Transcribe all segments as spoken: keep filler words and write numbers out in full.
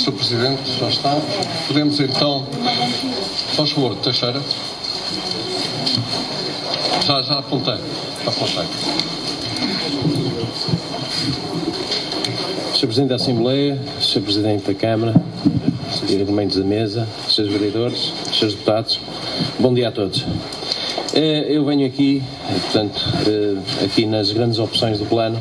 senhor Presidente, já está. Podemos então... Faz favor, Teixeira. Já, já apontei. Já apontei. senhor Presidente da Assembleia, senhor Presidente da Câmara, senhores elementos da mesa, senhores vereadores, senhores deputados, bom dia a todos. Eu venho aqui, portanto, aqui nas grandes opções do plano,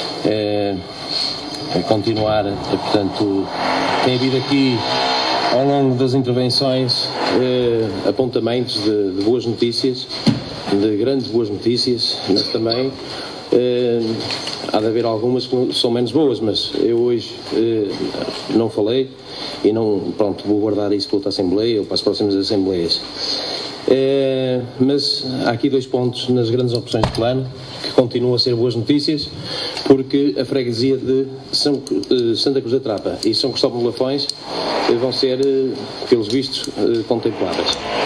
a continuar, portanto, tem havido aqui, ao longo das intervenções, apontamentos de, de boas notícias, de grandes boas notícias, mas também há de haver algumas que são menos boas, mas eu hoje não falei e não, pronto, vou guardar isso para outra Assembleia ou para as próximas Assembleias. É, mas há aqui dois pontos nas grandes opções de plano que continuam a ser boas notícias, porque a freguesia de São, Santa Cruz da Trapa e São Cristóvão de Lafões vão ser, pelos vistos, contempladas.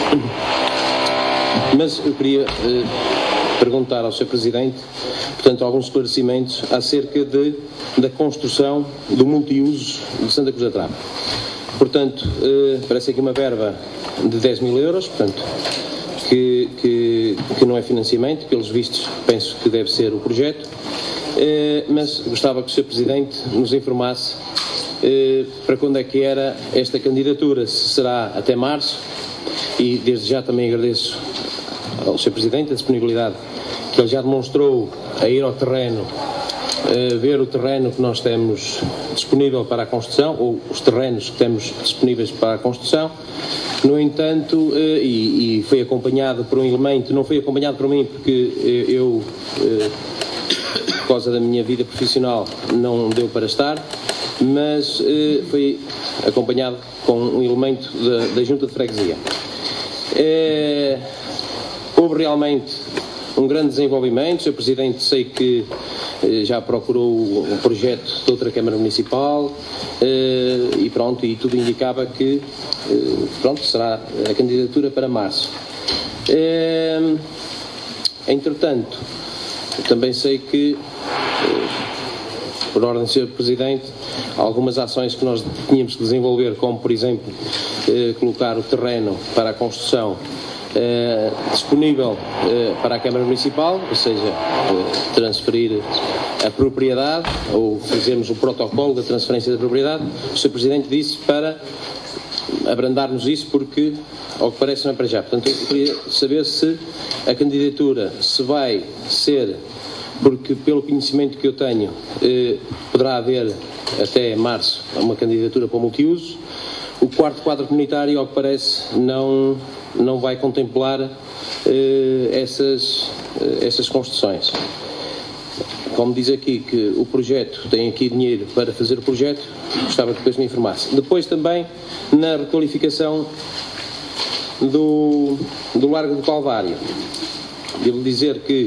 Mas eu queria eh, perguntar ao senhor Presidente, portanto, alguns esclarecimentos acerca de, da construção do multiusos de Santa Cruz da Trapa. Portanto, eh, parece aqui uma verba de dez mil euros, portanto, que, que, que não é financiamento, pelos vistos penso que deve ser o projeto, eh, mas gostava que o senhor Presidente nos informasse eh, para quando é que era esta candidatura, se será até março, e desde já também agradeço ao senhor Presidente a disponibilidade que ele já demonstrou a ir ao terreno, a ver o terreno que nós temos disponível para a construção, ou os terrenos que temos disponíveis para a construção. No entanto, e, e foi acompanhado por um elemento, não foi acompanhado por mim porque eu, por causa da minha vida profissional, não deu para estar, mas foi acompanhado com um elemento da, da Junta de Freguesia. É, houve realmente um grande desenvolvimento. O senhor Presidente, sei que eh, já procurou um projeto de outra Câmara Municipal eh, e pronto, e tudo indicava que eh, pronto, será a candidatura para março. Eh, entretanto, também sei que, eh, por ordem do senhor Presidente, algumas ações que nós tínhamos que desenvolver, como por exemplo eh, colocar o terreno para a construção eh, disponível eh, para a Câmara Municipal, ou seja, eh, transferir a propriedade ou fazermos o protocolo da transferência da propriedade, o senhor Presidente disse para abrandarmos isso porque, ao que parece, não é para já. Portanto, eu queria saber se a candidatura se vai ser, porque pelo conhecimento que eu tenho eh, poderá haver até março uma candidatura para o multiuso. O quarto quadro comunitário, ao que parece, não, não vai contemplar eh, essas, eh, essas construções. Como diz aqui que o projeto tem aqui dinheiro para fazer o projeto, gostava que depois me informasse. Depois também na requalificação do, do Largo do Calvário. Devo dizer que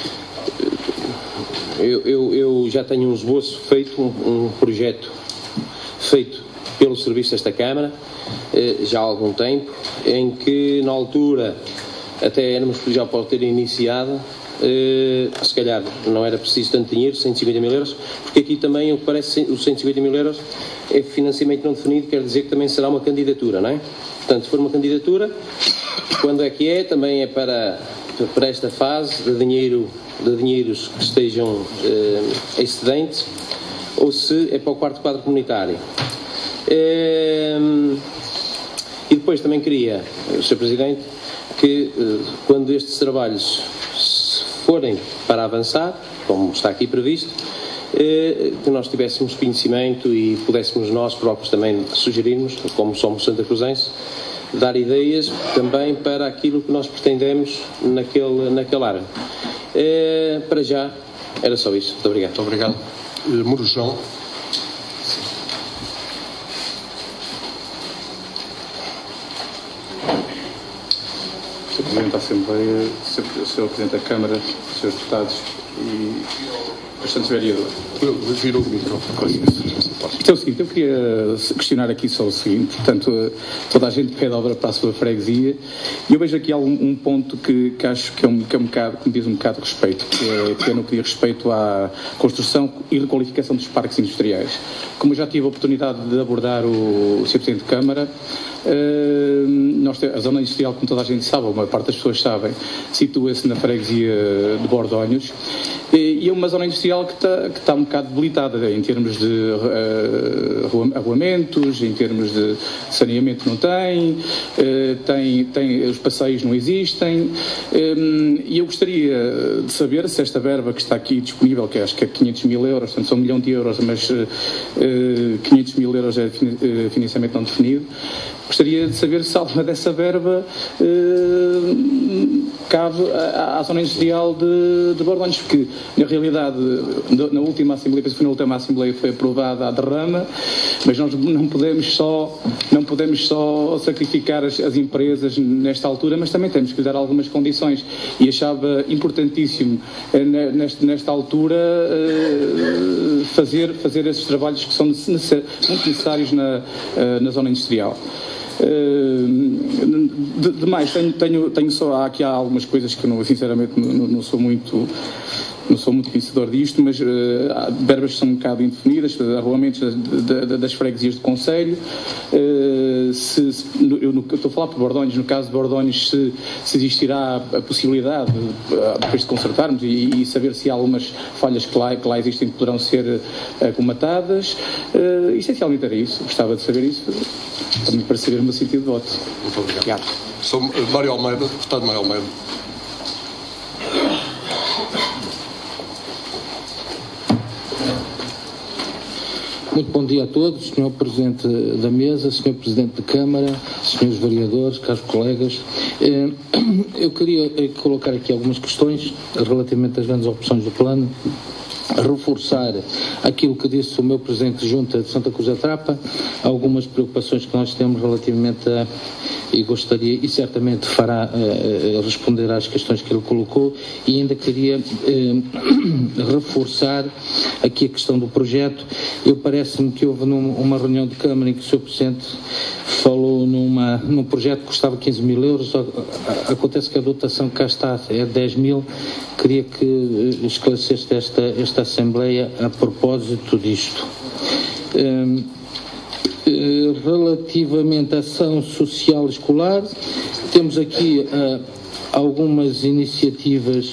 Eu, eu, eu já tenho um esboço feito, um, um projeto feito pelo serviço desta Câmara, eh, já há algum tempo, em que na altura até éramos que já pode ter iniciado, eh, se calhar não era preciso tanto dinheiro, cento e cinquenta mil euros, porque aqui também o que parece os cento e cinquenta mil euros é financiamento não definido, quer dizer que também será uma candidatura, não é? Portanto, se for uma candidatura, quando é que é? Também é para, para esta fase de dinheiro de dinheiros que estejam eh, excedentes, ou se é para o quarto quadro comunitário. Eh, e depois também queria, senhor Presidente, que eh, quando estes trabalhos forem para avançar, como está aqui previsto, eh, que nós tivéssemos conhecimento e pudéssemos nós próprios também sugerirmos, como somos Santa Cruzenses, dar ideias também para aquilo que nós pretendemos naquele, naquele área. É, para já, era só isso. Muito obrigado. Muito obrigado. Uh, Murujão. senhor Presidente da Assembleia, senhor Presidente da Câmara, senhores deputados e Bastante vereador. Virou o microfone. Então é o seguinte, eu queria questionar aqui só o seguinte, portanto, toda a gente pede obra para a sua freguesia e eu vejo aqui algum, um ponto que, que acho que é um, que é um bocado, que me diz um bocado de respeito, que é, que é no que diz respeito à construção e requalificação dos parques industriais. Como eu já tive a oportunidade de abordar o senhor Presidente de Câmara, Uh, nós temos, a zona industrial, como toda a gente sabe, a maior parte das pessoas sabem, situa-se na freguesia de Bordonhos e, e é uma zona industrial que está, que está um bocado debilitada em termos de uh, arruamentos, em termos de saneamento não tem, uh, tem, tem os passeios não existem um, e eu gostaria de saber se esta verba que está aqui disponível, que acho que é quinhentos mil euros, portanto são um milhão de euros, mas uh, quinhentos mil euros é financiamento não definido. Gostaria de saber se alguma dessa verba eh, cabe à, à zona industrial de, de Bordonhos, porque na realidade na última Assembleia, penso que foi na última Assembleia foi aprovada a derrama, mas nós não podemos só, não podemos só sacrificar as, as empresas nesta altura, mas também temos que lhe dar algumas condições e achava importantíssimo eh, nesta, nesta altura eh, fazer, fazer esses trabalhos que são necessários, muito necessários na, na zona industrial. De, demais, tenho, tenho, tenho só há aqui há algumas coisas que eu não, sinceramente não, não sou muito não sou muito conhecedor disto, mas uh, verbas são um bocado indefinidas, arruamentos das, das, das freguesias do Conselho. Uh, se, se, eu, no, eu estou a falar por Bordonhos, no caso de Bordonhos, se, se existirá a possibilidade, uh, depois de consertarmos e, e saber se há algumas falhas que lá, que lá existem que poderão ser uh, comatadas. Uh, essencialmente era isso, gostava de saber isso, também para saber o meu sentido de voto. Muito obrigado. obrigado. Sou Mário Almeida, deputado Mário Almeida. Muito bom dia a todos, senhor Presidente da Mesa, senhor Presidente da Câmara, senhores vereadores, caros colegas. Eu queria colocar aqui algumas questões relativamente às grandes opções do plano, reforçar aquilo que disse o meu Presidente de Junta de Santa Cruz da Trapa, algumas preocupações que nós temos relativamente a, e gostaria, e certamente fará uh, responder às questões que ele colocou, e ainda queria uh, reforçar aqui a questão do projeto. Eu parece-me que houve num, uma reunião de Câmara em que o senhor Presidente falou numa, num projeto que custava quinze mil euros, acontece que a dotação que cá está é dez mil, queria que esclarecesse esta, esta Assembleia a propósito disto. Um, relativamente à ação social escolar, temos aqui uh, algumas iniciativas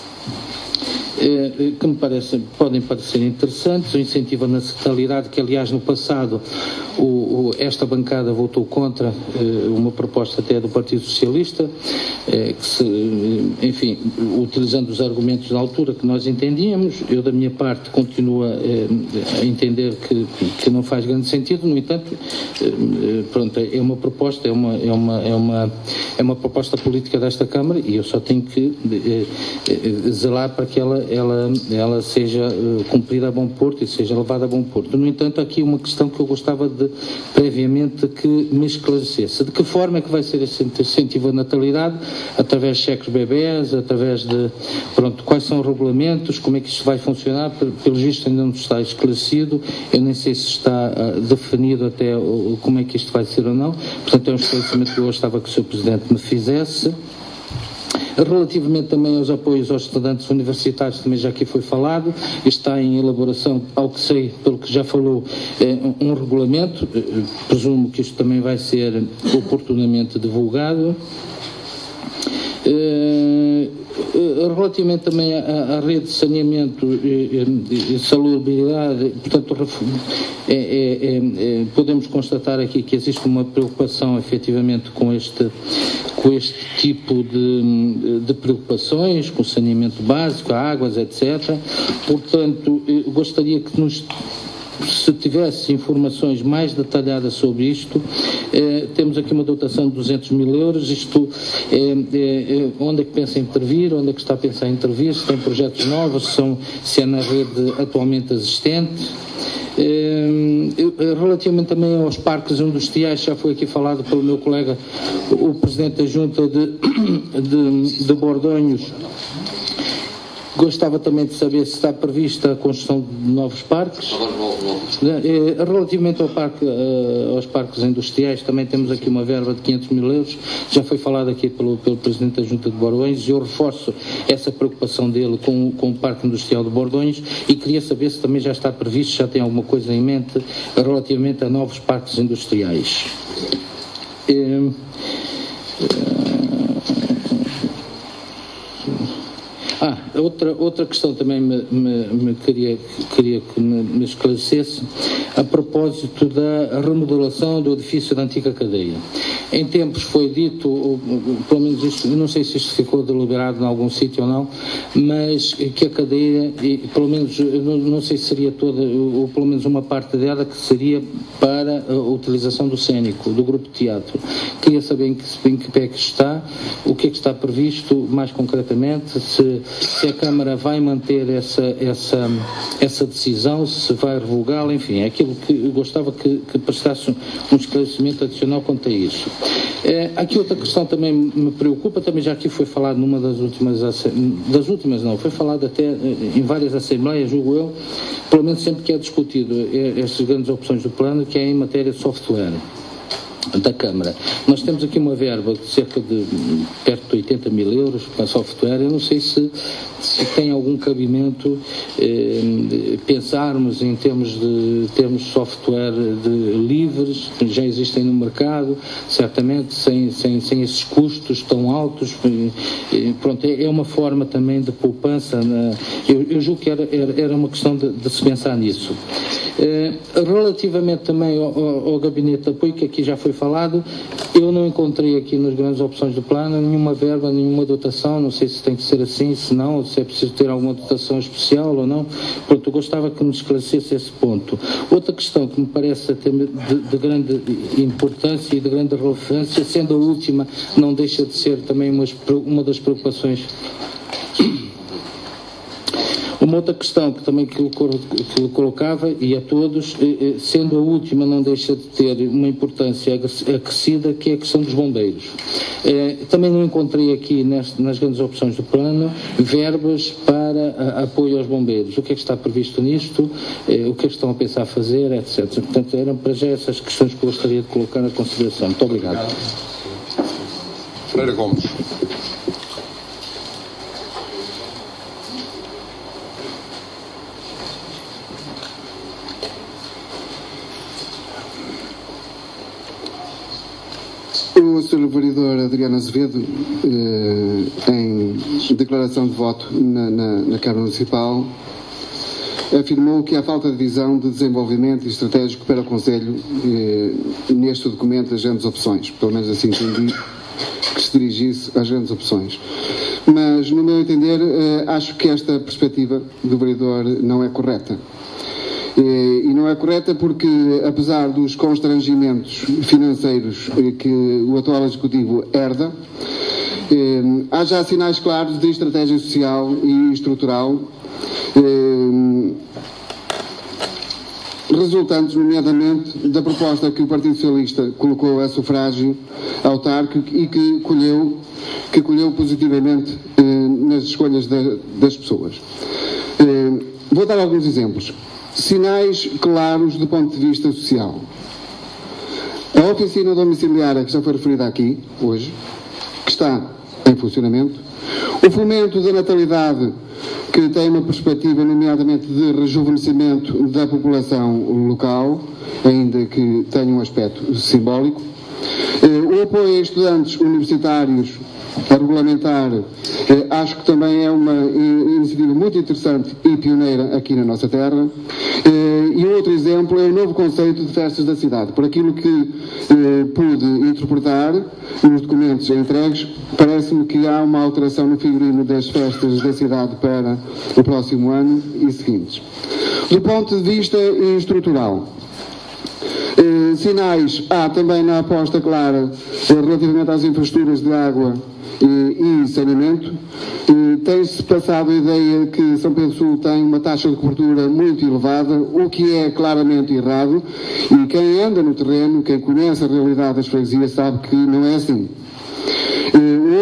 eh, que me parecem, podem parecer interessantes. O incentivo à natalidade, que aliás no passado o, o, esta bancada votou contra eh, uma proposta até do Partido Socialista, eh, que se, enfim, utilizando os argumentos da altura que nós entendíamos. Eu da minha parte continuo a, a entender que, que não faz grande sentido. No entanto, eh, pronto, é uma proposta, é uma, é uma, é uma, é uma proposta política desta Câmara, e eu só tenho que eh, eh, zelar para que ela, ela, ela seja eh, cumprida a bom porto e seja levada a bom porto. No entanto, há aqui uma questão que eu gostava de previamente que me esclarecesse. De que forma é que vai ser esse incentivo à natalidade? Através de cheques bebés, através de, pronto, quais são os regulamentos, como é que isto vai funcionar? Pelo visto ainda não está esclarecido, eu nem sei se está uh, definido até uh, como é que isto vai ser ou não. Portanto, é um esclarecimento que eu gostava que o senhor Presidente me fizesse. Relativamente também aos apoios aos estudantes universitários, também já aqui foi falado, está em elaboração, ao que sei, pelo que já falou, um regulamento, presumo que isto também vai ser oportunamente divulgado. Relativamente também à, à rede de saneamento e, e salubridade, portanto, é, é, é, podemos constatar aqui que existe uma preocupação efetivamente com este, com este tipo de, de preocupações, com o saneamento básico, águas, etcétera. Portanto, gostaria que nos se tivesse informações mais detalhadas sobre isto. Eh, temos aqui uma dotação de duzentos mil euros, isto, eh, eh, onde é que pensa em intervir, onde é que está a pensar em intervir, se tem projetos novos, se, são, se é na rede atualmente existente. Eh, relativamente também aos parques industriais, já foi aqui falado pelo meu colega, o Presidente da Junta de, de, de Bordonhos. Gostava também de saber se está prevista a construção de novos parques. Relativamente ao parque, aos parques industriais, também temos aqui uma verba de quinhentos mil euros, já foi falado aqui pelo, pelo Presidente da Junta de Bordões, e eu reforço essa preocupação dele com, com o Parque Industrial de Bordões, e queria saber se também já está previsto, já tem alguma coisa em mente relativamente a novos parques industriais. É, Ah, outra, outra questão também me, me, me queria, queria que me, me esclarecesse, a propósito da remodelação do edifício da antiga cadeia. Em tempos foi dito, ou, pelo menos isto, não sei se isto ficou deliberado em algum sítio ou não, mas que a cadeia, e, pelo menos, não, não sei se seria toda, ou pelo menos uma parte dela, que seria para a utilização do cênico, do grupo de teatro. Queria saber em que, em que pé que está, o que é que está previsto, mais concretamente, se se a Câmara vai manter essa, essa, essa decisão, se vai revogá-la, enfim, é aquilo que eu gostava que, que prestasse um esclarecimento adicional quanto a isso. É, aqui outra questão também me preocupa, também já aqui foi falado numa das últimas, das últimas não, foi falado até em várias assembleias, julgo eu, pelo menos sempre que é discutido estas grandes opções do plano, que é em matéria de software da Câmara. Nós temos aqui uma verba de cerca de perto de oitenta mil euros para software. Eu não sei se, se tem algum cabimento eh, pensarmos em termos de termos software de livres, que já existem no mercado, certamente sem, sem, sem esses custos tão altos. E, pronto, é, é uma forma também de poupança. Na, eu, eu julgo que era, era, era uma questão de, de se pensar nisso. Eh, relativamente também ao, ao, ao gabinete de apoio, que aqui já foi falado, eu não encontrei aqui nas grandes opções do plano nenhuma verba, nenhuma dotação, não sei se tem que ser assim, se não, se é preciso ter alguma dotação especial ou não. Pronto, eu gostava que me esclarecesse esse ponto. Outra questão que me parece até de, de grande importância e de grande relevância, sendo a última, não deixa de ser também uma, uma das preocupações. Uma outra questão que também que eu colocava, e a todos, sendo a última, não deixa de ter uma importância acrescida, que é a questão dos bombeiros. Também não encontrei aqui, nas grandes opções do plano, verbas para apoio aos bombeiros. O que é que está previsto nisto? O que é que estão a pensar fazer, etcétera. Portanto, eram para já essas questões que eu gostaria de colocar na consideração. Muito obrigado. Freire Gomes. O senhor Vereador Adriano Azevedo, eh, em declaração de voto na, na, na Câmara Municipal, afirmou que há falta de visão de desenvolvimento estratégico para o Conselho eh, neste documento das grandes opções. Pelo menos assim entendi que se dirigisse às grandes opções. Mas, no meu entender, eh, acho que esta perspectiva do Vereador não é correta. E não é correta porque, apesar dos constrangimentos financeiros que o atual Executivo herda, há já sinais claros de estratégia social e estrutural, resultantes, nomeadamente, da proposta que o Partido Socialista colocou a sufrágio autárquico e que colheu, que colheu positivamente nas escolhas das pessoas. Vou dar alguns exemplos. Sinais claros do ponto de vista social. A oficina domiciliária que já foi referida aqui, hoje, que está em funcionamento. O fomento da natalidade, que tem uma perspectiva, nomeadamente, de rejuvenescimento da população local, ainda que tenha um aspecto simbólico. O apoio a estudantes universitários a regulamentar, eh, acho que também é uma iniciativa muito interessante e pioneira aqui na nossa terra. Eh, e outro exemplo é o novo conceito de festas da cidade. Por aquilo que eh, pude interpretar nos documentos entregues, parece-me que há uma alteração no figurino das festas da cidade para o próximo ano e seguintes. Do ponto de vista estrutural, eh, sinais há também na aposta clara eh, relativamente às infraestruturas de água e, e saneamento. E tem-se passado a ideia que São Pedro Sul tem uma taxa de cobertura muito elevada, o que é claramente errado, e quem anda no terreno, quem conhece a realidade das freguesias, sabe que não é assim. Um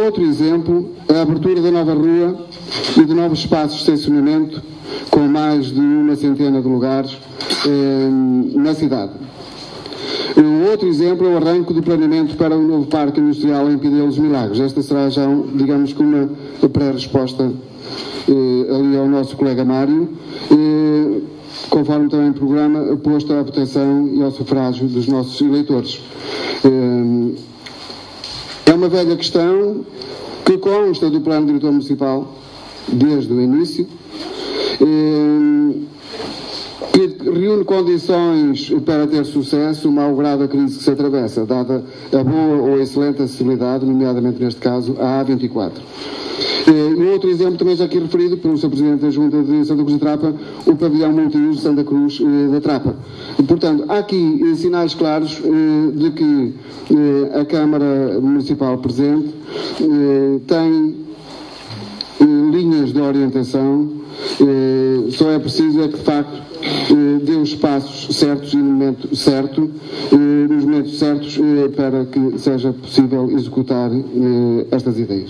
outro exemplo, a abertura da nova rua e de novos espaços de estacionamento com mais de uma centena de lugares eh, na cidade. Um outro exemplo é o arranque do planeamento para o novo parque industrial em Pidelos Milagres. Esta será já, digamos, que uma pré-resposta eh, ali ao nosso colega Mário, eh, conforme também o programa posto à votação e ao sufrágio dos nossos eleitores. Eh, é uma velha questão que consta do Plano Diretor Municipal desde o início, eh, que reúne condições para ter sucesso, malgrado a crise que se atravessa, dada a boa ou excelente acessibilidade, nomeadamente neste caso, à A vinte e quatro. E um outro exemplo também já aqui referido pelo Sr Presidente da Junta de Santa Cruz da Trapa, o pavilhão multiuso Santa Cruz eh, da Trapa. E, portanto, há aqui eh, sinais claros eh, de que eh, a Câmara Municipal presente eh, tem eh, linhas de orientação, eh, só é preciso é que, de facto, eh, dê os passos certos e no momento certo, eh, nos momentos certos, eh, para que seja possível executar eh, estas ideias.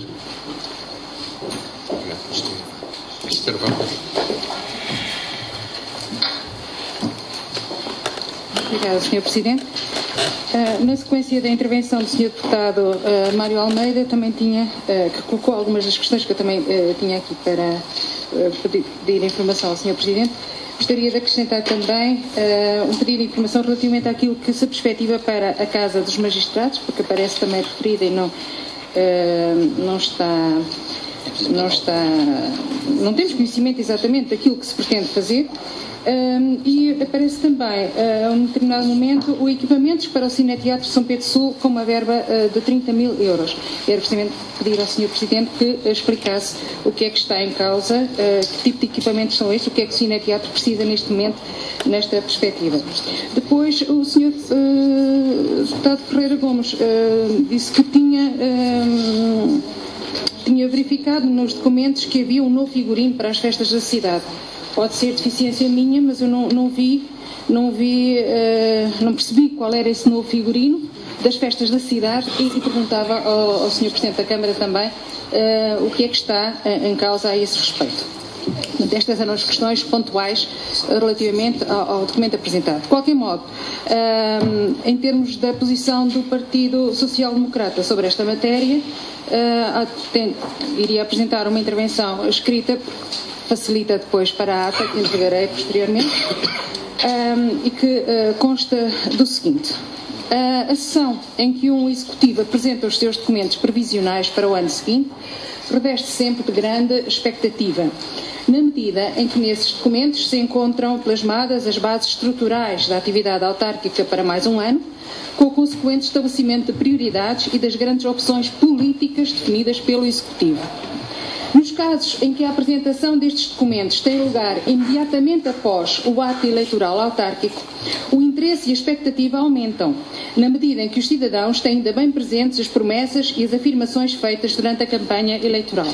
Obrigada, senhor Presidente. Uh, na sequência da intervenção do senhor Deputado uh, Mário Almeida, também tinha, uh, que colocou algumas das questões que eu também uh, tinha aqui para uh, pedir, pedir informação ao senhor Presidente, gostaria de acrescentar também uh, um pedido de informação relativamente àquilo que se perspectiva para a Casa dos Magistrados, porque aparece também referida e não, uh, não está... Não, está, não temos conhecimento exatamente daquilo que se pretende fazer. Um, e aparece também, uh, a um determinado momento, o equipamentos para o Cineteatro São Pedro Sul com uma verba uh, de trinta mil euros. Era precisamente pedir ao senhor Presidente que uh, explicasse o que é que está em causa, uh, que tipo de equipamentos são estes, o que é que o Cineteatro precisa neste momento, nesta perspectiva. Depois, o senhor uh, Deputado Ferreira Gomes uh, disse que tinha... Uh, tinha verificado nos documentos que havia um novo figurino para as festas da cidade. Pode ser deficiência minha, mas eu não, não vi, não vi, uh, não percebi qual era esse novo figurino das festas da cidade e, e perguntava ao, ao senhor Presidente da Câmara também uh, o que é que está uh, em causa a esse respeito. Estas eram as questões pontuais relativamente ao, ao documento apresentado. De qualquer modo, um, em termos da posição do Partido Social Democrata sobre esta matéria, uh, tem, iria apresentar uma intervenção escrita, facilita depois para a ata, que entregarei posteriormente, um, e que uh, consta do seguinte. Uh, a sessão em que um executivo apresenta os seus documentos previsionais para o ano seguinte reveste sempre de grande expectativa, na medida em que nesses documentos se encontram plasmadas as bases estruturais da atividade autárquica para mais um ano, com o consequente estabelecimento de prioridades e das grandes opções políticas definidas pelo Executivo. Nos casos em que a apresentação destes documentos tem lugar imediatamente após o ato eleitoral autárquico, o interesse e a expectativa aumentam, na medida em que os cidadãos têm ainda bem presentes as promessas e as afirmações feitas durante a campanha eleitoral.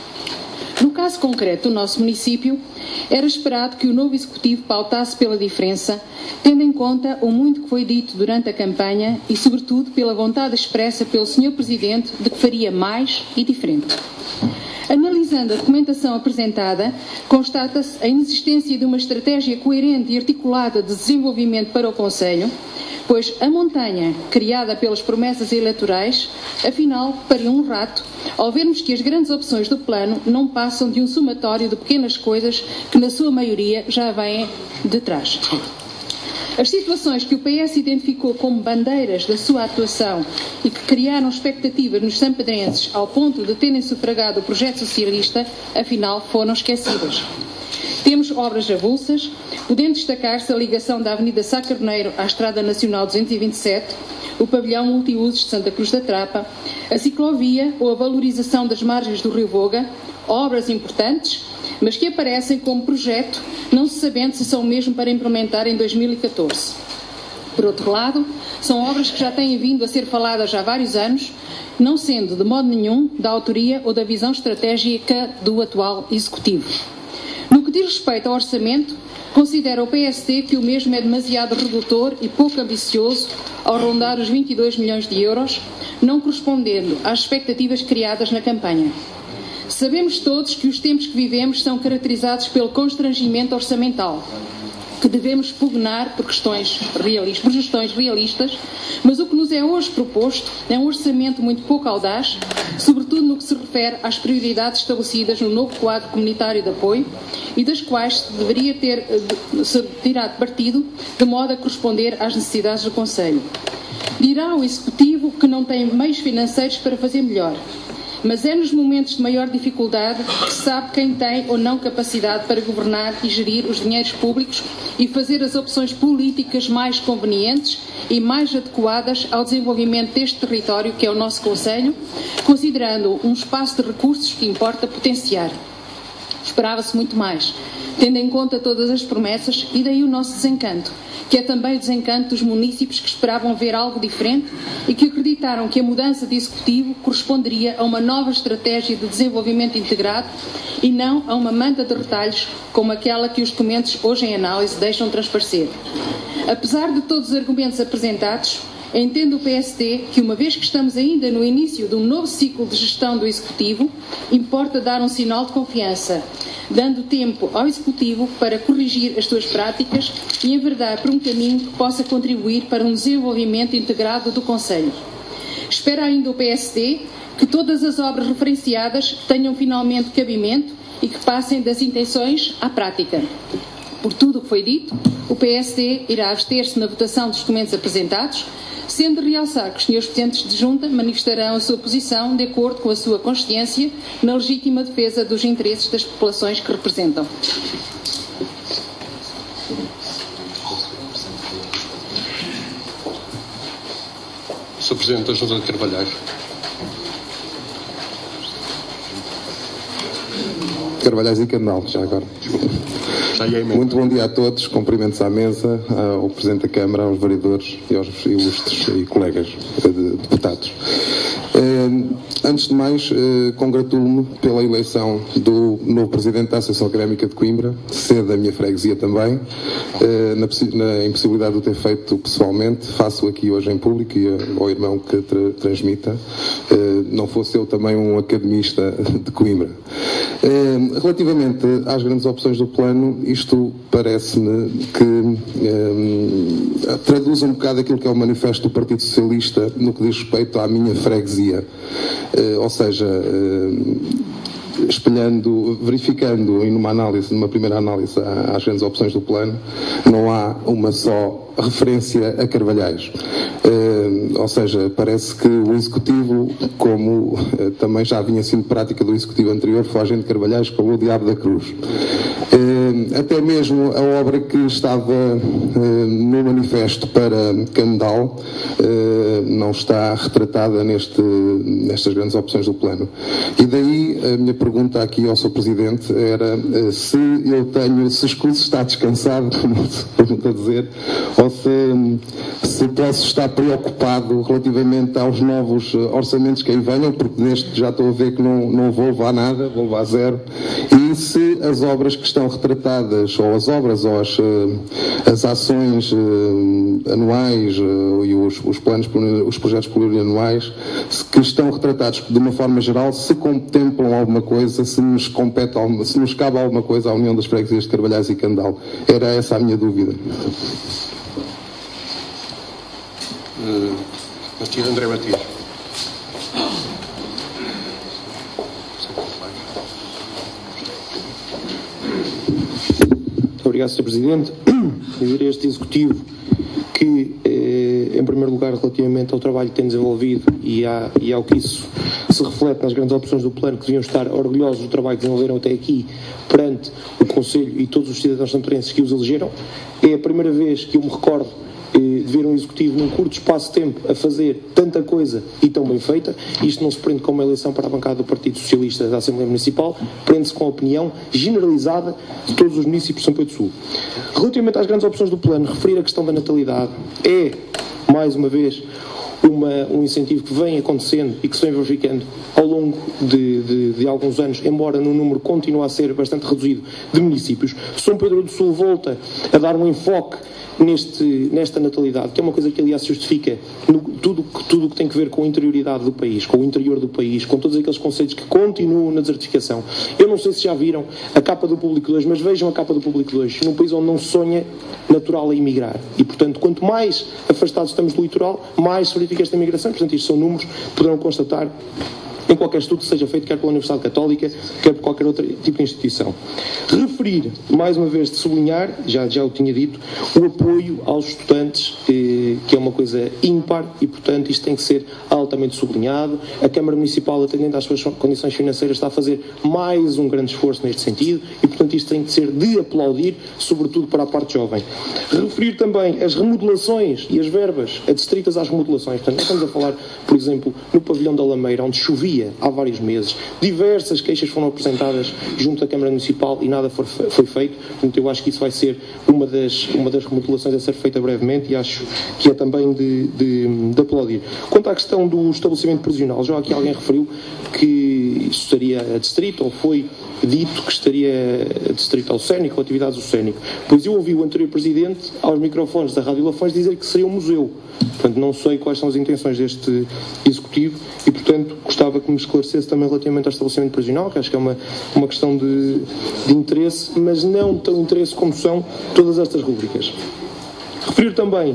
No caso concreto do nosso município, era esperado que o novo Executivo pautasse pela diferença, tendo em conta o muito que foi dito durante a campanha e, sobretudo, pela vontade expressa pelo senhor Presidente de que faria mais e diferente. Analisando a documentação apresentada, constata-se a inexistência de uma estratégia coerente e articulada de desenvolvimento para o Concelho, pois a montanha, criada pelas promessas eleitorais, afinal, pariu um rato, ao vermos que as grandes opções do plano não passam de um somatório de pequenas coisas que, na sua maioria, já vêm de trás. As situações que o P S identificou como bandeiras da sua atuação e que criaram expectativas nos sampedrenses ao ponto de terem sufragado o projeto socialista, afinal, foram esquecidas. Temos obras avulsas, podendo destacar-se a ligação da Avenida Sá Carneiro à Estrada Nacional duzentos e vinte e sete, o pavilhão multiusos de Santa Cruz da Trapa, a ciclovia ou a valorização das margens do Rio Voga, obras importantes, mas que aparecem como projeto, não se sabendo se são mesmo para implementar em dois mil e catorze. Por outro lado, são obras que já têm vindo a ser faladas há vários anos, não sendo de modo nenhum da autoria ou da visão estratégica do atual Executivo. No que diz respeito ao orçamento, considera o P S D que o mesmo é demasiado redutor e pouco ambicioso ao rondar os vinte e dois milhões de euros, não correspondendo às expectativas criadas na campanha. Sabemos todos que os tempos que vivemos são caracterizados pelo constrangimento orçamental, que devemos pugnar por questões realistas, por gestões realistas, mas o que nos é hoje proposto é um orçamento muito pouco audaz, sobretudo no que se refere às prioridades estabelecidas no novo quadro comunitário de apoio e das quais se deveria ter se tirado partido de modo a corresponder às necessidades do Conselho. Dirá o Executivo que não tem meios financeiros para fazer melhor, mas é nos momentos de maior dificuldade que se sabe quem tem ou não capacidade para governar e gerir os dinheiros públicos e fazer as opções políticas mais convenientes e mais adequadas ao desenvolvimento deste território que é o nosso Conselho, considerando um espaço de recursos que importa potenciar. Esperava-se muito mais, tendo em conta todas as promessas, e daí o nosso desencanto, que é também o desencanto dos munícipes que esperavam ver algo diferente e que acreditaram que a mudança de executivo corresponderia a uma nova estratégia de desenvolvimento integrado e não a uma manta de retalhos como aquela que os documentos hoje em análise deixam transparecer. Apesar de todos os argumentos apresentados, entende o P S D que, uma vez que estamos ainda no início de um novo ciclo de gestão do Executivo, importa dar um sinal de confiança, dando tempo ao Executivo para corrigir as suas práticas e enverdar por um caminho que possa contribuir para um desenvolvimento integrado do Conselho. Espera ainda o P S D que todas as obras referenciadas tenham finalmente cabimento e que passem das intenções à prática. Por tudo o que foi dito, o P S D irá abster-se na votação dos documentos apresentados, sendo de realçar que os senhores Presidentes de Junta manifestarão a sua posição de acordo com a sua consciência na legítima defesa dos interesses das populações que representam. senhor Presidente da Junta de Carvalhais. Carvalhais e Candal, já agora. Muito bom dia a todos, cumprimentos à mesa, ao Presidente da Câmara, aos vereadores e aos ilustres e colegas de deputados. Eh, antes de mais, eh, congratulo-me pela eleição do novo Presidente da Associação Académica de Coimbra, sede da minha freguesia também, eh, na, na impossibilidade de o ter feito pessoalmente, faço aqui hoje em público e ao irmão que tra transmita, eh, não fosse eu também um academista de Coimbra. Eh, relativamente às grandes opções do plano, isto parece-me que eh, traduz um bocado aquilo que é o manifesto do Partido Socialista no que diz respeito à minha freguesia. Uh, ou seja, uh, espelhando, verificando em uma análise, numa primeira análise às grandes opções do plano, não há uma só referência a Carvalhais. Uh, ou seja, parece que o Executivo, como uh, também já vinha sido prática do Executivo anterior, foi a gente de Carvalhais com o Diabo da Cruz. Uh, até mesmo a obra que estava uh, no manifesto para Candal uh, não está retratada neste, nestas grandes opções do plano. E daí a minha pergunta aqui ao senhor Presidente era uh, se eu tenho, se escuso está descansado, como se pergunta a dizer, ou se, se posso estar preocupado relativamente aos novos uh, orçamentos que aí venham, porque neste já estou a ver que não, não vou levar nada, vou levar zero, e se as obras que estão retratadas, ou as obras, ou as, as ações uh, anuais uh, e os, os planos, os projetos plurianuais que estão retratados de uma forma geral, se contemplam alguma coisa, se nos compete, se nos cabe alguma coisa à União das Freguesias de Carvalhais e Candal. Era essa a minha dúvida. Uh, Matias André Matias. Obrigado, senhor Presidente. Dizer a este Executivo que, eh, em primeiro lugar, relativamente ao trabalho que tem desenvolvido e, à, e ao que isso se reflete nas grandes opções do plano, que deviam estar orgulhosos do trabalho que desenvolveram até aqui perante o Conselho e todos os cidadãos santorenses que os elegeram. É a primeira vez que eu me recordo de ver um Executivo num curto espaço de tempo a fazer tanta coisa e tão bem feita. Isto não se prende com uma eleição para a bancada do Partido Socialista da Assembleia Municipal, prende-se com a opinião generalizada de todos os municípios de São Pedro do Sul. Relativamente às grandes opções do plano, referir a questão da natalidade é, mais uma vez, uma, um incentivo que vem acontecendo e que se vem verificando ao longo de, de, de alguns anos, embora no número continue a ser bastante reduzido de municípios. São Pedro do Sul volta a dar um enfoque Neste, nesta natalidade, que é uma coisa que aliás justifica no, tudo o tudo que tem que ver com a interioridade do país, com o interior do país, com todos aqueles conceitos que continuam na desertificação. Eu não sei se já viram a capa do Público dois, mas vejam a capa do Público dois, num país onde não se sonha, natural a emigrar. E, portanto, quanto mais afastados estamos do litoral, mais se verifica esta imigração. Portanto, isto são números que poderão constatar em qualquer estudo que seja feito, quer pela Universidade Católica, quer por qualquer outro tipo de instituição. Referir, mais uma vez, de sublinhar, já, já o tinha dito, o apoio aos estudantes, eh, que é uma coisa ímpar e, portanto, isto tem que ser altamente sublinhado. A Câmara Municipal, atendendo às suas condições financeiras, está a fazer mais um grande esforço neste sentido e, portanto, isto tem que ser de aplaudir, sobretudo para a parte jovem. Referir também as remodelações e as verbas adstritas às remodelações. Portanto, nós estamos a falar, por exemplo, no pavilhão da Lameira, onde chovia há vários meses. Diversas queixas foram apresentadas junto à Câmara Municipal e nada foi, foi feito. Portanto, eu acho que isso vai ser uma das, uma das remodelações a ser feita brevemente e acho que é também de, de, de aplaudir. Quanto à questão do estabelecimento prisional, já aqui alguém referiu que isto estaria a distrito, ou foi dito que estaria a distrito ao Cénico, ou atividades do Cénico. Pois eu ouvi o anterior Presidente, aos microfones da Rádio Lafões, dizer que seria um museu. Portanto, não sei quais são as intenções deste Executivo e, portanto, gostava que me esclarecesse também relativamente ao estabelecimento prisional, que acho que é uma, uma questão de, de interesse, mas não tão interesse como são todas estas rúbricas. Referir também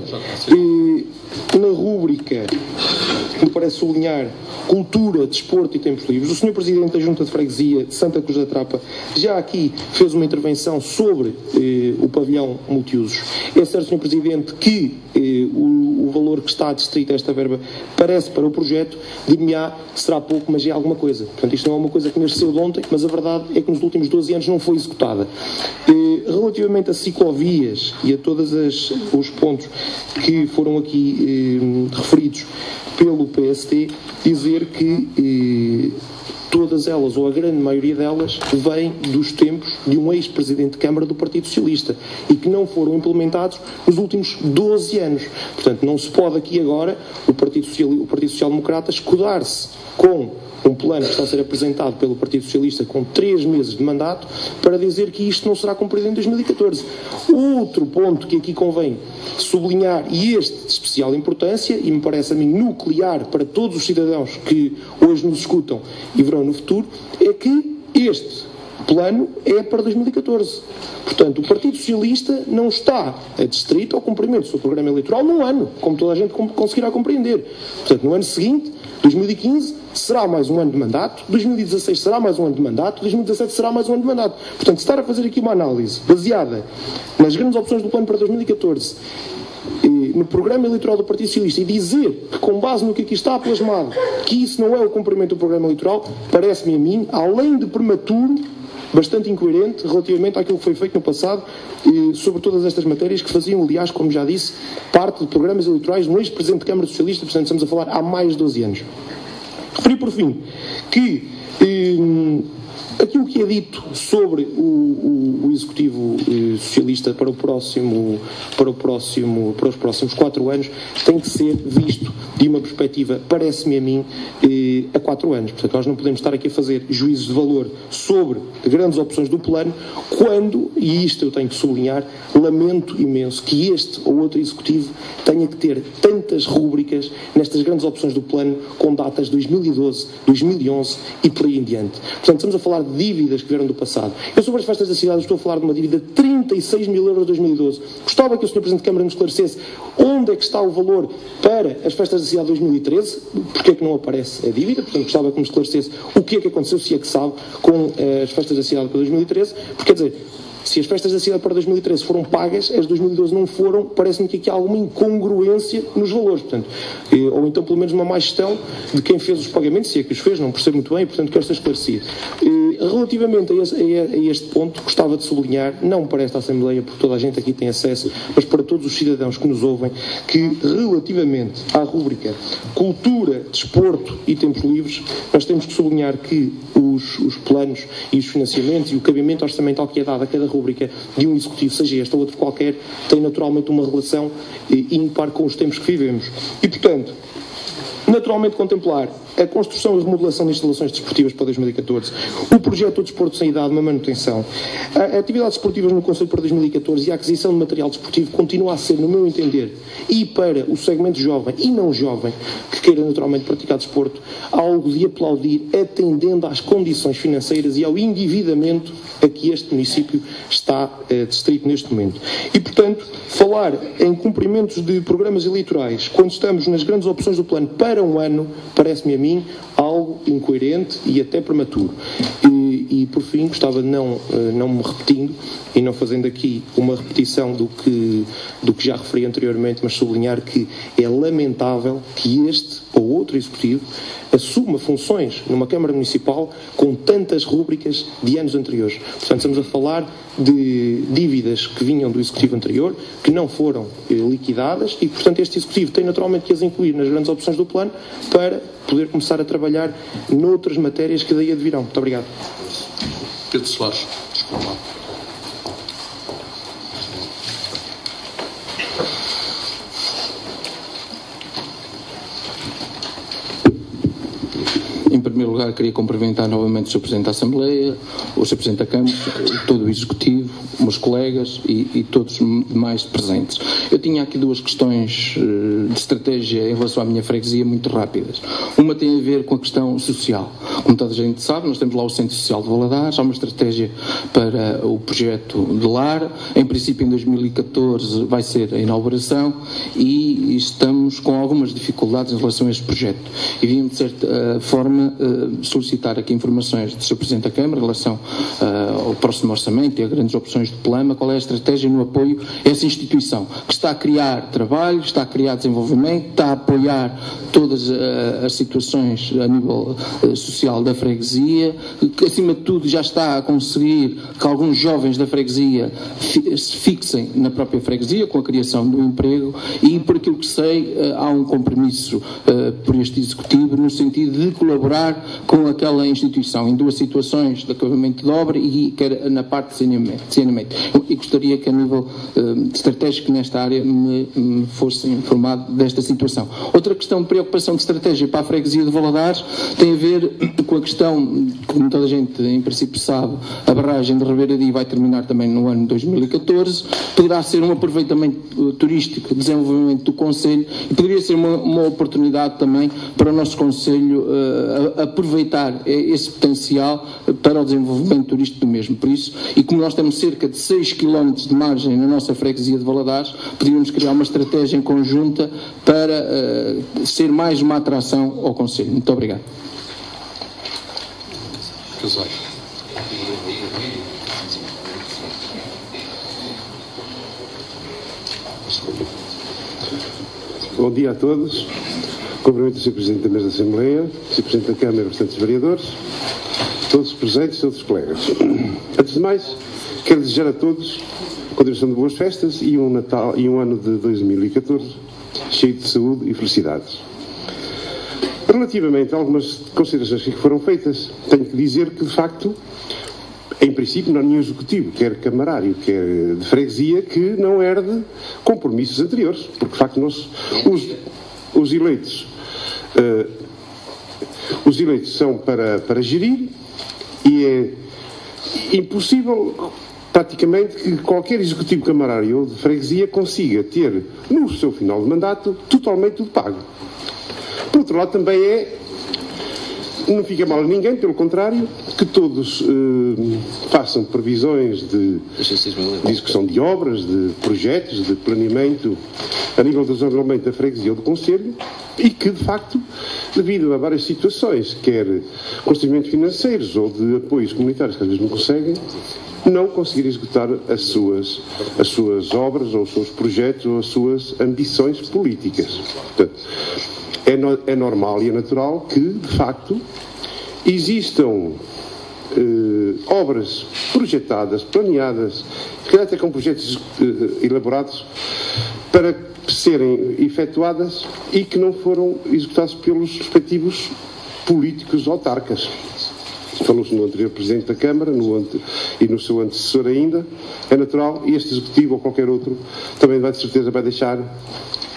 eh, na rúbrica, me parece sublinhar, cultura, desporto e tempos livres. O senhor Presidente da Junta de Freguesia de Santa Cruz da Trapa já aqui fez uma intervenção sobre eh, o pavilhão multiusos. É certo, senhor Presidente, que eh, o, o valor que está distrito a esta verba parece para o projeto, dir-me-á, será pouco, mas é alguma coisa. Portanto, isto não é uma coisa que nasceu de ontem, mas a verdade é que nos últimos doze anos não foi executada. Eh, relativamente a ciclovias e a todos os pontos que foram aqui eh, referidos pelo P S T, dizer que eh, todas elas, ou a grande maioria delas, vêm dos tempos de um ex-presidente de Câmara do Partido Socialista e que não foram implementados nos últimos doze anos. Portanto, não se pode aqui agora o Partido Social, o Partido Social Democrata escudar-se com um plano que está a ser apresentado pelo Partido Socialista com três meses de mandato para dizer que isto não será cumprido em dois mil e catorze. Outro ponto que aqui convém sublinhar, e este de especial importância, e me parece a mim nuclear para todos os cidadãos que hoje nos escutam e verão no futuro, é que este plano é para dois mil e catorze. Portanto, o Partido Socialista não está adstrito ao cumprimento do seu programa eleitoral num ano, como toda a gente conseguirá compreender. Portanto, no ano seguinte, dois mil e quinze, será mais um ano de mandato, dois mil e dezasseis será mais um ano de mandato, dois mil e dezassete será mais um ano de mandato. Portanto, estar a fazer aqui uma análise baseada nas grandes opções do plano para dois mil e catorze, no programa eleitoral do Partido Socialista, e dizer que, com base no que aqui está plasmado, que isso não é o cumprimento do programa eleitoral, parece-me a mim, além de prematuro, bastante incoerente relativamente àquilo que foi feito no passado sobre todas estas matérias que faziam, aliás, como já disse, parte de programas eleitorais no ex-presidente de Câmara Socialista, portanto estamos a falar há mais de doze anos. Referi por fim que eh, aquilo que é dito sobre o, o, o Executivo eh, Socialista para o próximo, para o próximo, para os próximos quatro anos tem que ser visto de uma perspectiva, parece-me a mim, eh, a quatro anos. Portanto, nós não podemos estar aqui a fazer juízos de valor sobre grandes opções do plano quando, e isto eu tenho que sublinhar, lamento imenso que este ou outro Executivo tenha que ter tantas rúbricas nestas grandes opções do plano com datas de dois mil e doze, dois mil e onze e por aí em diante. Portanto, estamos a falar de dívidas que vieram do passado. Eu, sobre as festas da cidade, estou a falar de uma dívida de trinta e seis mil euros de dois mil e doze. Gostava que o senhor Presidente de Câmara nos esclarecesse onde é que está o valor para as festas da cidade de dois mil e treze, porque é que não aparece a dívida. Portanto, gostava que nos esclarecesse o que é que aconteceu, se é que sabe, com as festas da cidade para dois mil e treze, porque quer dizer, se as festas da cidade para dois mil e treze foram pagas, as de dois mil e doze não foram, parece-me que aqui há alguma incongruência nos valores, portanto, ou então pelo menos uma má gestão de quem fez os pagamentos, se é que os fez, não percebo muito bem, portanto quero ser esclarecido. Relativamente a este, a este ponto, gostava de sublinhar, não para esta Assembleia, porque toda a gente aqui tem acesso, mas para todos os cidadãos que nos ouvem, que relativamente à rúbrica Cultura, Desporto e Tempos Livres, nós temos que sublinhar que os, os planos e os financiamentos e o cabimento orçamental que é dado a cada rúbrica de um Executivo, seja este ou outro qualquer, tem naturalmente uma relação eh, ímpar com os tempos que vivemos. E, portanto, naturalmente contemplar a construção e remodelação de instalações desportivas para dois mil e catorze, o projeto do desporto sem idade, uma manutenção, a atividades desportivas no Conselho para dois mil e catorze e a aquisição de material desportivo continua a ser, no meu entender, e para o segmento jovem e não jovem, que queira naturalmente praticar desporto, algo de aplaudir, atendendo às condições financeiras e ao endividamento a que este município está eh, distrito neste momento. E, portanto, falar em cumprimentos de programas eleitorais, quando estamos nas grandes opções do plano para um ano, parece-me a mim algo incoerente e até prematuro. E, e por fim, gostava de não, não me repetindo e não fazendo aqui uma repetição do que, do que já referi anteriormente, mas sublinhar que é lamentável que este ou outro executivo assuma funções numa Câmara Municipal com tantas rúbricas de anos anteriores. Portanto, estamos a falar de dívidas que vinham do Executivo anterior, que não foram eh, liquidadas e, portanto, este Executivo tem naturalmente que as incluir nas grandes opções do plano para poder começar a trabalhar noutras matérias que daí advirão. Muito obrigado. Pedro Soares, desculpa lá. Em primeiro lugar, queria cumprimentar novamente o senhor Presidente da Assembleia, o senhor Presidente da Câmara, todo o Executivo, meus colegas e, e todos os demais presentes. Eu tinha aqui duas questões uh, de estratégia em relação à minha freguesia muito rápidas. Uma tem a ver com a questão social. Como toda a gente sabe, nós temos lá o Centro Social de Valadares, há uma estratégia para o projeto de lar. Em princípio, em dois mil e catorze vai ser a inauguração e estamos com algumas dificuldades em relação a este projeto. E vimos, de certa uh, forma, uh, solicitar aqui informações do senhor Presidente da Câmara em relação uh, ao próximo orçamento e a grandes opções de plano, qual é a estratégia no apoio a essa instituição, que está a criar trabalho, está a criar desenvolvimento, está a apoiar todas uh, as situações a nível uh, social da freguesia, que acima de tudo já está a conseguir que alguns jovens da freguesia fi se fixem na própria freguesia com a criação do emprego e, por aquilo que sei, uh, há um compromisso uh, por este Executivo no sentido de colaborar com aquela instituição em duas situações de acabamento de obra e quer na parte de saneamento. E gostaria que a nível uh, estratégico nesta área me, me fosse informado desta situação. Outra questão de preocupação de estratégia para a freguesia de Valadares tem a ver com a questão, como toda a gente em princípio sabe, a barragem de Ribeiradi vai terminar também no ano dois mil e catorze, poderá ser um aproveitamento uh, turístico, desenvolvimento do Conselho e poderia ser uma, uma oportunidade também para o nosso Conselho uh, aproveitar esse potencial para o desenvolvimento turístico do mesmo. Por isso, e como nós temos cerca de seis quilómetros de margem na nossa freguesia de Valadares, podíamos criar uma estratégia em conjunta para uh, ser mais uma atração ao Conselho. Muito obrigado. Bom dia a todos. Cumprimento o senhor Presidente da Mesa da Assembleia, o senhor Presidente da Câmara e restantes vereadores, todos os presentes e todos os colegas. Antes de mais, quero desejar a todos continuação de boas festas e um, Natal, e um ano de dois mil e catorze cheio de saúde e felicidades. Relativamente a algumas considerações que foram feitas, tenho que dizer que, de facto, em princípio, não há nenhum executivo, quer camarário, quer de freguesia, que não herde compromissos anteriores, porque, de facto, nós, os, os eleitos uh, os eleitos são para, para gerir e é impossível praticamente que qualquer executivo camarário ou de freguesia consiga ter, no seu final de mandato, totalmente tudo pago. Por outro lado, também é, não fica mal a ninguém, pelo contrário, que todos eh, façam previsões de, de execução de obras, de projetos, de planeamento a nível do desenvolvimento da freguesia ou do Conselho e que, de facto, devido a várias situações, quer constrangimentos financeiros ou de apoios comunitários que às vezes não conseguem, não conseguir executar as suas, as suas obras ou os seus projetos ou as suas ambições políticas. Portanto, é, no, é normal e é natural que, de facto, existam eh, obras projetadas, planeadas, até com projetos eh, elaborados para serem efetuadas e que não foram executados pelos respectivos políticos autarcas. Falou-se no anterior Presidente da Câmara no ante, e no seu antecessor ainda. É natural, e este Executivo ou qualquer outro também vai de certeza vai deixar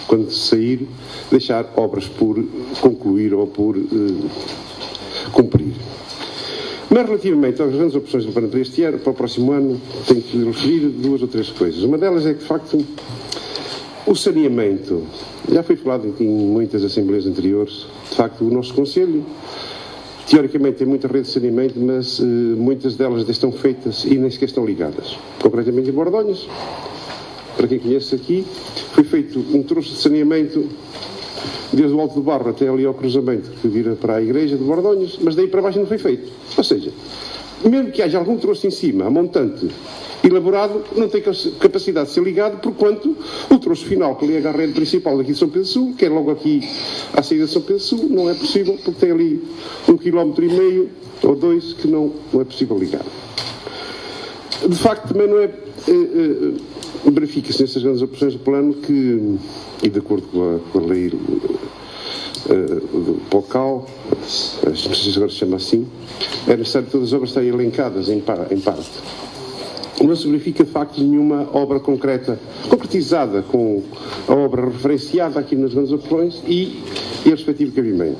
quando sair, deixar obras por concluir ou por uh, cumprir. Mas relativamente às grandes opções do plano para este ano, para o próximo ano, tenho que referir duas ou três coisas. Uma delas é que, de facto, o saneamento, já foi falado em muitas assembleias anteriores, de facto, o nosso Conselho, teoricamente, tem muita rede de saneamento, mas uh, muitas delas estão feitas e nem sequer estão ligadas. Concretamente em Bordonhas, para quem conhece aqui, foi feito um troço de saneamento desde o Alto do Barro até ali ao cruzamento que vira para a igreja de Bordonhas, mas daí para baixo não foi feito. Ou seja, mesmo que haja algum troço em cima, a montante, elaborado, não tem capacidade de ser ligado, porquanto o troço final que liga à rede principal daqui de São Pedro Sul, que é logo aqui à saída de São Pedro Sul, não é possível, porque tem ali um quilómetro e meio ou dois que não, não é possível ligar. De facto, também não é... é, é verifica-se nessas grandes opções do plano que, e de acordo com a, com a lei uh, do POCAL, não sei se agora se chama assim, é necessário todas as obras estarem elencadas em, par, em parte. Não se verifica de facto nenhuma obra concreta, concretizada com a obra referenciada aqui nas grandes opções e, e a respectivo cabimento.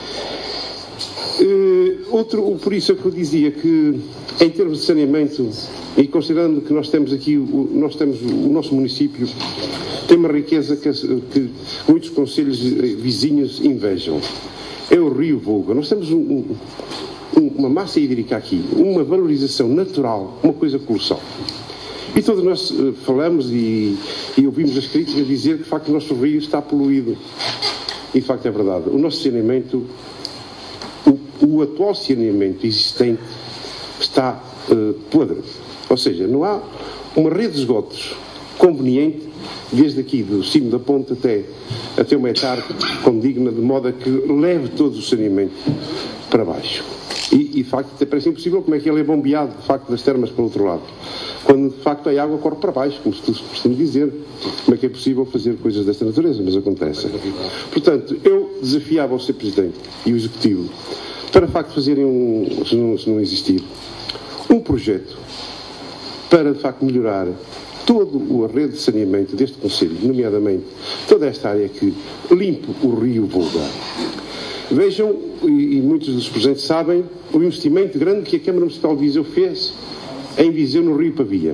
Uh, outro, por isso é que eu dizia que, em termos de saneamento, e considerando que nós temos aqui, o, nós temos o nosso município, tem uma riqueza que, que muitos concelhos vizinhos invejam. É o Rio Volga. Nós temos um, um, uma massa hídrica aqui, uma valorização natural, uma coisa colossal. E todos nós uh, falamos e, e ouvimos as críticas dizer que, de facto, o nosso rio está poluído. E, de facto, é verdade. O nosso saneamento, o, o atual saneamento existente está uh, podre. Ou seja, não há uma rede de esgotos conveniente, desde aqui do cimo da ponte até, até o metar, condigna, de modo a que leve todo o saneamento para baixo. E, e de facto, até parece impossível como é que ele é bombeado, de facto, das termas para o outro lado. Quando, de facto, a água corre para baixo, como se costuma dizer. Como é que é possível fazer coisas desta natureza? Mas acontece. Portanto, eu desafiava o senhor Presidente e o Executivo para, de facto, fazerem um, se não, se não existir, um projeto para, de facto, melhorar toda a rede de saneamento deste Conselho, nomeadamente toda esta área que limpa o Rio Volga. Vejam, e, e muitos dos presentes sabem, o investimento grande que a Câmara Municipal de Viseu fez em Viseu, no Rio Pavia.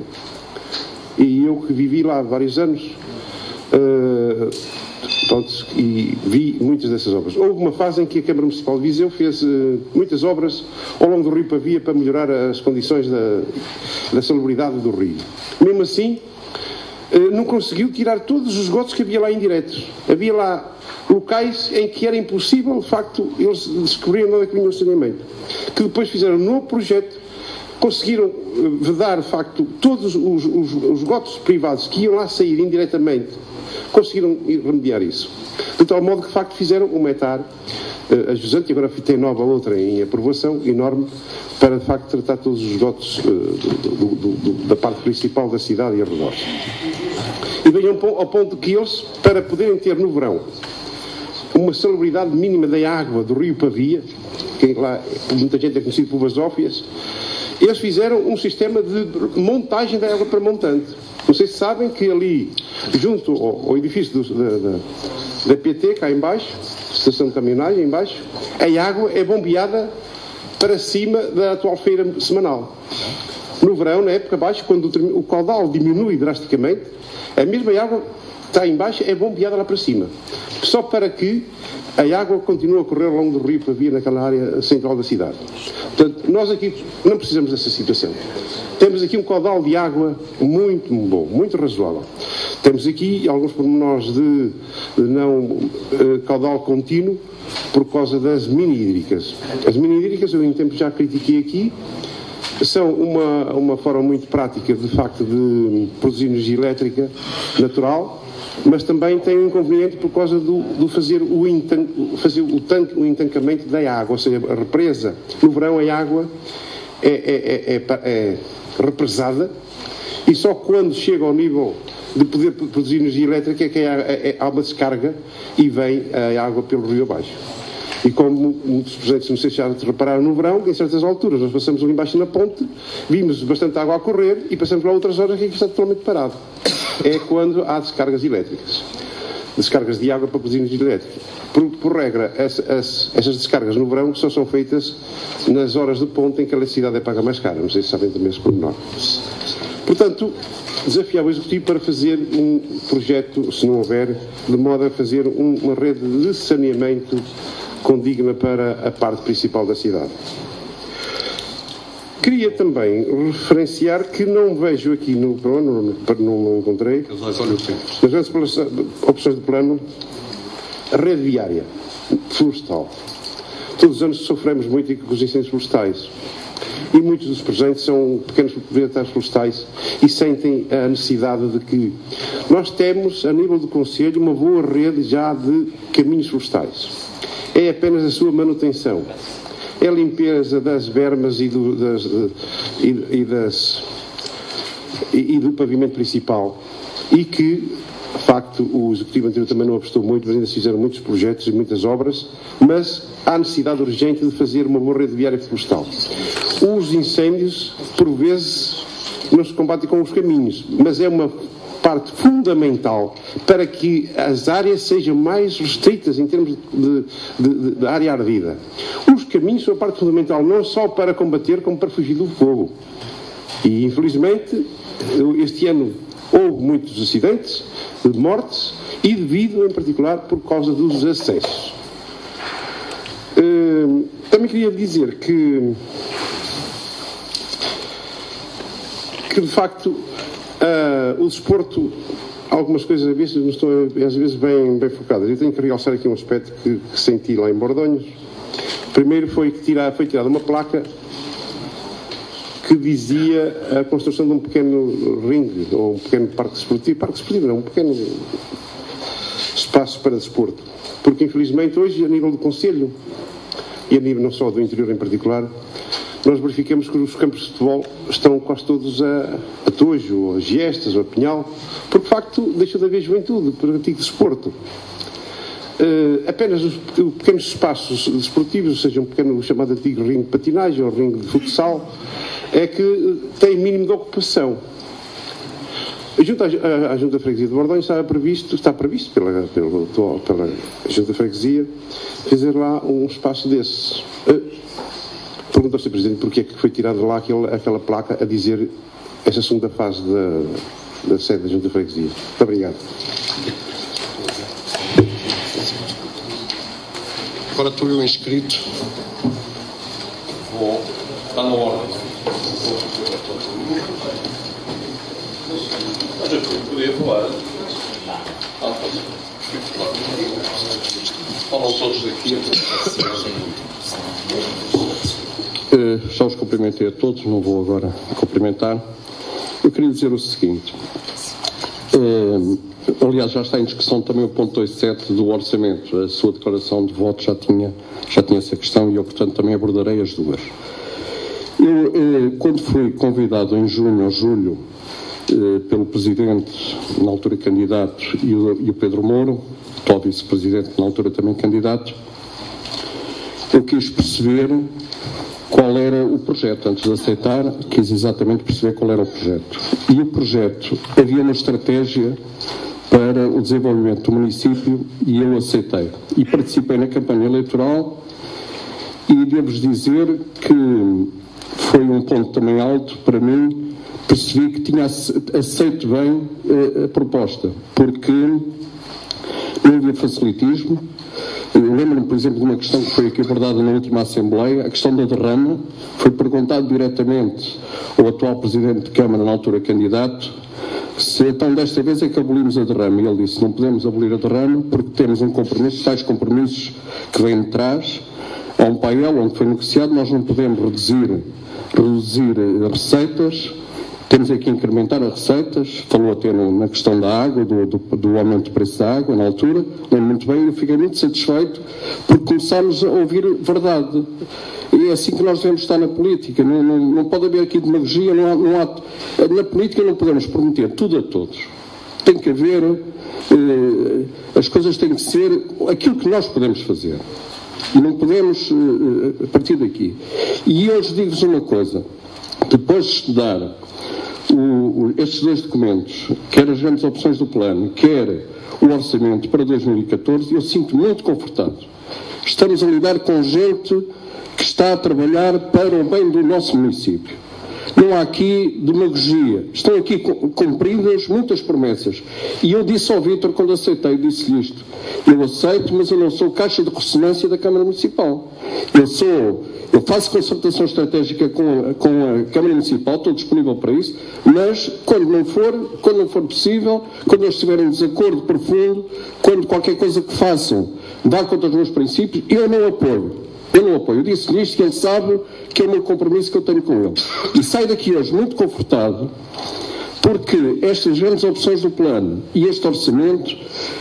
E eu que vivi lá há vários anos, uh, pronto, e vi muitas dessas obras. Houve uma fase em que a Câmara Municipal de Viseu fez uh, muitas obras ao longo do Rio Pavia para melhorar as condições da, da salubridade do rio. Mesmo assim, uh, não conseguiu tirar todos os esgotos que havia lá indiretos. Havia lá locais em que era impossível, de facto, eles descobriam onde é que vinha o saneamento. Que depois fizeram um novo projeto, conseguiram uh, vedar, de facto, todos os, os, os esgotos privados que iam lá sair indiretamente, conseguiram remediar isso. De tal modo que, de facto, fizeram um metar uh, ajusante, e agora tem nova outra em aprovação, enorme, para, de facto, tratar todos os esgotos uh, do, do, do, da parte principal da cidade e arredores. E venham ao ponto que eles, para poderem ter no verão uma salubridade mínima da água do Rio Pavia, que lá muita gente é conhecido por basófias, eles fizeram um sistema de montagem da água para montante. Não sei se sabem que ali, junto ao, ao edifício do, da, da, da P T, cá em baixo, estação de caminhonagem em baixo, a água é bombeada para cima da atual feira semanal. No verão, na época abaixo, quando o, o caudal diminui drasticamente, a mesma água que está em baixo é bombeada lá para cima. Só para que a água continue a correr ao longo do Rio Pavia, naquela área central da cidade. Portanto, nós aqui não precisamos dessa situação. Temos aqui um caudal de água muito bom, muito razoável. Temos aqui alguns pormenores de, de não uh, caudal contínuo por causa das mini-hídricas. As mini-hídricas, eu em tempo já critiquei aqui, são uma, uma forma muito prática, de facto, de produzir energia elétrica natural, mas também tem um inconveniente por causa do, do fazer, o, entan, fazer o, tanque, o entancamento da água, ou seja, a represa. No verão a água é, é, é, é, é represada e só quando chega ao nível de poder produzir energia elétrica é que há, é, há uma descarga e vem a água pelo rio abaixo. E como muitos presentes, não sei se já repararam no verão, em certas alturas nós passamos ali embaixo na ponte, vimos bastante água a correr e passamos lá outras horas que está totalmente parado. É quando há descargas elétricas. descargas de água para produzir energia elétrica. Por, por regra, essa, as, essas descargas no verão só são feitas nas horas de ponta em que a eletricidade é paga mais cara. Não sei se sabem também esse pormenor. Portanto, desafiava o Executivo para fazer um projeto, se não houver, de modo a fazer um, uma rede de saneamento condigna para a parte principal da cidade. Queria também referenciar que não vejo aqui no plano, não, não encontrei, nas grandes opções de plano, a rede viária florestal. Todos os anos sofremos muito com os incêndios florestais. E muitos dos presentes são pequenos proprietários florestais e sentem a necessidade de que nós temos, a nível do Conselho, uma boa rede já de caminhos florestais. É apenas a sua manutenção. É a limpeza das bermas e do, das, de, e, e, das, e, e do pavimento principal. E que, de facto, o Executivo anterior também não apostou muito, mas ainda se fizeram muitos projetos e muitas obras, mas há necessidade urgente de fazer uma boa rede viária florestal. Os incêndios, por vezes, não se combatem com os caminhos, mas é uma parte fundamental para que as áreas sejam mais restritas em termos de, de, de área ardida. Os caminhos são a parte fundamental não só para combater, como para fugir do fogo. E, infelizmente, este ano houve muitos acidentes, de mortes, e devido, em particular, por causa dos acessos. Uh, também queria dizer que, que de facto, uh, o desporto, algumas coisas às vezes não estão às vezes bem, bem focadas. Eu tenho que realçar aqui um aspecto que, que senti lá em Bordonhos. Primeiro foi que tira, foi tirada uma placa que dizia a construção de um pequeno ringue, ou um pequeno parque desportivo, parque desportivo não, um pequeno espaço para desporto. Porque, infelizmente, hoje, a nível do Conselho, e a nível não só do interior em particular, nós verificamos que os campos de futebol estão quase todos a, a Tojo, a Giestas, ou a Pinhal, porque, de facto, deixa de haver juventude para o antigo desporto. Uh, apenas os pequenos espaços desportivos, ou seja, um pequeno chamado antigo ringue de patinagem ou ringue de futsal, é que tem mínimo de ocupação. Junto à, à, à Junta de Freguesia de Bordões está previsto, está previsto pela, pela, pela Junta de Freguesia fazer lá um espaço desses. Uh, Perguntou ao senhor Presidente porque é que foi tirada lá aquele, aquela placa a dizer essa segunda fase da, da sede da Junta de Freguesia. Muito obrigado. Agora estou eu inscrito. Bom, está na ordem. Podia falar. Falam todos daqui. Uh, já os cumprimentei a todos, não vou agora cumprimentar. Eu queria dizer o seguinte. Uh, aliás, já está em discussão também o ponto vinte e sete do orçamento. A sua declaração de voto já tinha, já tinha essa questão e eu, portanto, também abordarei as duas. Eu, uh, quando fui convidado em junho ou julho uh, pelo Presidente, na altura candidato, e o, e o Pedro Mouro, atual Vice-Presidente, na altura também candidato, eu quis perceber qual era o projeto. Antes de aceitar, quis exatamente perceber qual era o projeto. E o projeto, havia uma estratégia para o desenvolvimento do município e eu aceitei. E participei na campanha eleitoral e devo-vos dizer que foi um ponto também alto para mim, percebi que tinha aceito bem a, a proposta, porque não havia facilitismo. Eu lembro-me, por exemplo, de uma questão que foi aqui abordada na última Assembleia, a questão da derrama. Foi perguntado diretamente ao atual Presidente de Câmara, na altura candidato, se então desta vez é que abolimos a derrama. E ele disse, não podemos abolir a derrama porque temos um compromisso, tais compromissos que vêm de trás, há um painel onde foi negociado, nós não podemos reduzir, reduzir receitas, temos aqui incrementar as receitas. Falou até no, na questão da água, do, do, do aumento do preço da água, na altura. Lembro muito bem, eu fiquei muito satisfeito porque começámos a ouvir verdade. E é assim que nós devemos estar na política. Não, não, não pode haver aqui demagogia, não há, não há, na política não podemos prometer tudo a todos. Tem que haver, eh, as coisas têm que ser aquilo que nós podemos fazer. E não podemos eh, partir daqui. E hoje digo-vos uma coisa, depois de estudar o, o, estes dois documentos, quer as grandes opções do plano, quer o orçamento para dois mil e catorze, eu sinto muito confortado. Estamos a lidar com gente que está a trabalhar para o bem do nosso município. Não há aqui demagogia. Estão aqui cumpridas muitas promessas. E eu disse ao Vítor, quando aceitei, disse-lhe isto. Eu aceito, mas eu não sou caixa de ressonância da Câmara Municipal. Eu sou... Eu faço concertação estratégica com a, com a Câmara Municipal, estou disponível para isso, mas quando não for, quando não for possível, quando eles estiverem em desacordo profundo, quando qualquer coisa que façam dá contra os meus princípios, eu não apoio. Eu não apoio. Eu disse-lhe isto, que ele sabe que é o meu compromisso que eu tenho com ele. E saio daqui hoje muito confortado, porque estas grandes opções do plano e este orçamento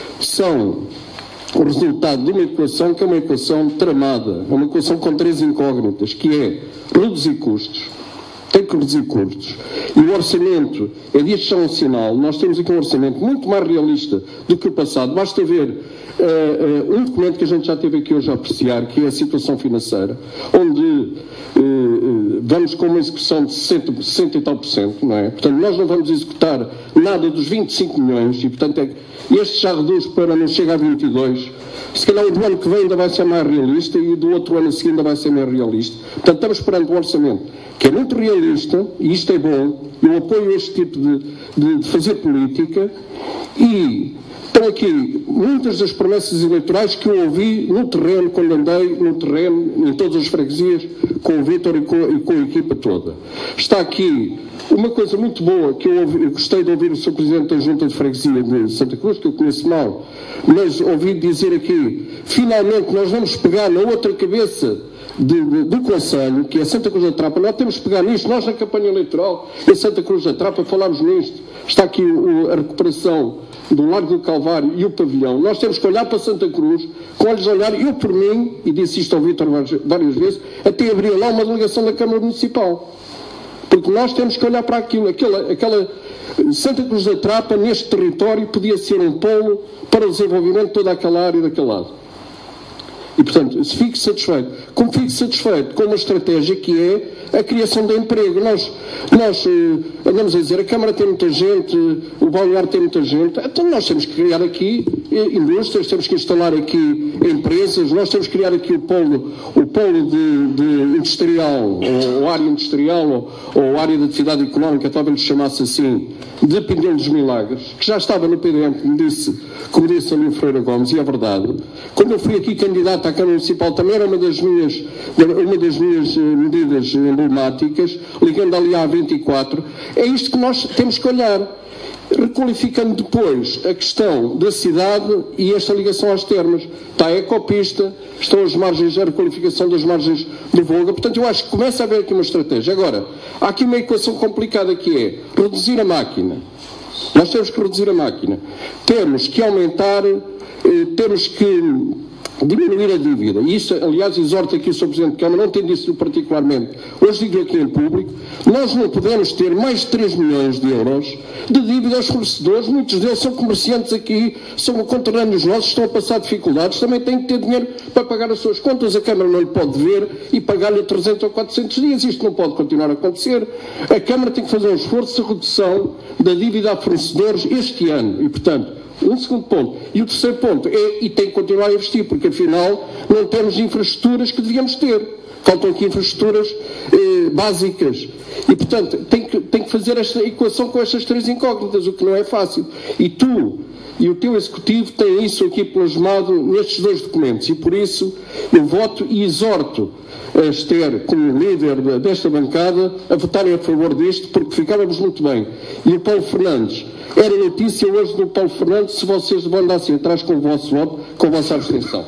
são o resultado de uma equação que é uma equação tramada, é uma equação com três incógnitas, que é reduzir custos, tem que reduzir custos, e o orçamento é de gestão nacional. Nós temos aqui um orçamento muito mais realista do que o passado. Basta ver uh, uh, um documento que a gente já teve aqui hoje a apreciar, que é a situação financeira, onde uh, uh, vamos com uma execução de sessenta, sessenta e tal por cento, não é? Portanto, nós não vamos executar nada dos vinte e cinco milhões, e portanto é, este já reduz para não chegar a vinte e dois. Se calhar o do ano que vem ainda vai ser mais realista e do outro ano a seguir ainda vai ser mais realista. Portanto, estamos perante um orçamento que é muito realista, e isto é bom, eu apoio este tipo de, de, de fazer política, e estão aqui muitas das promessas eleitorais que eu ouvi no terreno, quando andei no terreno, em todas as freguesias, com o Vítor e com, e com a equipa toda. Está aqui uma coisa muito boa que eu, ouvi, eu gostei de ouvir o senhor Presidente da Junta de Freguesia de Santa Cruz, que eu conheço mal, mas ouvi dizer aqui, finalmente nós vamos pegar na outra cabeça de, de, do Conselho, que é Santa Cruz da Trapa. Nós temos que pegar nisto. Nós na campanha eleitoral em Santa Cruz da Trapa falámos nisto. Está aqui o, a recuperação do Largo do Calvário e o pavilhão. Nós temos que olhar para Santa Cruz com olhos a olhar. Eu, por mim, e disse isto ao Vítor várias vezes, até abria lá uma delegação da Câmara Municipal. Porque nós temos que olhar para aquilo. Aquela, aquela Santa Cruz da Trapa, neste território, podia ser um polo para o desenvolvimento de toda aquela área daquele lado. E, portanto, se fique satisfeito, como fique satisfeito com uma estratégia que é a criação de emprego. Nós, nós eh, andamos a dizer, a Câmara tem muita gente, o balneário tem muita gente, então nós temos que criar aqui eh, indústrias, temos que instalar aqui empresas, nós temos que criar aqui o polo, o polo de, de industrial, ou, ou área industrial, ou, ou área de atividade económica, talvez lhe chamasse assim, de Pinhel dos Milagres, que já estava no P D M, como disse, como disse ali o Freire Gomes, e é verdade. Quando eu fui aqui candidato à Câmara Municipal, também era uma das minhas, uma das minhas medidas emblemáticas, ligando ali à vinte e quatro, é isto que nós temos que olhar, requalificando depois a questão da cidade e esta ligação às termas. Está a ecopista, estão as margens, a requalificação das margens do Volga, portanto eu acho que começa a haver aqui uma estratégia. Agora, há aqui uma equação complicada que é reduzir a máquina. Nós temos que reduzir a máquina. Temos que aumentar, eh, temos que diminuir a dívida. E isso, aliás, exorto aqui o senhor Presidente de Câmara, não tem disso particularmente. Hoje digo aqui em público, nós não podemos ter mais de três milhões de euros de dívida aos fornecedores. Muitos deles são comerciantes aqui, são conterrâneos nossos, estão a passar dificuldades, também têm que ter dinheiro para pagar as suas contas. A Câmara não lhe pode dever e pagar-lhe trezentos ou quatrocentos dias. Isto não pode continuar a acontecer. A Câmara tem que fazer um esforço de redução da dívida a fornecedores este ano. E, portanto, um segundo ponto. E o terceiro ponto é, e tem que continuar a investir, porque afinal não temos infraestruturas que devíamos ter. Faltam aqui infraestruturas eh, básicas. E, portanto, tem que, tem que fazer esta equação com estas três incógnitas, o que não é fácil. E tu e o teu Executivo têm isso aqui plasmado nestes dois documentos. E por isso eu voto e exorto a Esther, como líder desta bancada, a votarem a favor disto, porque ficávamos muito bem. E o Paulo Fernandes, era notícia hoje do Paulo Fernandes, se vocês andassem atrás com o vosso voto, com a vossa abstenção.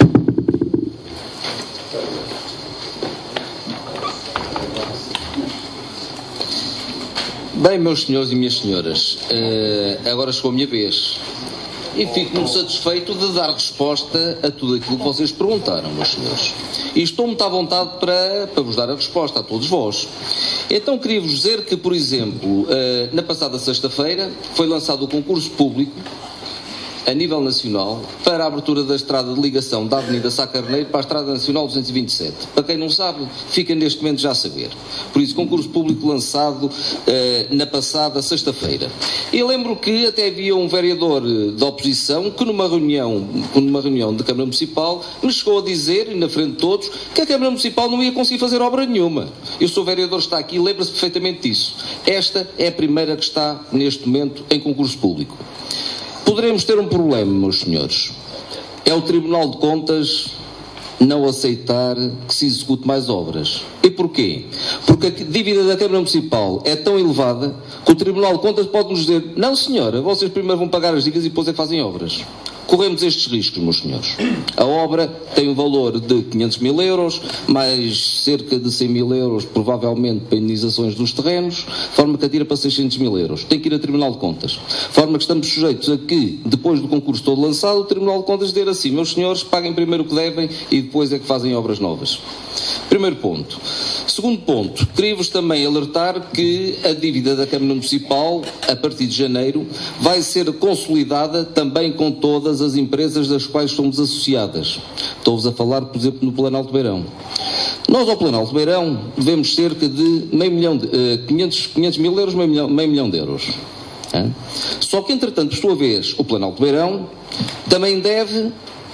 Bem, meus senhores e minhas senhoras, uh, agora chegou a minha vez. E fico muito satisfeito de dar resposta a tudo aquilo que vocês perguntaram, meus senhores. E estou muito à vontade para, para vos dar a resposta a todos vós. Então queria-vos dizer que, por exemplo, na passada sexta-feira foi lançado o concurso público a nível nacional para a abertura da estrada de ligação da Avenida Sá Carneiro para a Estrada Nacional duzentos e vinte e sete. Para quem não sabe, fica neste momento já a saber. Por isso, concurso público lançado eh, na passada sexta-feira. E lembro que até havia um vereador da oposição que numa reunião, numa reunião da Câmara Municipal me chegou a dizer, na frente de todos, que a Câmara Municipal não ia conseguir fazer obra nenhuma. Eu sou vereador, está aqui, lembra-se perfeitamente disso. Esta é a primeira que está neste momento em concurso público. Poderemos ter um problema, meus senhores. É o Tribunal de Contas não aceitar que se execute mais obras. E porquê? Porque a dívida da Câmara Municipal é tão elevada que o Tribunal de Contas pode nos dizer: não, senhora, vocês primeiro vão pagar as dívidas e depois é que fazem obras. Corremos estes riscos, meus senhores. A obra tem um valor de quinhentos mil euros, mais cerca de cem mil euros, provavelmente, para indenizações dos terrenos, de forma que atira para seiscentos mil euros. Tem que ir a Tribunal de Contas. De forma que estamos sujeitos a que, depois do concurso todo lançado, o Tribunal de Contas dizer assim: meus senhores, paguem primeiro o que devem e depois é que fazem obras novas. Primeiro ponto. Segundo ponto, queria-vos também alertar que a dívida da Câmara Municipal, a partir de janeiro, vai ser consolidada também com todas as empresas das quais somos associadas. Estou-vos a falar, por exemplo, no Planalto Beirão. Nós, ao Planalto Beirão, devemos cerca de meio milhão de, uh, quinhentos, quinhentos mil euros, meio milhão, meio milhão de euros. É? Só que, entretanto, por sua vez, o Planalto Beirão também deve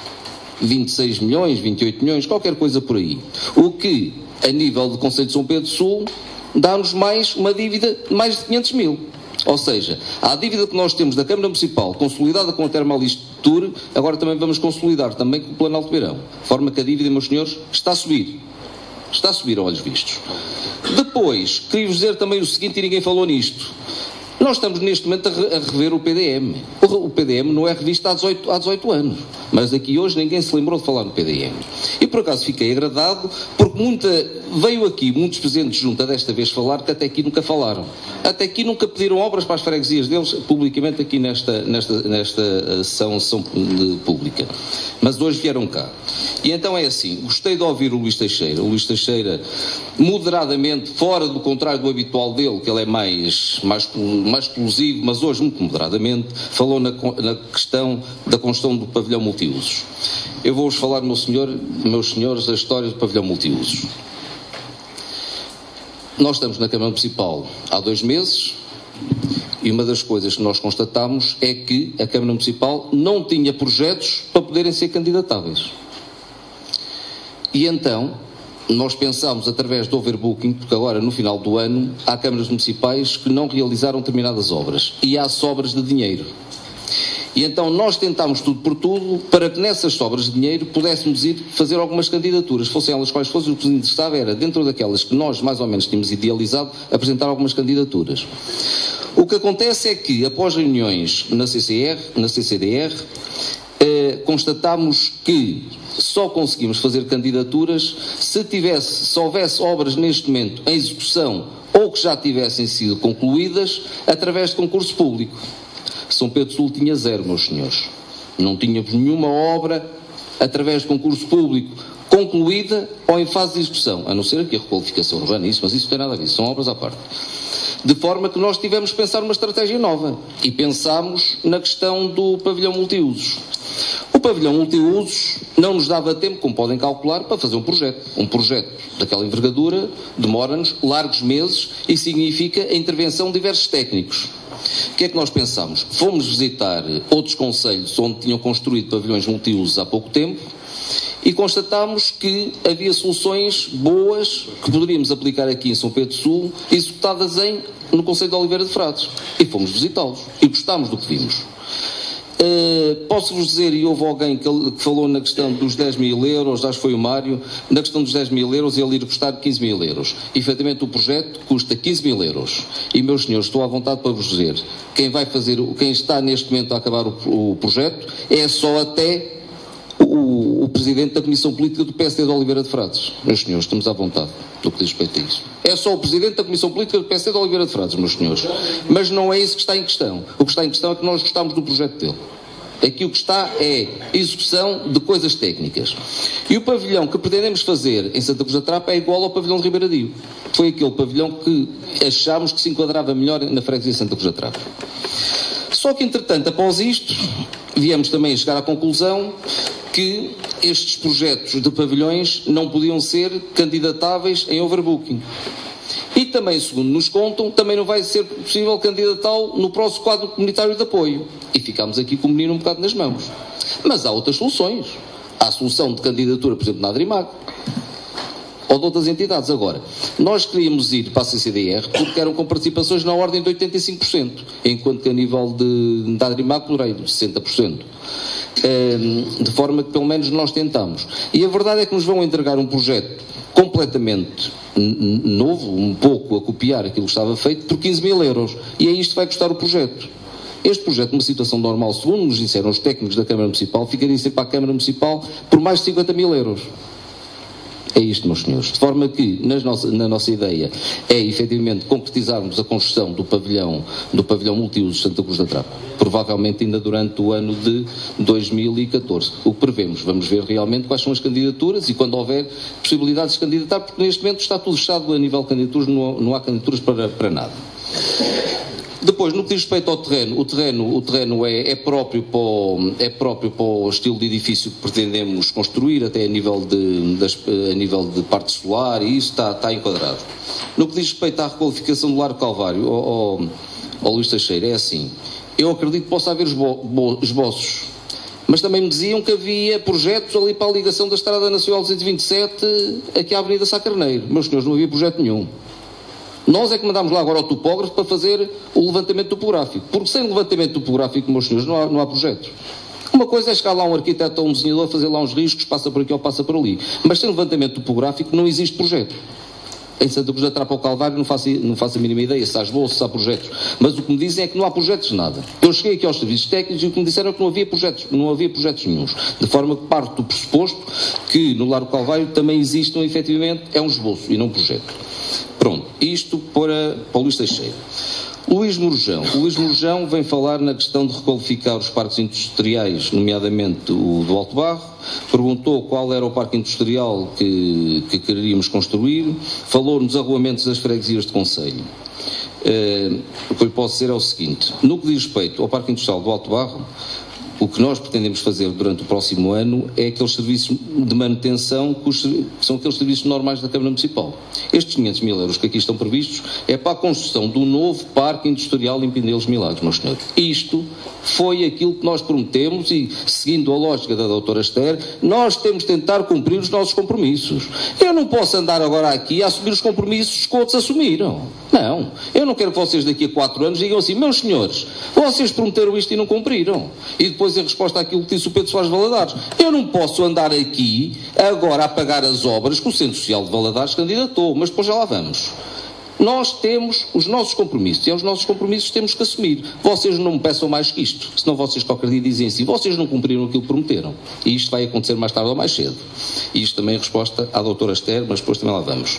vinte e seis milhões, vinte e oito milhões, qualquer coisa por aí. O que, a nível do Concelho de São Pedro Sul, dá-nos mais uma dívida de mais de quinhentos mil. Ou seja, a dívida que nós temos da Câmara Municipal, consolidada com a Termalistur, agora também vamos consolidar também com o Planalto Beirão. De forma que a dívida, meus senhores, está a subir. Está a subir a olhos vistos. Depois, queria-vos dizer também o seguinte, e ninguém falou nisto. Nós estamos neste momento a rever o P D M. O P D M não é revisto há dezoito, há dezoito anos. Mas aqui hoje ninguém se lembrou de falar no P D M. E por acaso fiquei agradado, porque muita, veio aqui muitos presidentes de junta desta vez falar que até aqui nunca falaram. Até aqui nunca pediram obras para as freguesias deles, publicamente aqui nesta, nesta, nesta sessão, sessão pública. Mas hoje vieram cá. E então é assim, gostei de ouvir o Luís Teixeira. O Luís Teixeira, moderadamente, fora do contrário do habitual dele, que ele é mais, mais, mais explosivo, mas hoje muito moderadamente, falou na, na questão da construção do pavilhão multiusos. Eu vou-vos falar, meu senhor, meus senhores, a história do pavilhão multiusos. Nós estamos na Câmara Municipal há dois meses e uma das coisas que nós constatamos é que a Câmara Municipal não tinha projetos para poderem ser candidatáveis. E então, nós pensámos através do overbooking, porque agora no final do ano há câmaras municipais que não realizaram determinadas obras e há sobras de dinheiro. E então nós tentámos tudo por tudo para que nessas sobras de dinheiro pudéssemos ir fazer algumas candidaturas, fossem elas quais fossem. O que nos interessava era, dentro daquelas que nós mais ou menos tínhamos idealizado, apresentar algumas candidaturas. O que acontece é que, após reuniões na C C R, na C C D R, eh, constatámos que só conseguimos fazer candidaturas se tivesse, se houvesse obras neste momento em execução ou que já tivessem sido concluídas através de concurso público. São Pedro Sul tinha zero, meus senhores. Não tínhamos nenhuma obra através de concurso público concluída ou em fase de execução, a não ser aqui a requalificação urbana, isso, mas isso não tem nada a ver, são obras à parte. De forma que nós tivemos que pensar uma estratégia nova e pensámos na questão do pavilhão multiusos. O pavilhão multiusos não nos dava tempo, como podem calcular, para fazer um projeto. Um projeto daquela envergadura demora-nos largos meses e significa a intervenção de diversos técnicos. O que é que nós pensámos? Fomos visitar outros concelhos onde tinham construído pavilhões multiusos há pouco tempo e constatámos que havia soluções boas que poderíamos aplicar aqui em São Pedro Sul, executadas em, no concelho de Oliveira de Frades. E fomos visitá-los e gostámos do que vimos. Uh, Posso-vos dizer, e houve alguém que, que falou na questão dos dez mil euros, acho que foi o Mário, na questão dos dez mil euros ele ir custar quinze mil euros. Efetivamente o projeto custa quinze mil euros. E, meus senhores, estou à vontade para vos dizer, quem vai fazer, quem está neste momento a acabar o, o projeto é só até o, o Presidente da Comissão Política do P S D de Oliveira de Frades. Meus senhores, estamos à vontade do que diz respeito a isso. É só o Presidente da Comissão Política do P S D de Oliveira de Frades, meus senhores. Mas não é isso que está em questão. O que está em questão é que nós gostamos do projeto dele. Aqui o que está é execução de coisas técnicas. E o pavilhão que pretendemos fazer em Santa Cruz da Trapa é igual ao pavilhão de Ribeiradio. Foi aquele pavilhão que achámos que se enquadrava melhor na freguesia de Santa Cruz da Trapa. Só que, entretanto, após isto, viemos também a chegar à conclusão que estes projetos de pavilhões não podiam ser candidatáveis em overbooking. E também, segundo nos contam, também não vai ser possível candidatá-lo no próximo quadro comunitário de apoio. E ficámos aqui com o menino um bocado nas mãos. Mas há outras soluções. Há a solução de candidatura, por exemplo, na Adrimag, ou de outras entidades. Agora, nós queríamos ir para a C C D R porque eram com participações na ordem de oitenta e cinco por cento, enquanto que a nível de, de Adrimag poderei de sessenta por cento. De forma que pelo menos nós tentamos. E a verdade é que nos vão entregar um projeto completamente novo, um pouco a copiar aquilo que estava feito, por quinze mil euros. E é isto que vai custar o projeto. Este projeto, numa situação normal, segundo nos disseram os técnicos da Câmara Municipal, ficaria sempre para a Câmara Municipal por mais de cinquenta mil euros. É isto, meus senhores. De forma que, nas nossa, na nossa ideia, é efetivamente concretizarmos a construção do pavilhão, do pavilhão multiuso Santa Cruz da Trapa. Provavelmente ainda durante o ano de dois mil e catorze. O que prevemos. Vamos ver realmente quais são as candidaturas e quando houver possibilidades de candidatar, porque neste momento está tudo fechado a nível de candidaturas, não, não há candidaturas para, para nada. Depois, no que diz respeito ao terreno, o terreno, o terreno é, é, próprio para o, é próprio para o estilo de edifício que pretendemos construir, até a nível de, das, a nível de parte solar, e isso está, está enquadrado. No que diz respeito à requalificação do Largo Calvário, ao, ao, ao Luís Teixeira, é assim, eu acredito que possa haver esbo, esboços, mas também me diziam que havia projetos ali para a ligação da Estrada Nacional duzentos e vinte e sete aqui à Avenida Sá Carneiro. Meus senhores, não havia projeto nenhum. Nós é que mandámos lá agora ao topógrafo para fazer o levantamento topográfico. Porque sem levantamento topográfico, meus senhores, não há, não há projeto. Uma coisa é chegar lá um arquiteto ou um desenhador, fazer lá uns riscos, passa por aqui ou passa por ali. Mas sem levantamento topográfico não existe projeto. Em Santa Cruz da Trapa ou Calvário não faço, não faço a mínima ideia se há esboços, se há projetos. Mas o que me dizem é que não há projetos de nada. Eu cheguei aqui aos serviços técnicos e o que me disseram é que não havia projetos, não havia projetos nenhuns. De forma que parte do pressuposto que no Largo Calvário também existam, efetivamente, é um esboço e não um projeto. Pronto, isto para, para o Luís Teixeira. Luís Morjão. O Luís Morjão vem falar na questão de requalificar os parques industriais, nomeadamente o do Alto Barro. Perguntou qual era o parque industrial que, que queríamos construir. Falou nos arruamentos das freguesias de concelho. Uh, o que eu lhe posso dizer é o seguinte. No que diz respeito ao parque industrial do Alto Barro, o que nós pretendemos fazer durante o próximo ano é aqueles serviços de manutenção que, os, que são aqueles serviços normais da Câmara Municipal. Estes quinhentos mil euros que aqui estão previstos é para a construção do novo Parque Industrial em Pindelos Milagres, meus senhores. Isto foi aquilo que nós prometemos e, seguindo a lógica da doutora Esther, nós temos de tentar cumprir os nossos compromissos. Eu não posso andar agora aqui a assumir os compromissos que outros assumiram. Não. Eu não quero que vocês daqui a quatro anos digam assim, meus senhores, vocês prometeram isto e não cumpriram. E depois em resposta àquilo que disse o Pedro Soares Valadares, eu não posso andar aqui agora a pagar as obras que o Centro Social de Valadares candidatou, mas depois já lá vamos. Nós temos os nossos compromissos e aos nossos compromissos temos que assumir. Vocês não me peçam mais que isto, senão vocês qualquer dia dizem assim, vocês não cumpriram aquilo que prometeram. E isto vai acontecer mais tarde ou mais cedo. E isto também é resposta à doutora Esther, mas depois também lá vamos.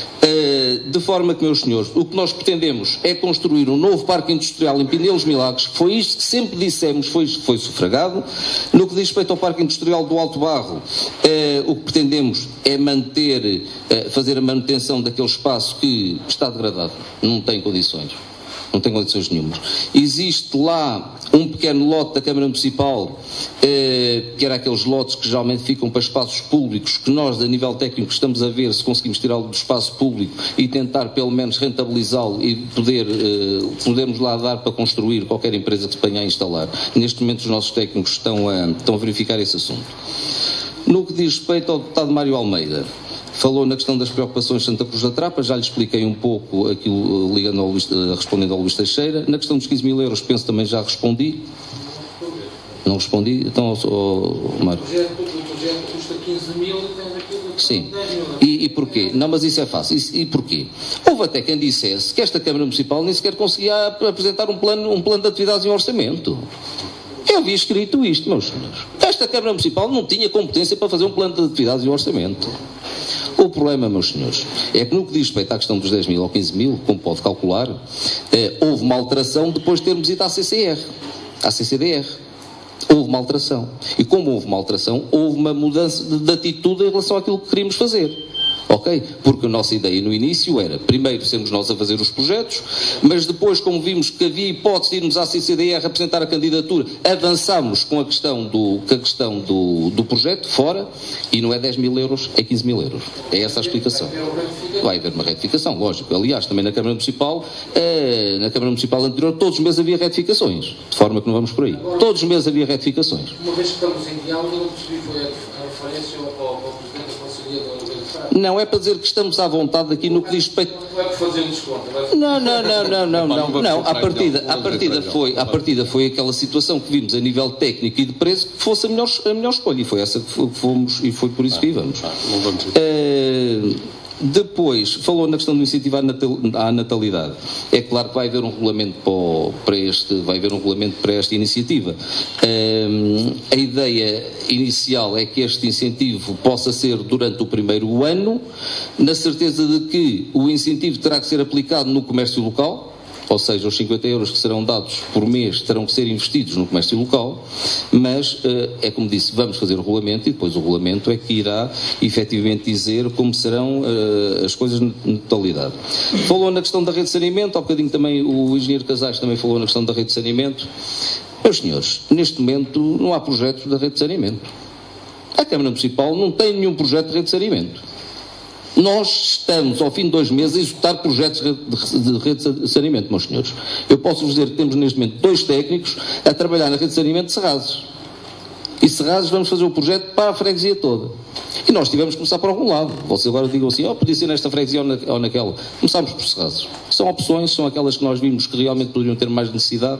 Uh, de forma que, meus senhores, o que nós pretendemos é construir um novo parque industrial em Pindelos Milagres. Foi isto que sempre dissemos, foi isto que foi sufragado. No que diz respeito ao parque industrial do Alto Barro, uh, o que pretendemos é manter, uh, fazer a manutenção daquele espaço que está degradado, não tem condições, não tem condições nenhumas. Existe lá um pequeno lote da Câmara Municipal, eh, que era aqueles lotes que geralmente ficam para espaços públicos, que nós, a nível técnico, estamos a ver se conseguimos tirá-lo do espaço público e tentar, pelo menos, rentabilizá-lo e poder, eh, podermos lá dar para construir qualquer empresa que se venha a instalar. Neste momento, os nossos técnicos estão a, estão a verificar esse assunto. No que diz respeito ao deputado Mário Almeida, falou na questão das preocupações de Santa Cruz da Trapa, já lhe expliquei um pouco aquilo, ligando ao Luís, respondendo ao Luís Teixeira. Na questão dos quinze mil euros, penso também já respondi. Não respondi? Então, ao, ao Mário. O projeto, o projeto custa quinze mil e tem aquilo que sim. dez mil. E, e porquê? Não, mas isso é fácil. E, e porquê? Houve até quem dissesse que esta Câmara Municipal nem sequer conseguia apresentar um plano, um plano de atividades em orçamento. Eu vi escrito isto, meus senhores. Esta Câmara Municipal não tinha competência para fazer um plano de atividades em orçamento. O problema, meus senhores, é que no que diz respeito à questão dos dez mil ou quinze mil, como pode calcular, eh, houve uma alteração depois de termos ido à C C R, à C C D R. Houve uma alteração. E como houve uma alteração, houve uma mudança de, de atitude em relação àquilo que queríamos fazer. Ok? Porque a nossa ideia no início era, primeiro, sermos nós a fazer os projetos, mas depois, como vimos que havia hipótese de irmos à C C D R a representar a candidatura, avançámos com a questão do, com a questão do, do projeto, fora, e não é dez mil euros, é quinze mil euros. É essa a explicação. Vai haver uma retificação, lógico. Aliás, também na Câmara Municipal, eh, na Câmara Municipal anterior, todos os meses havia retificações, de forma que não vamos por aí. Todos os meses havia retificações. Uma vez que estamos em diálogo, não percebi foi a referência ao, ao Presidente da Conselhia da Universidade. Não é para dizer que estamos à vontade aqui no que diz respeito. Não é para fazer desconto. Não, não, não, não, não, não. Não, a partida, a partida foi, a partida foi aquela situação que vimos a nível técnico e de preço que fosse a melhor, a melhor escolha, e foi essa que fomos, e foi por isso que vamos. Uh, Depois, falou na questão do incentivo à natalidade. É claro que vai haver um regulamento para, para este, vai haver um regulamento para esta iniciativa. Um, a ideia inicial é que este incentivo possa ser durante o primeiro ano, na certeza de que o incentivo terá que ser aplicado no comércio local. Ou seja, os cinquenta euros que serão dados por mês terão que ser investidos no comércio local, mas é como disse, vamos fazer o regulamento e depois o regulamento é que irá efetivamente dizer como serão as coisas na totalidade. Falou na questão da rede de saneamento, há bocadinho também o engenheiro Casais também falou na questão da rede de saneamento. Meus senhores, neste momento não há projetos da rede de saneamento. A Câmara Municipal não tem nenhum projeto de rede de saneamento. Nós estamos, ao fim de dois meses, a executar projetos de rede de saneamento, meus senhores. Eu posso vos dizer que temos neste momento dois técnicos a trabalhar na rede de saneamento de Serrazes. E Serrazes vamos fazer o projeto para a freguesia toda. E nós tivemos que começar por algum lado. Vocês agora digam assim, oh, podia ser nesta freguesia ou, na, ou naquela. Começámos por Serrazes. São opções, são aquelas que nós vimos que realmente poderiam ter mais necessidade.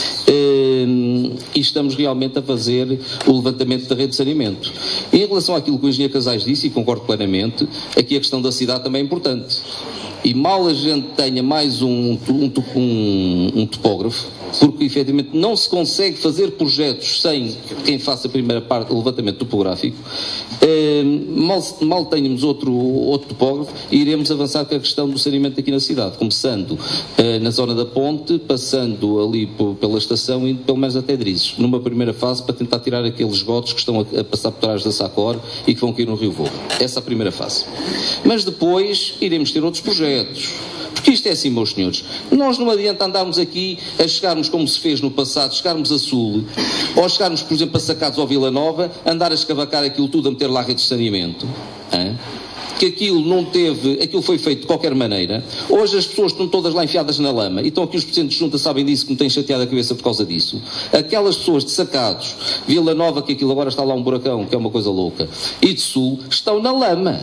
E estamos realmente a fazer o levantamento da rede de saneamento. Em relação àquilo que o engenheiro Casais disse, e concordo plenamente, aqui a questão da cidade também é importante. E mal a gente tenha mais um, um, um, um topógrafo, porque efetivamente não se consegue fazer projetos sem quem faça a primeira parte do levantamento topográfico, eh, mal, mal tenhamos outro, outro topógrafo, iremos avançar com a questão do saneamento aqui na cidade, começando eh, na zona da ponte, passando ali por, pela estação e indo pelo menos até Drizes, numa primeira fase para tentar tirar aqueles esgotos que estão a, a passar por trás da Sacor e que vão cair no Rio Vogo. Essa é a primeira fase. Mas depois iremos ter outros projetos. Porque isto é assim, meus senhores, nós não adianta andarmos aqui a chegarmos como se fez no passado, chegarmos a Sul, ou chegarmos, por exemplo, a Sacados ou Vila Nova, andar a escavacar aquilo tudo, a meter lá a rede de saneamento, hein? Que aquilo não teve, aquilo foi feito de qualquer maneira. Hoje as pessoas estão todas lá enfiadas na lama, e estão aqui os presidentes de junta, sabem disso, que me têm chateado a cabeça por causa disso. Aquelas pessoas de Sacados, Vila Nova, que aquilo agora está lá um buracão, que é uma coisa louca, e de Sul, estão na lama.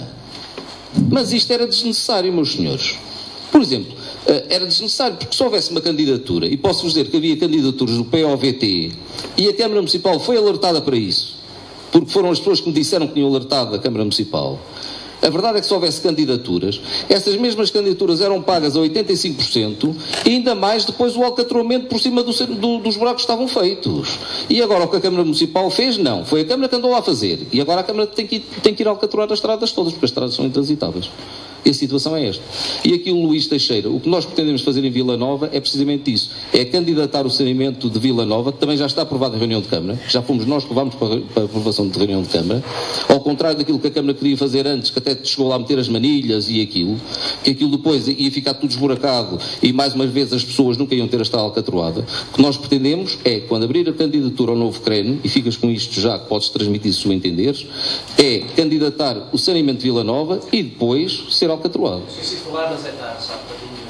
Mas isto era desnecessário, meus senhores. Por exemplo, era desnecessário, porque se houvesse uma candidatura, e posso-vos dizer que havia candidaturas do P O V T, e a Câmara Municipal foi alertada para isso, porque foram as pessoas que me disseram que tinham alertado a Câmara Municipal. A verdade é que se houvesse candidaturas, essas mesmas candidaturas eram pagas a oitenta e cinco por cento e ainda mais depois o alcatramento por cima do, do, dos buracos que estavam feitos. E agora o que a Câmara Municipal fez, não. Foi a Câmara que andou lá a fazer. E agora a Câmara tem que, tem que ir alcatrar as estradas todas, porque as estradas são intransitáveis. E a situação é esta. E aqui o Luís Teixeira, o que nós pretendemos fazer em Vila Nova é precisamente isso. É candidatar o saneamento de Vila Nova, que também já está aprovado em reunião de Câmara, já fomos nós que levámos para a aprovação de reunião de Câmara, ao contrário daquilo que a Câmara queria fazer antes, que até chegou lá a meter as manilhas e aquilo, que aquilo depois ia ficar tudo esburacado e mais uma vez as pessoas nunca iam ter a estada alcatroada. O que nós pretendemos é, quando abrir a candidatura ao novo C R E N, e ficas com isto já, que podes transmitir se o entenderes, é candidatar o saneamento de Vila Nova e depois ser alcatroado. Se falar das etapas, sabe,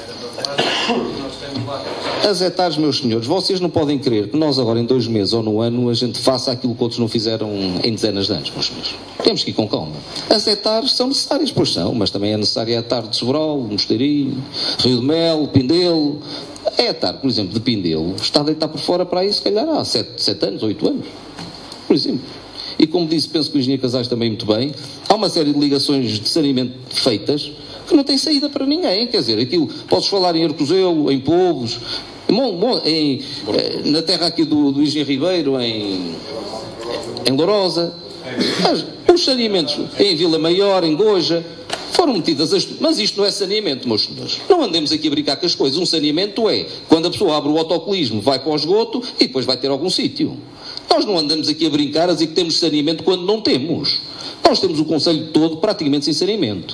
as etares, meus senhores, vocês não podem crer que nós agora em dois meses ou no ano a gente faça aquilo que outros não fizeram em dezenas de anos, meus senhores. Temos que ir com calma. As etares são necessárias, pois são, mas também é necessária a etar de Sobral, Mosteirinho, Rio de Mel, Pindelo. A etar, por exemplo, de Pindelo, está a deitar por fora para aí, se calhar há sete anos, oito anos, por exemplo. E como disse, penso que o engenheiro Casais também muito bem, há uma série de ligações de saneamento feitas que não tem saída para ninguém. Quer dizer, aquilo, podes falar em Arcozeu, em Povos, em, na terra aqui do, do engenheiro Ribeiro, em, em Lourosa, mas os saneamentos em Vila Maior, em Goja, foram metidas as... Mas isto não é saneamento, meus senhores. Não andemos aqui a brincar com as coisas. Um saneamento é quando a pessoa abre o autocolismo, vai para o esgoto e depois vai ter algum sítio. Nós não andamos aqui a brincar a dizer que temos saneamento quando não temos. Nós temos o concelho todo praticamente sem saneamento.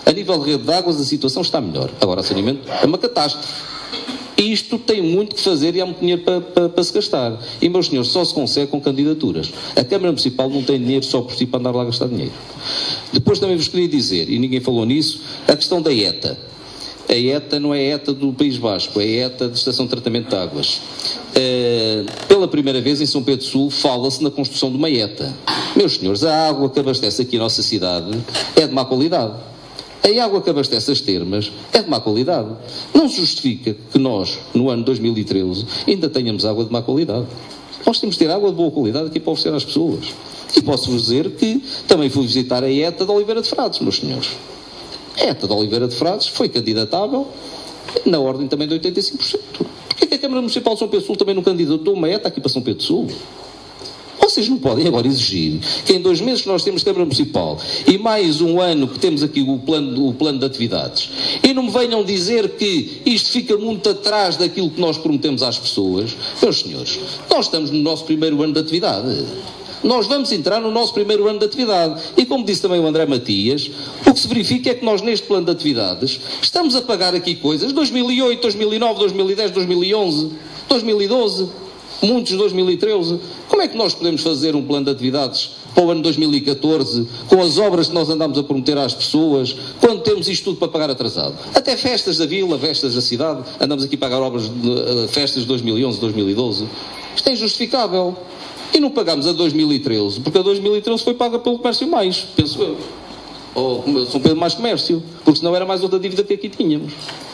A nível de rede de águas, a situação está melhor. Agora, o saneamento é uma catástrofe. Isto tem muito que fazer e há muito dinheiro para, para, para se gastar. E, meus senhores, só se consegue com candidaturas. A Câmara Municipal não tem dinheiro só por si para andar lá a gastar dinheiro. Depois também vos queria dizer, e ninguém falou nisso, a questão da ETA. A ETA não é a ETA do País Basco, é a ETA de Estação de Tratamento de Águas. Uh, pela primeira vez em São Pedro Sul fala-se na construção de uma ETA. Meus senhores, a água que abastece aqui a nossa cidade é de má qualidade. A água que abastece as termas é de má qualidade. Não se justifica que nós, no ano dois mil e treze, ainda tenhamos água de má qualidade. Nós temos de ter água de boa qualidade aqui para oferecer às pessoas. E posso-vos dizer que também fui visitar a ETA de Oliveira de Frades, meus senhores. A ETA de Oliveira de Frades foi candidatável na ordem também de oitenta e cinco por cento. Porquê que a Câmara Municipal de São Pedro Sul também não candidatou uma ETA aqui para São Pedro Sul? Vocês não podem agora exigir que em dois meses que nós temos Câmara Municipal e mais um ano que temos aqui o plano, o plano de atividades e não me venham dizer que isto fica muito atrás daquilo que nós prometemos às pessoas. Meus senhores, nós estamos no nosso primeiro ano de atividade. Nós vamos entrar no nosso primeiro ano de atividade. E como disse também o André Matias, o que se verifica é que nós neste plano de atividades estamos a pagar aqui coisas dois mil e oito, dois mil e nove, dois mil e dez, dois mil e onze, dois mil e doze, muitos dois mil e treze. Como é que nós podemos fazer um plano de atividades para o ano dois mil e catorze, com as obras que nós andamos a prometer às pessoas, quando temos isto tudo para pagar atrasado? Até festas da vila, festas da cidade, andamos aqui a pagar obras de, festas de dois mil e onze, dois mil e doze. Isto é injustificável. E não pagamos a dois mil e treze, porque a dois mil e treze foi paga pelo Comércio Mais, penso eu. Ou São Pedro Mais Comércio, porque senão era mais outra dívida que aqui tínhamos.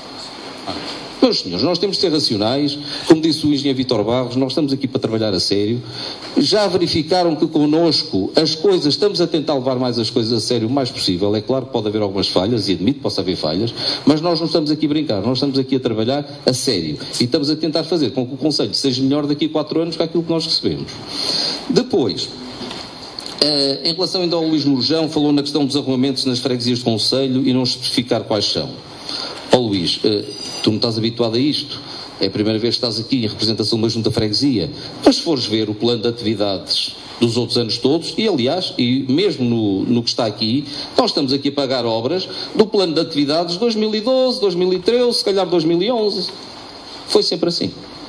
Meus senhores, nós temos de ser racionais, como disse o engenheiro Vítor Barros, nós estamos aqui para trabalhar a sério. Já verificaram que connosco as coisas, estamos a tentar levar mais as coisas a sério o mais possível. É claro que pode haver algumas falhas, e admito que possa haver falhas, mas nós não estamos aqui a brincar, nós estamos aqui a trabalhar a sério. E estamos a tentar fazer com que o Conselho seja melhor daqui a quatro anos que aquilo que nós recebemos. Depois, Uh, em relação ainda ao Luís Murjão, falou na questão dos arrumamentos nas freguesias do Conselho e não especificar quais são. Ó oh, Luís, uh, tu não estás habituado a isto, é a primeira vez que estás aqui em representação de uma junta freguesia, mas se fores ver o plano de atividades dos outros anos todos, e aliás, e mesmo no, no que está aqui, nós estamos aqui a pagar obras do plano de atividades de dois mil e doze, dois mil e treze, se calhar dois mil e onze. Foi sempre assim.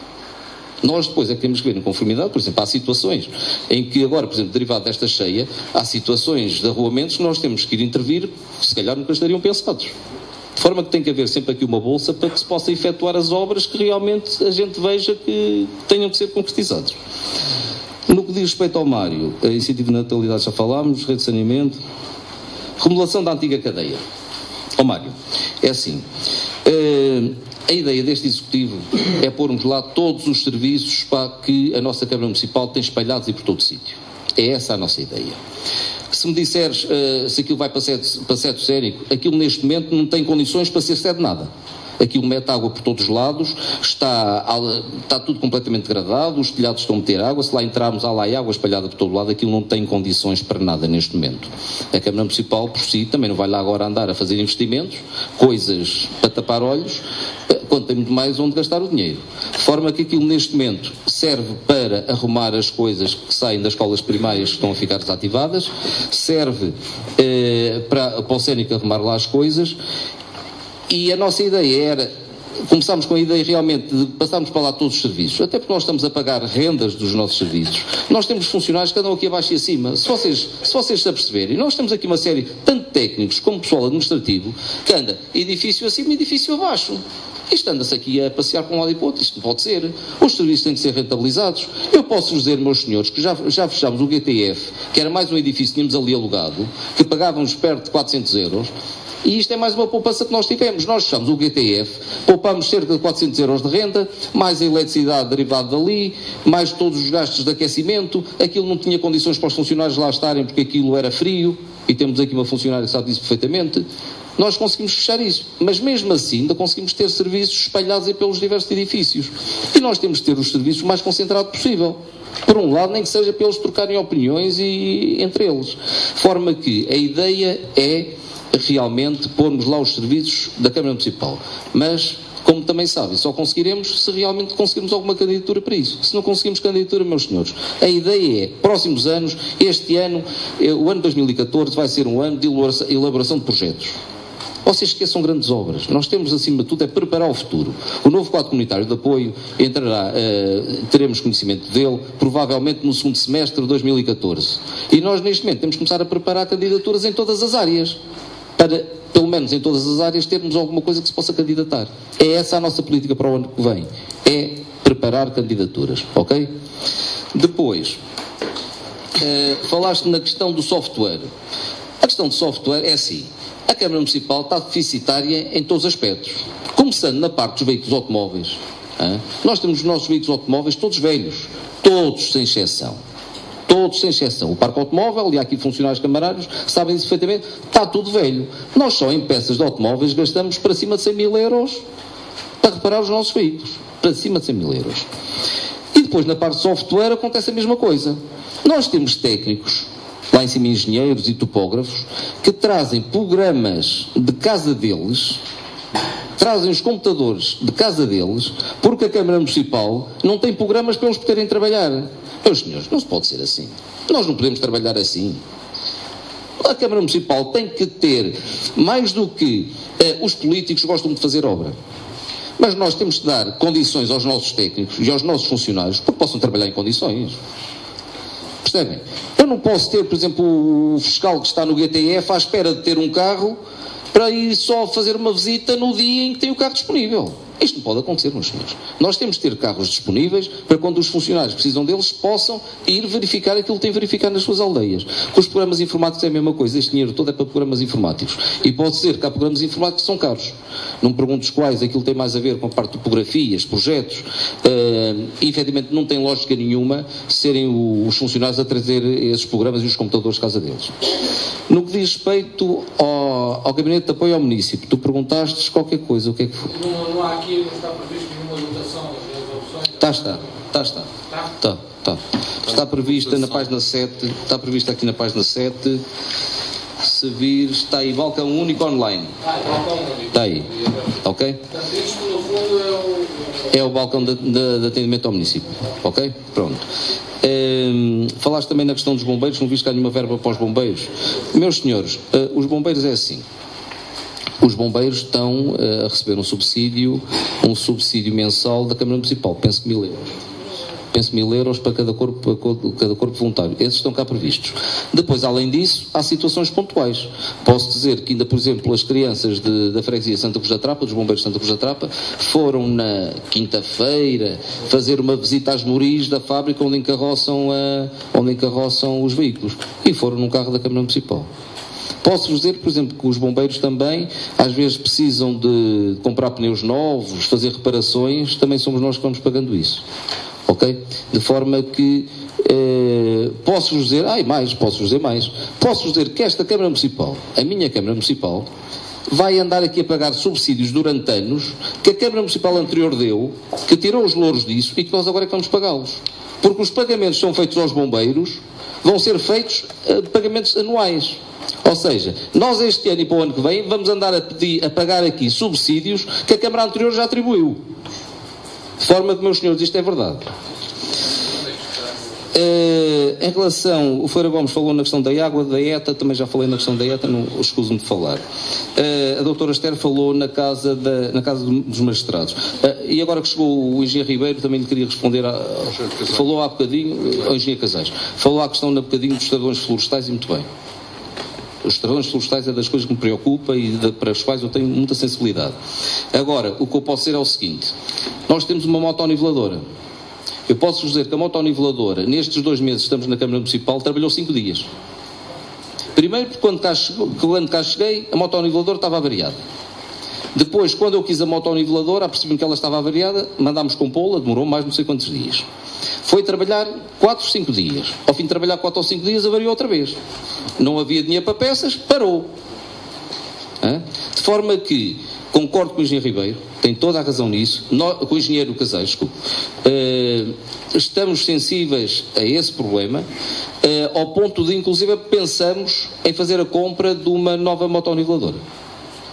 Nós depois é que temos que ver em conformidade, por exemplo, há situações em que agora, por exemplo, derivado desta cheia, há situações de arruamentos que nós temos que ir intervir, que se calhar nunca estariam pensados. De forma que tem que haver sempre aqui uma bolsa para que se possa efetuar as obras que realmente a gente veja que tenham que ser concretizadas. No que diz respeito ao Mário, a incentivo de natalidade já falámos, rede de saneamento, remodelação da antiga cadeia. Ó Mário, é assim... Uh, A ideia deste Executivo é pormos lá todos os serviços para que a nossa Câmara Municipal tem espalhados e por todo o sítio. É essa a nossa ideia. Se me disseres uh, se aquilo vai para sede, para sede cénico, aquilo neste momento não tem condições para ser sede de nada. Aquilo mete água por todos os lados, está, está tudo completamente degradado, os telhados estão a meter água, se lá entrarmos há lá água espalhada por todo o lado, aquilo não tem condições para nada neste momento. A Câmara Municipal, por si, também não vai lá agora andar a fazer investimentos, coisas para tapar olhos, quando tem muito mais onde gastar o dinheiro. De forma que aquilo neste momento serve para arrumar as coisas que saem das escolas primárias que estão a ficar desativadas, serve eh, para, para o Cénico arrumar lá as coisas. E a nossa ideia era, começámos com a ideia realmente de passarmos para lá todos os serviços, até porque nós estamos a pagar rendas dos nossos serviços. Nós temos funcionários que andam aqui abaixo e acima. Se vocês se, vocês se aperceberem, nós temos aqui uma série, tanto técnicos como pessoal administrativo, que anda edifício acima e edifício abaixo. Isto anda-se aqui a passear para um lado e para o outro, isto não pode ser. Os serviços têm que ser rentabilizados. Eu posso-vos dizer, meus senhores, que já, já fechámos o G T F, que era mais um edifício que tínhamos ali alugado, que pagávamos perto de quatrocentos euros, e isto é mais uma poupança que nós tivemos. Nós fechamos o G T F, poupámos cerca de quatrocentos euros de renda, mais a eletricidade derivada dali, mais todos os gastos de aquecimento. Aquilo não tinha condições para os funcionários lá estarem porque aquilo era frio, e temos aqui uma funcionária que sabe disso perfeitamente. Nós conseguimos fechar isso, mas mesmo assim ainda conseguimos ter serviços espalhados aí pelos diversos edifícios. E nós temos de ter os serviços o mais concentrado possível. Por um lado, nem que seja para eles trocarem opiniões e entre eles. De forma que a ideia é realmente pormos lá os serviços da Câmara Municipal. Mas, como também sabem, só conseguiremos se realmente conseguirmos alguma candidatura para isso. Se não conseguimos candidatura, meus senhores, a ideia é, próximos anos, este ano, o ano dois mil e catorze vai ser um ano de elaboração de projetos. Vocês esqueçam grandes obras. Nós temos, acima de tudo, é preparar o futuro. O novo quadro comunitário de apoio entrará, uh, teremos conhecimento dele, provavelmente no segundo semestre de dois mil e catorze. E nós, neste momento, temos que começar a preparar candidaturas em todas as áreas, para, pelo menos em todas as áreas, termos alguma coisa que se possa candidatar. É essa a nossa política para o ano que vem. É preparar candidaturas, ok? Depois, uh, falaste na questão do software. A questão do software é assim. A Câmara Municipal está deficitária em todos os aspectos. Começando na parte dos veículos automóveis. Hein? Nós temos os nossos veículos automóveis todos velhos. Todos, sem exceção. Todos, sem exceção. O parque automóvel, e há aqui funcionários camarários, sabem isso perfeitamente, está tudo velho. Nós só em peças de automóveis gastamos para cima de cem mil euros para reparar os nossos veículos. Para cima de cem mil euros. E depois, na parte de software, acontece a mesma coisa. Nós temos técnicos, lá em cima engenheiros e topógrafos, que trazem programas de casa deles, trazem os computadores de casa deles, porque a Câmara Municipal não tem programas para eles poderem trabalhar. Meus senhores, não se pode ser assim. Nós não podemos trabalhar assim. A Câmara Municipal tem que ter, mais do que eh, os políticos gostam de fazer obra, mas nós temos que dar condições aos nossos técnicos e aos nossos funcionários para que possam trabalhar em condições. Percebem? Eu não posso ter, por exemplo, o fiscal que está no G T F à espera de ter um carro para ir só fazer uma visita no dia em que tem o carro disponível. Isto não pode acontecer, meus senhores. Nós temos de ter carros disponíveis para quando os funcionários precisam deles possam ir verificar aquilo que têm verificado nas suas aldeias. Com os programas informáticos é a mesma coisa. Este dinheiro todo é para programas informáticos. E pode ser que há programas informáticos que são caros. Não me pergunto os quais, aquilo tem mais a ver com a parte de topografias, projetos. Uh, e, efetivamente, não tem lógica nenhuma serem o, os funcionários a trazer esses programas e os computadores de casa deles. No que diz respeito ao, ao Gabinete de Apoio ao Município, tu perguntaste qualquer coisa, o que é que foi? Não, não há aqui, não está previsto nenhuma dotação das opções? Está, está, está, está. Está, está. Está prevista na página sete, está prevista aqui na página sete, se vir, está aí, balcão único online. Ah, é balcão único. Está aí, ok? Portanto, isto no fundo é o... É o balcão de, de, de atendimento ao município, ok? Pronto. Um, falaste também na questão dos bombeiros, não viste que há nenhuma verba para os bombeiros. Meus senhores, uh, os bombeiros é assim. Os bombeiros estão uh, a receber um subsídio, um subsídio mensal da Câmara Municipal, penso que mil euros. Penso mil euros para cada corpo, para cada corpo voluntário. Esses estão cá previstos. Depois, além disso, há situações pontuais. Posso dizer que ainda, por exemplo, as crianças de, da freguesia Santa Cruz da Trapa, dos bombeiros de Santa Cruz da Trapa, foram na quinta-feira fazer uma visita às moris da fábrica onde encarroçam, a, onde encarroçam os veículos. E foram num carro da Câmara Municipal. Posso-vos dizer, por exemplo, que os bombeiros também, às vezes, precisam de comprar pneus novos, fazer reparações, também somos nós que vamos pagando isso. Ok? De forma que eh, posso-vos dizer, ai mais, posso-vos dizer mais, posso-vos dizer que esta Câmara Municipal, a minha Câmara Municipal, vai andar aqui a pagar subsídios durante anos que a Câmara Municipal anterior deu, que tirou os louros disso e que nós agora é que vamos pagá-los. Porque os pagamentos são feitos aos bombeiros, vão ser feitos eh, pagamentos anuais. Ou seja, nós este ano e para o ano que vem vamos andar a, pedir, a pagar aqui subsídios que a Câmara anterior já atribuiu. De forma que, meus senhores, isto é verdade. Uh, em relação, o Ferreira Gomes falou na questão da água, da E T A, também já falei na questão da E T A, não escuso-me de falar. Uh, a doutora Esther falou na casa, da, na casa dos magistrados. Uh, e agora que chegou o engenheiro Ribeiro, também lhe queria responder, a, falou há bocadinho, ao engenheiro Casais, falou há questão, há bocadinho, dos travões florestais, e muito bem. Os travões florestais é das coisas que me preocupa e de, para as quais eu tenho muita sensibilidade. Agora, o que eu posso dizer é o seguinte: nós temos uma motoniveladora. Eu posso dizer que a motoniveladora, nestes dois meses que estamos na Câmara Municipal, trabalhou cinco dias. Primeiro, porque quando cá, quando cá cheguei, a motoniveladora estava avariada. Depois, quando eu quis a motoniveladora, percebi que ela estava avariada, mandámos compô-la, demorou mais não sei quantos dias. Foi trabalhar quatro, cinco dias. Ao fim de trabalhar quatro ou cinco dias, avariou outra vez. Não havia dinheiro para peças, parou. Hã? De forma que, concordo com o engenheiro Ribeiro, tem toda a razão nisso, nós, com o engenheiro Casais, desculpe, uh, estamos sensíveis a esse problema, uh, ao ponto de, inclusive, pensamos em fazer a compra de uma nova motoniveladora.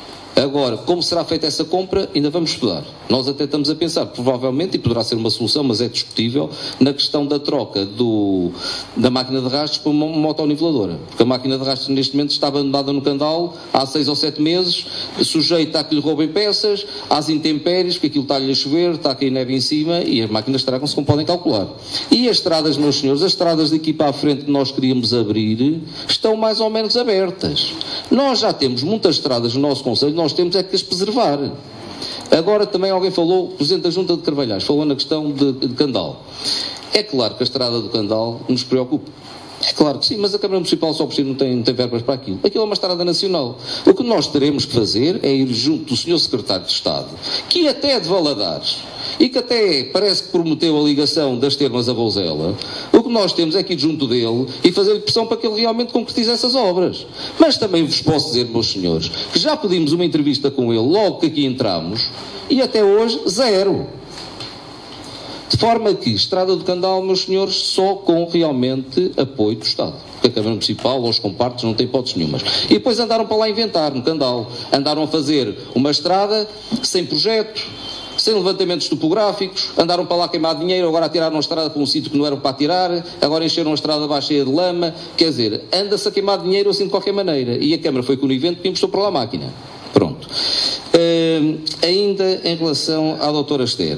Agora, como será feita essa compra, ainda vamos estudar. Nós até estamos a pensar, provavelmente, e poderá ser uma solução, mas é discutível, na questão da troca do, da máquina de rastros por uma motoniveladora. Porque a máquina de rastros neste momento está abandonada no Candal há seis ou sete meses, sujeita a que lhe roubem peças, às intempéries, porque aquilo está-lhe a chover, está a cair neve em cima e as máquinas estragam-se como podem calcular. E as estradas, meus senhores, as estradas daqui para a frente que nós queríamos abrir, estão mais ou menos abertas. Nós já temos muitas estradas no nosso concelho, nós temos é que as preservar. Agora também alguém falou, o Presidente da Junta de Carvalhais, falou na questão de, de Candal. É claro que a estrada do Candal nos preocupa. É claro que sim, mas a Câmara Municipal só por si não tem, não tem verbas para aquilo. Aquilo é uma estrada nacional. O que nós teremos que fazer é ir junto do senhor Secretário de Estado, que até é de Valadares, e que até parece que prometeu a ligação das Termas a Vouzela. O que nós temos é que ir junto dele e fazer-lhe pressão para que ele realmente concretize essas obras. Mas também vos posso dizer, meus senhores, que já pedimos uma entrevista com ele logo que aqui entramos e até hoje zero. De forma que, Estrada do Candal, meus senhores, só com realmente apoio do Estado. Porque a Câmara Municipal ou os compartes não têm hipóteses nenhumas. E depois andaram para lá inventar, no Candal. Andaram a fazer uma estrada sem projeto, sem levantamentos topográficos, andaram para lá queimar dinheiro, agora atiraram a estrada para um sítio que não era para atirar, agora encheram a estrada abaixo cheia de lama. Quer dizer, anda-se a queimar dinheiro assim de qualquer maneira. E a Câmara foi conivente e emprestou para lá a máquina. Pronto. Uh, ainda em relação à doutora Esther.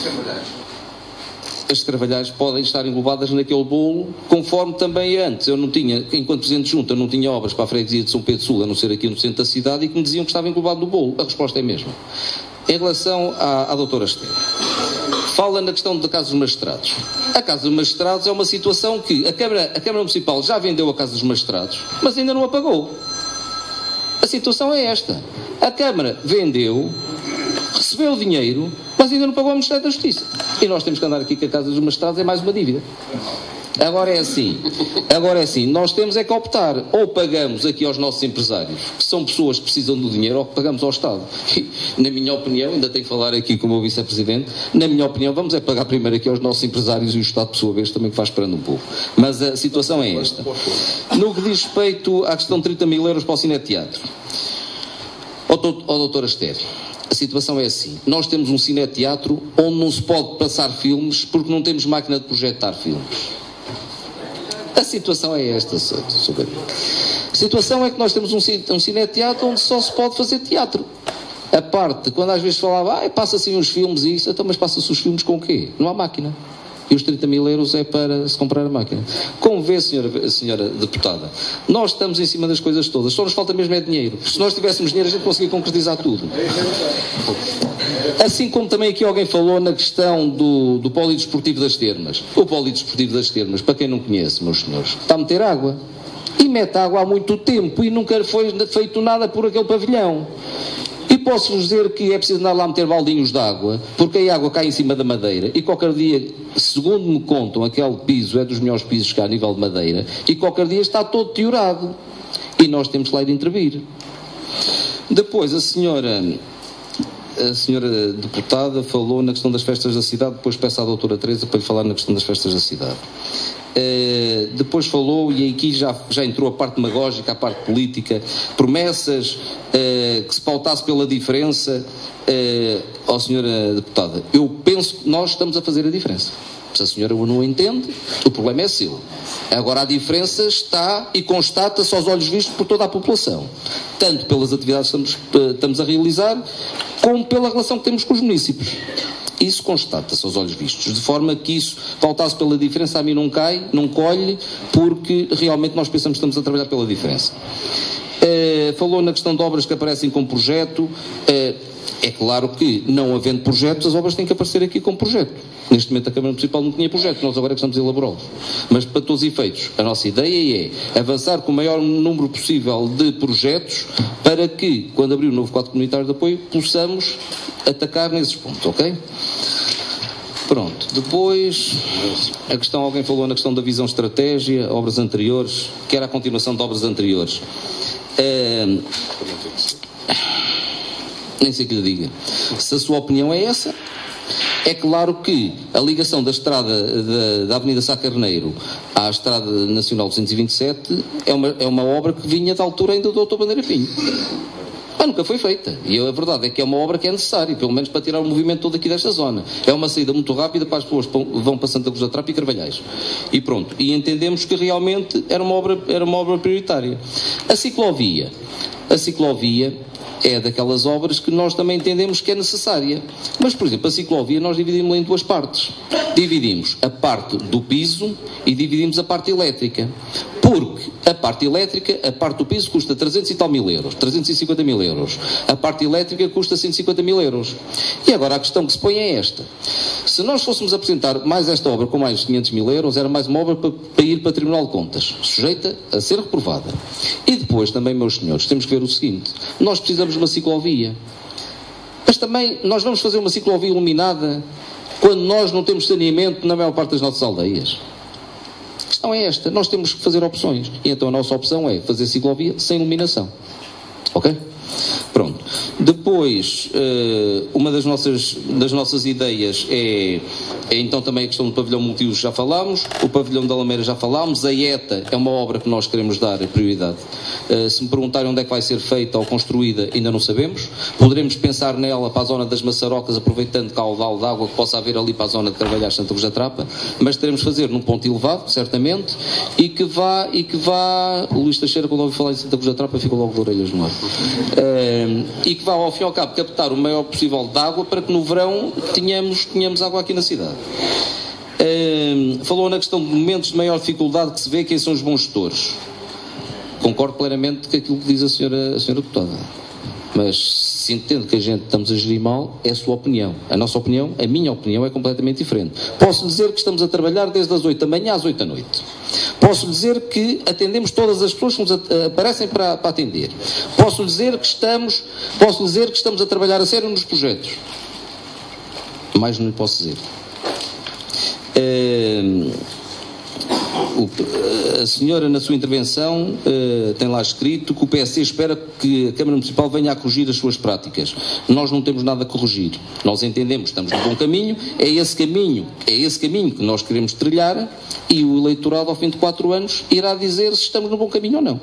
As Carvalhais podem estar englobadas naquele bolo, conforme também antes. Eu não tinha, enquanto Presidente de Junta, não tinha obras para a freguesia de São Pedro Sul, a não ser aqui no centro da cidade, e que me diziam que estava englobado no bolo. A resposta é a mesma. Em relação à, à doutora Esther, fala na questão da Casa dos Magistrados. A Casa dos Magistrados é uma situação que a Câmara, a Câmara Municipal já vendeu a Casa dos Magistrados, mas ainda não a pagou. A situação é esta. A Câmara vendeu, recebeu o dinheiro, mas ainda não pagou ao Ministério da Justiça. E nós temos que andar aqui que a Casa dos Magistrados é mais uma dívida. Agora é assim, agora é assim, nós temos é que optar, ou pagamos aqui aos nossos empresários, que são pessoas que precisam do dinheiro, ou que pagamos ao Estado. E, na minha opinião, ainda tenho que falar aqui com o meu Vice-Presidente, na minha opinião, vamos é pagar primeiro aqui aos nossos empresários e o Estado, por sua vez, também que vai esperando um pouco. Mas a situação é esta. No que diz respeito à questão de trinta mil euros para o Cineteatro, ó doutora Esther, a situação é assim, nós temos um cineteatro onde não se pode passar filmes porque não temos máquina de projetar filmes. A situação é esta, senhor A situação é que nós temos um, um cineteatro onde só se pode fazer teatro. A parte, quando às vezes falava, ah, passa-se uns filmes e isso, então, mas passa-se os filmes com o quê? Não há máquina. E os trinta mil euros é para se comprar a máquina. Como vê, senhora, senhora deputada, nós estamos em cima das coisas todas, só nos falta mesmo é dinheiro. Se nós tivéssemos dinheiro, a gente conseguia concretizar tudo. Assim como também aqui alguém falou na questão do, do Polidesportivo das Termas. O Polidesportivo das Termas, para quem não conhece, meus senhores, está a meter água. E mete água há muito tempo e nunca foi feito nada por aquele pavilhão. E posso-vos dizer que é preciso andar lá a meter baldinhos de água, porque a água cai em cima da madeira, e qualquer dia, segundo me contam, aquele piso é dos melhores pisos que há a nível de madeira, e qualquer dia está todo teorado. E nós temos que lá ir intervir. Depois, a senhora, a senhora deputada falou na questão das festas da cidade, depois peço à doutora Teresa para lhe falar na questão das festas da cidade. Uh, depois falou, e aqui já, já entrou a parte demagógica, a parte política, promessas uh, que se pautasse pela diferença. Uh, ó senhora deputada, eu penso que nós estamos a fazer a diferença. Se a senhora não entende, o problema é seu. Agora a diferença está e constata-se aos olhos vistos por toda a população, tanto pelas atividades que estamos, estamos a realizar, como pela relação que temos com os municípios. Isso constata-se aos olhos vistos, de forma que isso, pautasse pela diferença, a mim não cai, não colhe, porque realmente nós pensamos que estamos a trabalhar pela diferença. Uh, falou na questão de obras que aparecem com projeto. Uh, é claro que, não havendo projetos, as obras têm que aparecer aqui com projeto. Neste momento a Câmara Municipal não tinha projeto, nós agora é que estamos a elaborá-los. Mas, para todos os efeitos, a nossa ideia é avançar com o maior número possível de projetos para que, quando abrir o novo quadro comunitário de apoio, possamos atacar nesses pontos, ok? Pronto. Depois, a questão, alguém falou na questão da visão estratégia, obras anteriores, que era a continuação de obras anteriores. É... Nem sei o que lhe diga. Se a sua opinião é essa, é claro que a ligação da estrada da, da Avenida Sá Carneiro à Estrada Nacional duzentos e vinte e sete é uma, é uma obra que vinha da altura ainda do doutor Bandeira Pinho. Mas nunca foi feita. E a verdade é que é uma obra que é necessária, pelo menos para tirar o movimento todo aqui desta zona. É uma saída muito rápida para as pessoas que vão para Santa Cruz da Trapa e Carvalhais. E pronto. E entendemos que realmente era uma obra, era uma obra prioritária. A ciclovia. A ciclovia é daquelas obras que nós também entendemos que é necessária. Mas, por exemplo, a ciclovia nós dividimos em duas partes. Dividimos a parte do piso e dividimos a parte elétrica. Porque a parte elétrica, a parte do piso custa trezentos e tal mil euros, trezentos e cinquenta mil euros. A parte elétrica custa cento e cinquenta mil euros. E agora a questão que se põe é esta. Se nós fôssemos apresentar mais esta obra com mais quinhentos mil euros, era mais uma obra para, para ir para o Tribunal de Contas, sujeita a ser reprovada. E depois também, meus senhores, temos que ver o seguinte. Nós precisamos de uma ciclovia. Mas também nós vamos fazer uma ciclovia iluminada quando nós não temos saneamento na maior parte das nossas aldeias. A questão é esta, nós temos que fazer opções. E então a nossa opção é fazer ciclovia sem iluminação. Ok? Pronto. Depois, uma das nossas, das nossas ideias é, é então também a questão do pavilhão multiuso, já falámos, o pavilhão da Lameira já falámos, a ETA é uma obra que nós queremos dar prioridade. Se me perguntarem onde é que vai ser feita ou construída, ainda não sabemos. Poderemos pensar nela para a zona das Maçarocas, aproveitando caudal de água que possa haver ali para a zona de Carvalhais, Santa Cruz da Trapa, mas teremos que fazer num ponto elevado, certamente, e que vá, e que vá, o Luís Teixeira, quando ouve falar em Santa Cruz da Trapa, fica logo de orelhas no ar. Uh, e que vá, ao fim e ao cabo, captar o maior possível de água para que no verão tenhamos, tenhamos água aqui na cidade. Uh, falou na questão de momentos de maior dificuldade que se vê, quem são os bons gestores. Concordo plenamente com aquilo que diz a senhora, a senhora deputada. Mas se entende que a gente estamos a gerir mal, é a sua opinião. A nossa opinião, a minha opinião, é completamente diferente. Posso dizer que estamos a trabalhar desde as oito da manhã às oito da noite. Posso dizer que atendemos todas as pessoas que nos aparecem para, para atender. Posso dizer que estamos, posso dizer que estamos a trabalhar a sério nos projetos. Mais não lhe posso dizer. Uh, o, a senhora, na sua intervenção, uh, tem lá escrito que o P S C espera que a Câmara Municipal venha a corrigir as suas práticas. Nós não temos nada a corrigir. Nós entendemos que estamos no bom caminho, é esse caminho, é esse caminho que nós queremos trilhar, e o eleitorado, ao fim de quatro anos, irá dizer se estamos no bom caminho ou não.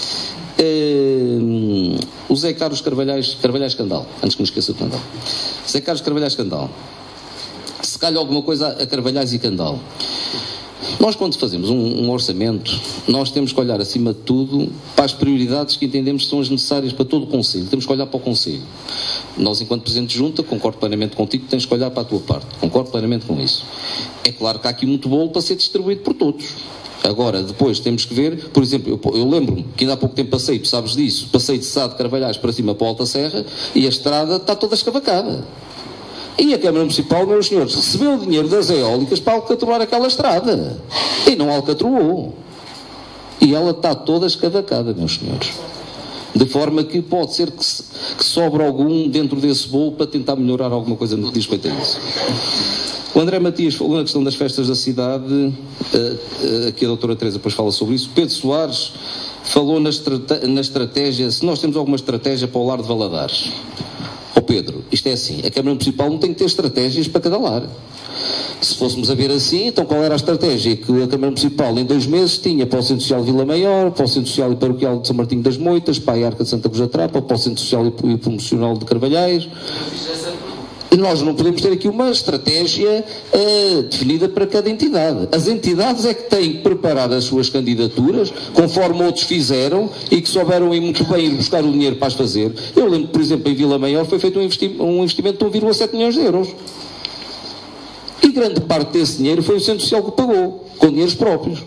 Uh, o Zé Carlos Carvalhais, Carvalhais Candal, antes que me esqueça do Candal. Zé Carlos Carvalhais Candal. Se calhar alguma coisa a Carvalhais e Candal. Nós, quando fazemos um, um orçamento, nós temos que olhar, acima de tudo, para as prioridades que entendemos que são as necessárias para todo o Conselho. Temos que olhar para o Conselho. Nós, enquanto Presidente de Junta, concordo plenamente contigo, tens que olhar para a tua parte. Concordo plenamente com isso. É claro que há aqui muito bolo para ser distribuído por todos. Agora, depois temos que ver, por exemplo, eu, eu lembro-me que ainda há pouco tempo passei, tu sabes disso, passei de Sá de Carvalhais para cima para a Alta Serra e a estrada está toda escavacada. E a Câmara Municipal, meus senhores, recebeu o dinheiro das eólicas para alcatroar aquela estrada. E não alcatroou. E ela está toda escavacada, meus senhores. De forma que pode ser que, se, que sobre algum dentro desse bolo para tentar melhorar alguma coisa no que diz respeito a isso. O André Matias falou na questão das festas da cidade, uh, uh, aqui a doutora Teresa depois fala sobre isso. Pedro Soares falou na, estrate na estratégia, se nós temos alguma estratégia para o lar de Valadares. Ó oh Pedro, isto é assim, a Câmara Municipal não tem que ter estratégias para cada lar. Se fôssemos a ver assim, então qual era a estratégia que a Câmara Municipal em dois meses tinha para o Centro Social de Vila Maior, para o Centro Social e Paroquial de São Martinho das Moitas, para a Arca de Santa Cruz da Trapa, para o Centro Social e Promocional de Carvalhais. E nós não podemos ter aqui uma estratégia uh, definida para cada entidade. As entidades é que têm que preparar as suas candidaturas, conforme outros fizeram, e que souberam ir muito bem ir buscar o dinheiro para as fazer. Eu lembro, por exemplo, em Vila Maior foi feito um, investi um investimento de um vírgula sete milhões de euros. E grande parte desse dinheiro foi o Centro Social que pagou, com dinheiros próprios.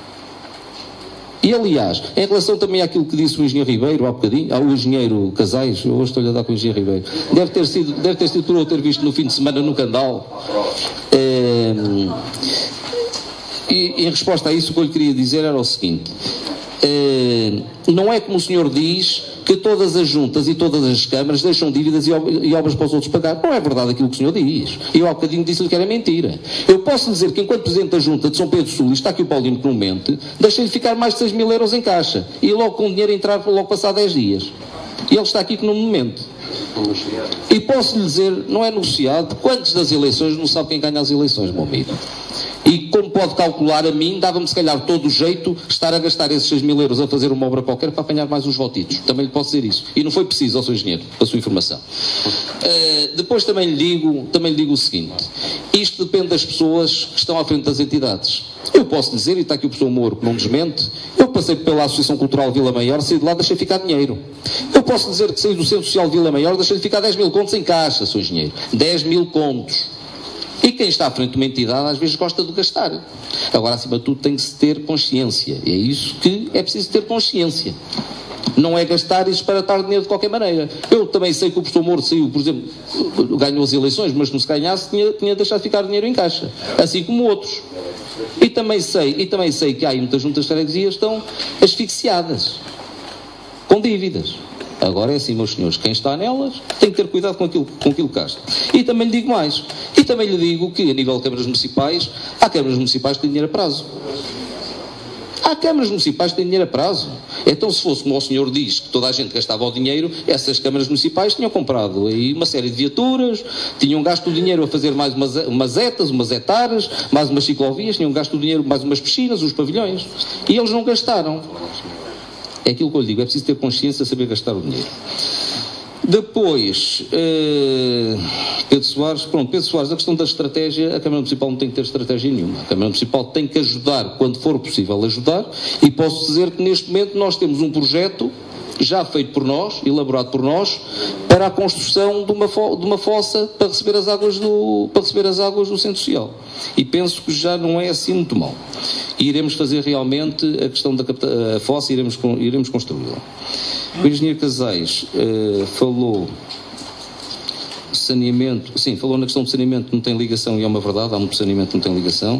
E, aliás, em relação também àquilo que disse o engenheiro Ribeiro há bocadinho, ao engenheiro Casais, eu hoje estou-lhe a dar com o engenheiro Ribeiro, deve ter sido, deve ter sido por eu ter visto no fim de semana no Candal. É, e, em resposta a isso, o que eu lhe queria dizer era o seguinte, é, não é como o senhor diz que todas as juntas e todas as câmaras deixam dívidas e, e obras para os outros pagar. Não é verdade aquilo que o senhor diz. Eu há bocadinho disse-lhe que era mentira. Eu posso dizer que enquanto Presidente da Junta de São Pedro Sul, e está aqui o Paulinho que não mente, deixei-lhe ficar mais de seis mil euros em caixa. E logo com o dinheiro entrar, logo passar dez dias. E ele está aqui que não me mente. E posso lhe dizer, não é negociado, porque antes das eleições não sabe quem ganha as eleições, meu amigo. E como pode calcular, a mim dava-me se calhar todo o jeito estar a gastar esses seis mil euros a fazer uma obra qualquer para apanhar mais uns votitos. Também lhe posso dizer isso. E não foi preciso, ao seu engenheiro, para a sua informação. Uh, depois também lhe, digo, também lhe digo o seguinte, isto depende das pessoas que estão à frente das entidades. Eu posso dizer, e está aqui o professor Moro que não desmente, eu passei pela Associação Cultural Vila Maior, saí de lá, deixei ficar dinheiro. Eu posso dizer que saí do Centro Social Vila Maior, deixei ficar dez mil contos em caixa, seu engenheiro. dez mil contos. E quem está à frente de uma entidade às vezes gosta de gastar. Agora, acima de tudo, tem que se ter consciência. E é isso que é preciso ter consciência. Não é gastar e disparatar dinheiro de qualquer maneira. Eu também sei que o professor Moro saiu, por exemplo, ganhou as eleições, mas não se ganhasse, tinha, tinha deixado ficar dinheiro em caixa. Assim como outros. E também sei, e também sei que há muitas juntas de freguesias que estão asfixiadas, com dívidas. Agora é assim, meus senhores, quem está nelas tem que ter cuidado com aquilo, com aquilo que gasta. E também lhe digo mais. E também lhe digo que, a nível de câmaras municipais, há câmaras municipais que têm dinheiro a prazo. Há câmaras municipais que têm dinheiro a prazo. Então, se fosse como o senhor diz, que toda a gente gastava o dinheiro, essas câmaras municipais tinham comprado aí uma série de viaturas, tinham gasto o dinheiro a fazer mais umas, umas etas, umas etares, mais umas ciclovias, tinham gasto o dinheiro mais umas piscinas, uns pavilhões. E eles não gastaram. É aquilo que eu lhe digo, é preciso ter consciência de saber gastar o dinheiro. Depois, eh, Pedro Soares, pronto, Pedro Soares, a questão da estratégia, a Câmara Municipal não tem que ter estratégia nenhuma. A Câmara Municipal tem que ajudar, quando for possível ajudar, e posso dizer que neste momento nós temos um projeto, já feito por nós, elaborado por nós, para a construção de uma, fo de uma fossa para receber as águas do, para receber as águas do Centro Social. E penso que já não é assim muito mal. E iremos fazer realmente a questão da a fossa, iremos, iremos construí-la. O engenheiro Casais uh, falou saneamento, sim, falou na questão do saneamento, não tem ligação, e é uma verdade, há um saneamento que não tem ligação.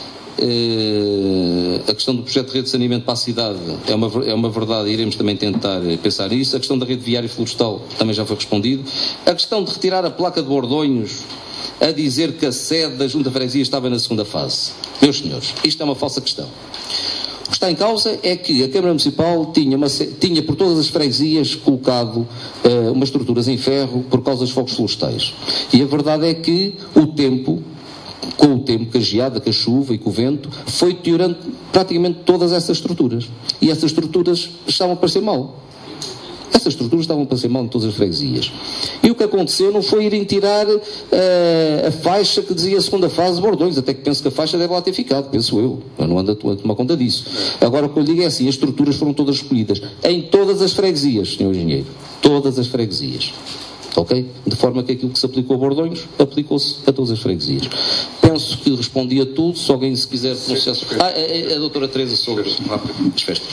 Uh, a questão do projeto de rede de saneamento para a cidade é uma, é uma verdade, iremos também tentar pensar nisso. A questão da rede viária e florestal também já foi respondido. A questão de retirar a placa de Bordonhos a dizer que a sede da Junta de Freguesia estava na segunda fase. Meus senhores, isto é uma falsa questão. O que está em causa é que a Câmara Municipal tinha, uma, tinha por todas as freguesias colocado uh, umas estruturas em ferro por causa dos fogos florestais. E a verdade é que o tempo, com o tempo, com a geada, com a chuva e com o vento, foi deteriorando praticamente todas essas estruturas. E essas estruturas estavam a parecer mal. Essas estruturas estavam a parecer mal em todas as freguesias. E o que aconteceu não foi irem tirar uh, a faixa que dizia a segunda fase de Bordões, até que penso que a faixa deve lá ter ficado, penso eu. Eu não ando a tomar conta disso. Agora o que eu lhe digo é assim, as estruturas foram todas recolhidas em todas as freguesias, senhor engenheiro. Todas as freguesias. Ok? De forma que aquilo que se aplicou a Bordões aplicou-se a todas as freguesias. Penso que respondi a tudo, se alguém se quiser pronunciar... Ah, a, a, a doutora Teresa sobre as festas.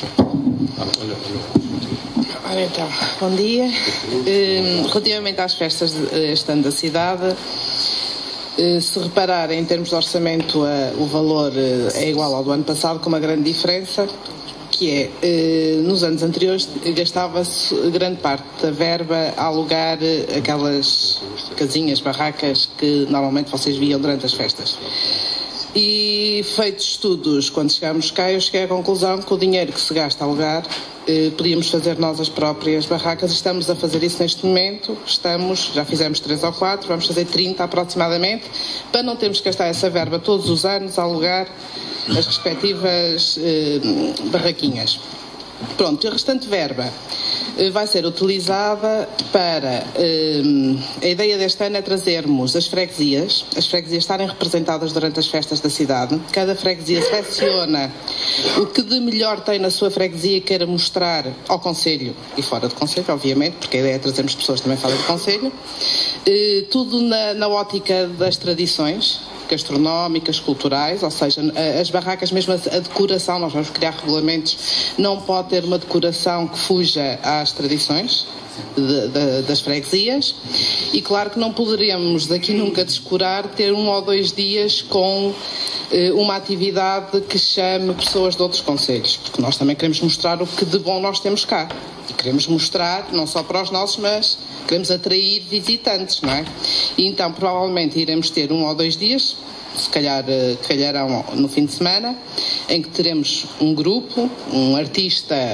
Ora então, bom dia. Uh, relativamente às festas este ano da cidade, uh, se repararem em termos de orçamento, uh, o valor uh, é igual ao do ano passado, com uma grande diferença, que é, uh, nos anos anteriores gastava-se grande parte da verba a alugar uh, aquelas casinhas, barracas que normalmente vocês viam durante as festas. E feitos estudos, quando chegámos cá, eu cheguei à conclusão que o dinheiro que se gasta a alugar, eh, podíamos fazer nós as próprias barracas. Estamos a fazer isso neste momento, estamos, já fizemos três ou quatro, vamos fazer trinta aproximadamente, para não termos que gastar essa verba todos os anos a alugar as respectivas eh, barraquinhas. Pronto, e a restante verba eh, vai ser utilizada para... Eh, a ideia deste ano é trazermos as freguesias, as freguesias estarem representadas durante as festas da cidade. Cada freguesia seleciona o que de melhor tem na sua freguesia e queira mostrar ao Conselho e fora do Conselho, obviamente, porque a ideia é trazermos pessoas também fora do Conselho. Eh, tudo na, na ótica das tradições gastronómicas, culturais, ou seja, as barracas, mesmo a decoração, nós vamos criar regulamentos, não pode ter uma decoração que fuja às tradições de, de, das freguesias, e claro que não poderemos daqui nunca descurar ter um ou dois dias com eh, uma atividade que chame pessoas de outros concelhos, porque nós também queremos mostrar o que de bom nós temos cá. E queremos mostrar, não só para os nossos, mas queremos atrair visitantes, não é? E então, provavelmente, iremos ter um ou dois dias, se calhar calharão no fim de semana, em que teremos um grupo, um artista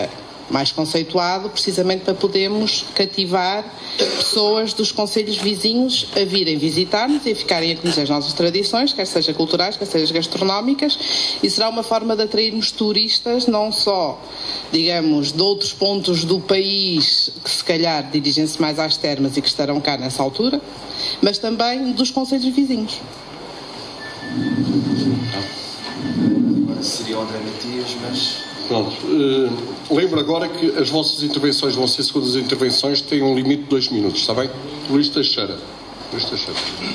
mais conceituado, precisamente para podermos cativar pessoas dos concelhos vizinhos a virem visitar-nos e a ficarem a conhecer as nossas tradições, quer sejam culturais, quer sejam gastronómicas, e será uma forma de atrairmos turistas, não só, digamos, de outros pontos do país que se calhar dirigem-se mais às termas e que estarão cá nessa altura, mas também dos concelhos vizinhos. Agora seria o André Matias, mas... Pronto. Uh, lembro agora que as vossas intervenções vão ser segundas intervenções, têm um limite de dois minutos, está bem? Luís Teixeira. Luís Teixeira.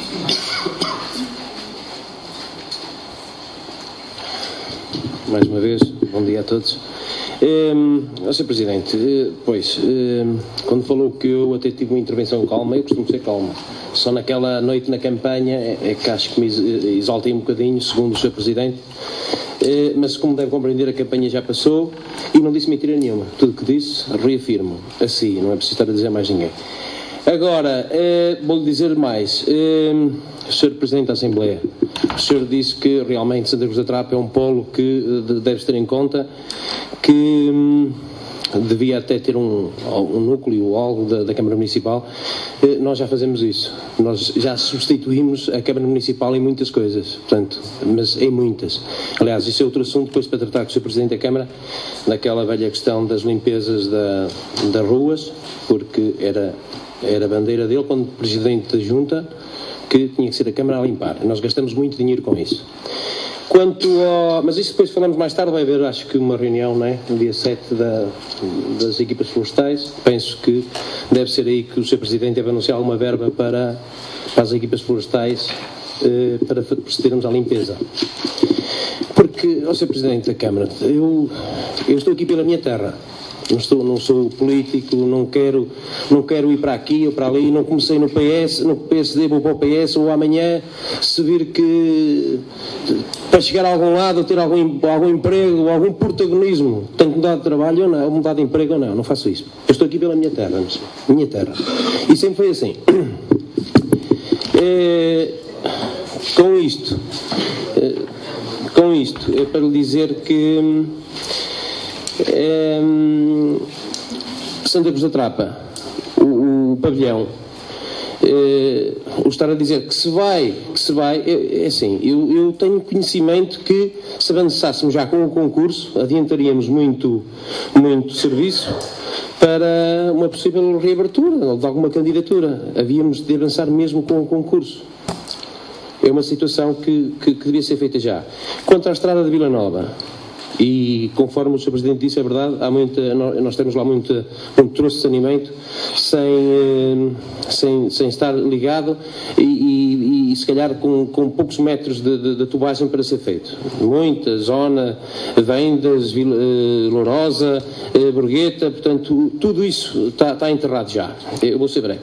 Mais uma vez, bom dia a todos. Um, senhor Presidente, uh, pois, uh, quando falou que eu até tive uma intervenção calma, eu costumo ser calmo. Só naquela noite na campanha é, é que acho que me exaltei um bocadinho, segundo o senhor Presidente. Uh, mas como deve compreender, a campanha já passou e não disse mentira nenhuma. Tudo o que disse, reafirmo. Assim, não é preciso estar a dizer mais ninguém. Agora, uh, vou-lhe dizer mais. Uh, senhor Presidente da Assembleia, o senhor disse que realmente Santa Cruz da Trapa é um polo que uh, deve ter em conta que um, devia até ter um, um núcleo ou algo da, da Câmara Municipal. Uh, nós já fazemos isso. Nós já substituímos a Câmara Municipal em muitas coisas, portanto, mas em muitas. Aliás, isso é outro assunto depois para tratar com o senhor Presidente da Câmara, naquela velha questão das limpezas da, das ruas, porque era, era a bandeira dele, quando Presidente da Junta, que tinha que ser a Câmara a limpar. Nós gastamos muito dinheiro com isso. Quanto ao... Mas isso depois falamos mais tarde, vai haver, acho que uma reunião, não é? No dia sete da, das equipas florestais. Penso que deve ser aí que o senhor Presidente deve anunciar alguma verba para, para as equipas florestais, eh, para procedermos à limpeza. Porque, ó senhor Presidente da Câmara, eu, eu estou aqui pela minha terra. Não, estou, não sou político, não quero, não quero ir para aqui ou para ali, não comecei no P S, no P S D, vou para o P S, ou amanhã, se vir que para chegar a algum lado, ter algum, algum emprego, ou algum protagonismo, tenho que mudar de trabalho ou não, ou mudar de emprego ou não, não faço isso. Eu estou aqui pela minha terra, minha terra. E sempre foi assim. É, com isto, é, com isto, é para lhe dizer que É, Santa Cruz da Trapa, o, o pavilhão, é, o estar a dizer que se vai, que se vai, é, é assim, eu, eu tenho conhecimento que se avançássemos já com o concurso, adiantaríamos muito, muito serviço para uma possível reabertura ou de alguma candidatura. Havíamos de avançar mesmo com o concurso. É uma situação que, que, que devia ser feita já. Quanto à estrada de Vila Nova, e conforme o senhor Presidente disse, é verdade, há muita, nós temos lá muito, muito troço de saneamento sem, sem, sem estar ligado e, e, e se calhar com, com poucos metros de, de, de tubagem para ser feito. Muita zona, Vendas, Vila, Lourosa, Borgueta, portanto, tudo isso está, está enterrado já. Eu vou ser breve.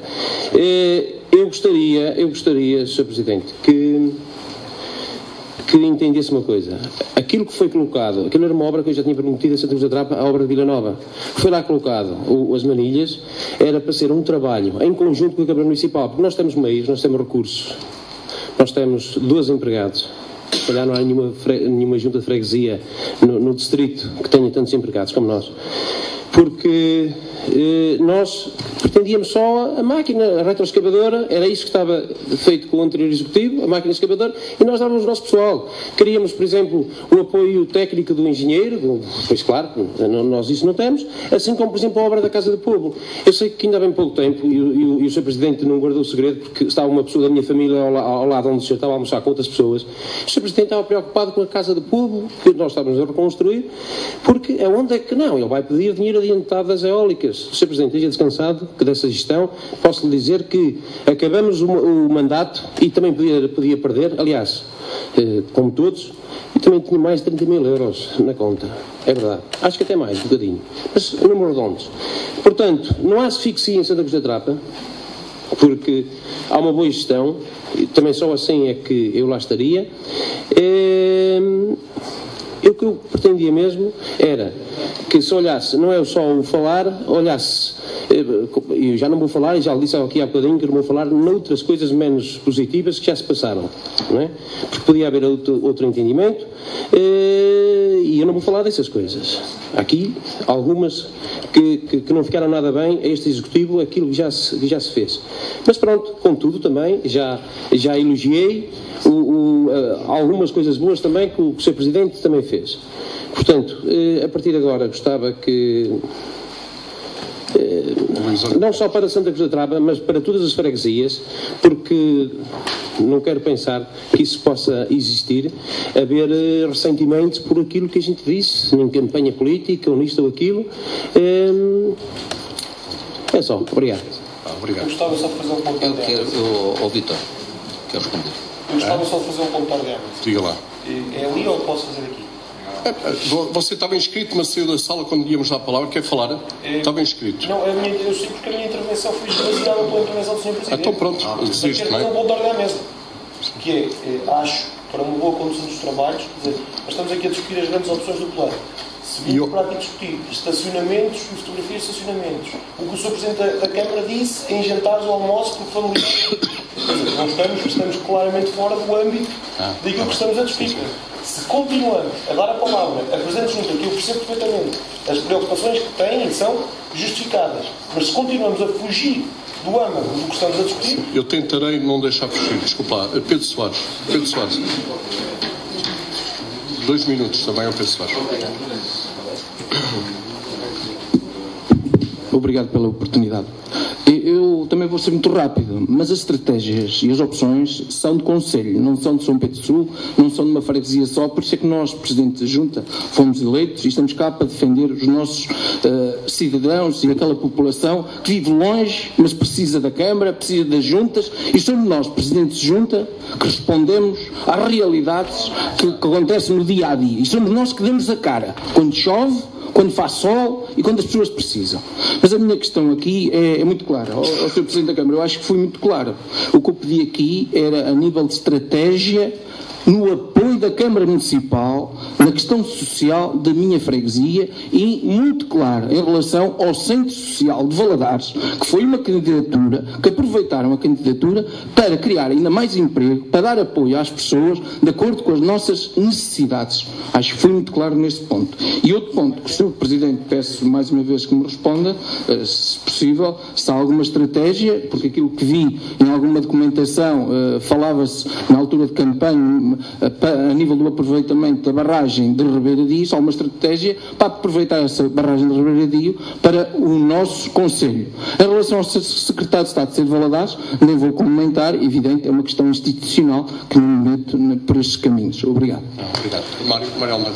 Eu gostaria, eu gostaria, senhor Presidente, que que entendesse uma coisa. Aquilo que foi colocado, aquilo era uma obra que eu já tinha prometido a Santa Cruz da Trapa, a obra de Vila Nova. Foi lá colocado o, as manilhas, era para ser um trabalho em conjunto com a Câmara Municipal, porque nós temos meios, nós temos recursos, nós temos dois empregados. Se calhar não há nenhuma, fre, nenhuma junta de freguesia no, no distrito que tenha tantos empregados como nós. Porque eh, nós pretendíamos só a máquina, a retroescavadora, era isso que estava feito com o anterior executivo, a máquina escavadora, e nós dávamos o nosso pessoal. Queríamos, por exemplo, o apoio técnico do engenheiro, do, pois claro, nós isso não temos, assim como, por exemplo, a obra da Casa do Povo. Eu sei que ainda há bem pouco tempo, e, e, e o senhor Presidente não guardou o segredo, porque estava uma pessoa da minha família ao, ao lado onde o senhor estava a almoçar com outras pessoas. O senhor Presidente estava preocupado com a Casa do Povo, que nós estávamos a reconstruir, porque é onde é que não, ele vai pedir dinheiro adiantado das eólicas. O senhor Presidente esteja descansado que dessa gestão, posso lhe dizer que acabamos o, o mandato e também podia, podia perder, aliás, eh, como todos, e também tinha mais de trinta mil euros na conta. É verdade. Acho que até mais, um bocadinho. Mas número redondos. Portanto, não há asfixia em Santa Cruz da Trapa, porque há uma boa gestão, e também só assim é que eu lá estaria. Eh, O que eu pretendia mesmo era que se olhasse, não é só o falar, olhasse, eu já não vou falar, e já lhe disse aqui há bocadinho que não vou falar noutras coisas menos positivas que já se passaram, não é? Porque podia haver outro, outro entendimento, e eu não vou falar dessas coisas. Aqui, algumas que, que, que não ficaram nada bem a este Executivo aquilo que já se, que já se fez. Mas pronto, contudo também, já, já elogiei o, o, uh, algumas coisas boas também que o, que o senhor Presidente também fez. Portanto, uh, a partir de agora gostava que, uh, não só para Santa Cruz da Trava, mas para todas as freguesias, porque não quero pensar que isso possa existir, haver uh, ressentimentos por aquilo que a gente disse, em campanha política, ou nisto ou aquilo. Um, é só. Obrigado. Ah, obrigado. Eu gostava só de fazer um ponto Eu quero, o Vitor, quero responder. Eu gostava só de fazer um ponto de ordem. Diga lá. É ali ou posso fazer aqui? Você estava inscrito, mas saiu da sala quando íamos dar a palavra. Quer falar? É, estava inscrito. Não, a minha, eu sei porque a minha intervenção foi esvaziada pela intervenção do senhor Presidente. Então pronto, ah, desiste, não é? Eu quero fazer um ponto de ordem à mesa. Que é, é, acho, para uma boa condução dos trabalhos, quer dizer, nós estamos aqui a discutir as grandes opções do plano. Se vir para aqui discutir estacionamentos e fotografias de estacionamentos, o que o senhor Presidente da, da Câmara disse em jantares ou almoços por familiares, quer dizer, não estamos, estamos claramente fora do âmbito ah, daquilo que estamos a discutir. Se continuamos a dar a palavra a Presidente Junta, que eu percebo perfeitamente as preocupações que têm e são justificadas, mas se continuamos a fugir do âmbito do que estamos a discutir... Eu tentarei não deixar fugir. Desculpa lá. Pedro Soares. Pedro Soares. Dois minutos também ao Pedro Soares. Obrigado pela oportunidade. Eu também vou ser muito rápido, mas as estratégias e as opções são de Conselho, não são de São Pedro Sul, não são de uma freguesia só, por isso é que nós, Presidente da Junta, fomos eleitos e estamos cá para defender os nossos uh, cidadãos e aquela população que vive longe, mas precisa da Câmara, precisa das Juntas, e somos nós, Presidentes de Junta, que respondemos às realidades que, que acontecem no dia a dia, e somos nós que damos a cara quando chove, quando faz sol e quando as pessoas precisam. Mas a minha questão aqui é, é muito clara. Ao, ao senhor Presidente da Câmara, eu acho que fui muito claro. O que eu pedi aqui era, a nível de estratégia, no apoio da Câmara Municipal, na questão social da minha freguesia e muito claro em relação ao Centro Social de Valadares, que foi uma candidatura, que aproveitaram a candidatura para criar ainda mais emprego, para dar apoio às pessoas de acordo com as nossas necessidades. Acho que foi muito claro neste ponto. E outro ponto que o senhor Presidente, peço mais uma vez que me responda, se possível, se há alguma estratégia, porque aquilo que vi em alguma documentação, falava-se na altura de campanha, a nível do aproveitamento da barragem de Ribeiradio, há uma estratégia para aproveitar essa barragem de Ribeiradio para o nosso Conselho. Em relação ao Secretário de Estado de Valadares, nem vou comentar, evidente, é uma questão institucional que não me meto por estes caminhos. Obrigado. Obrigado. Mário, Mário Almeida.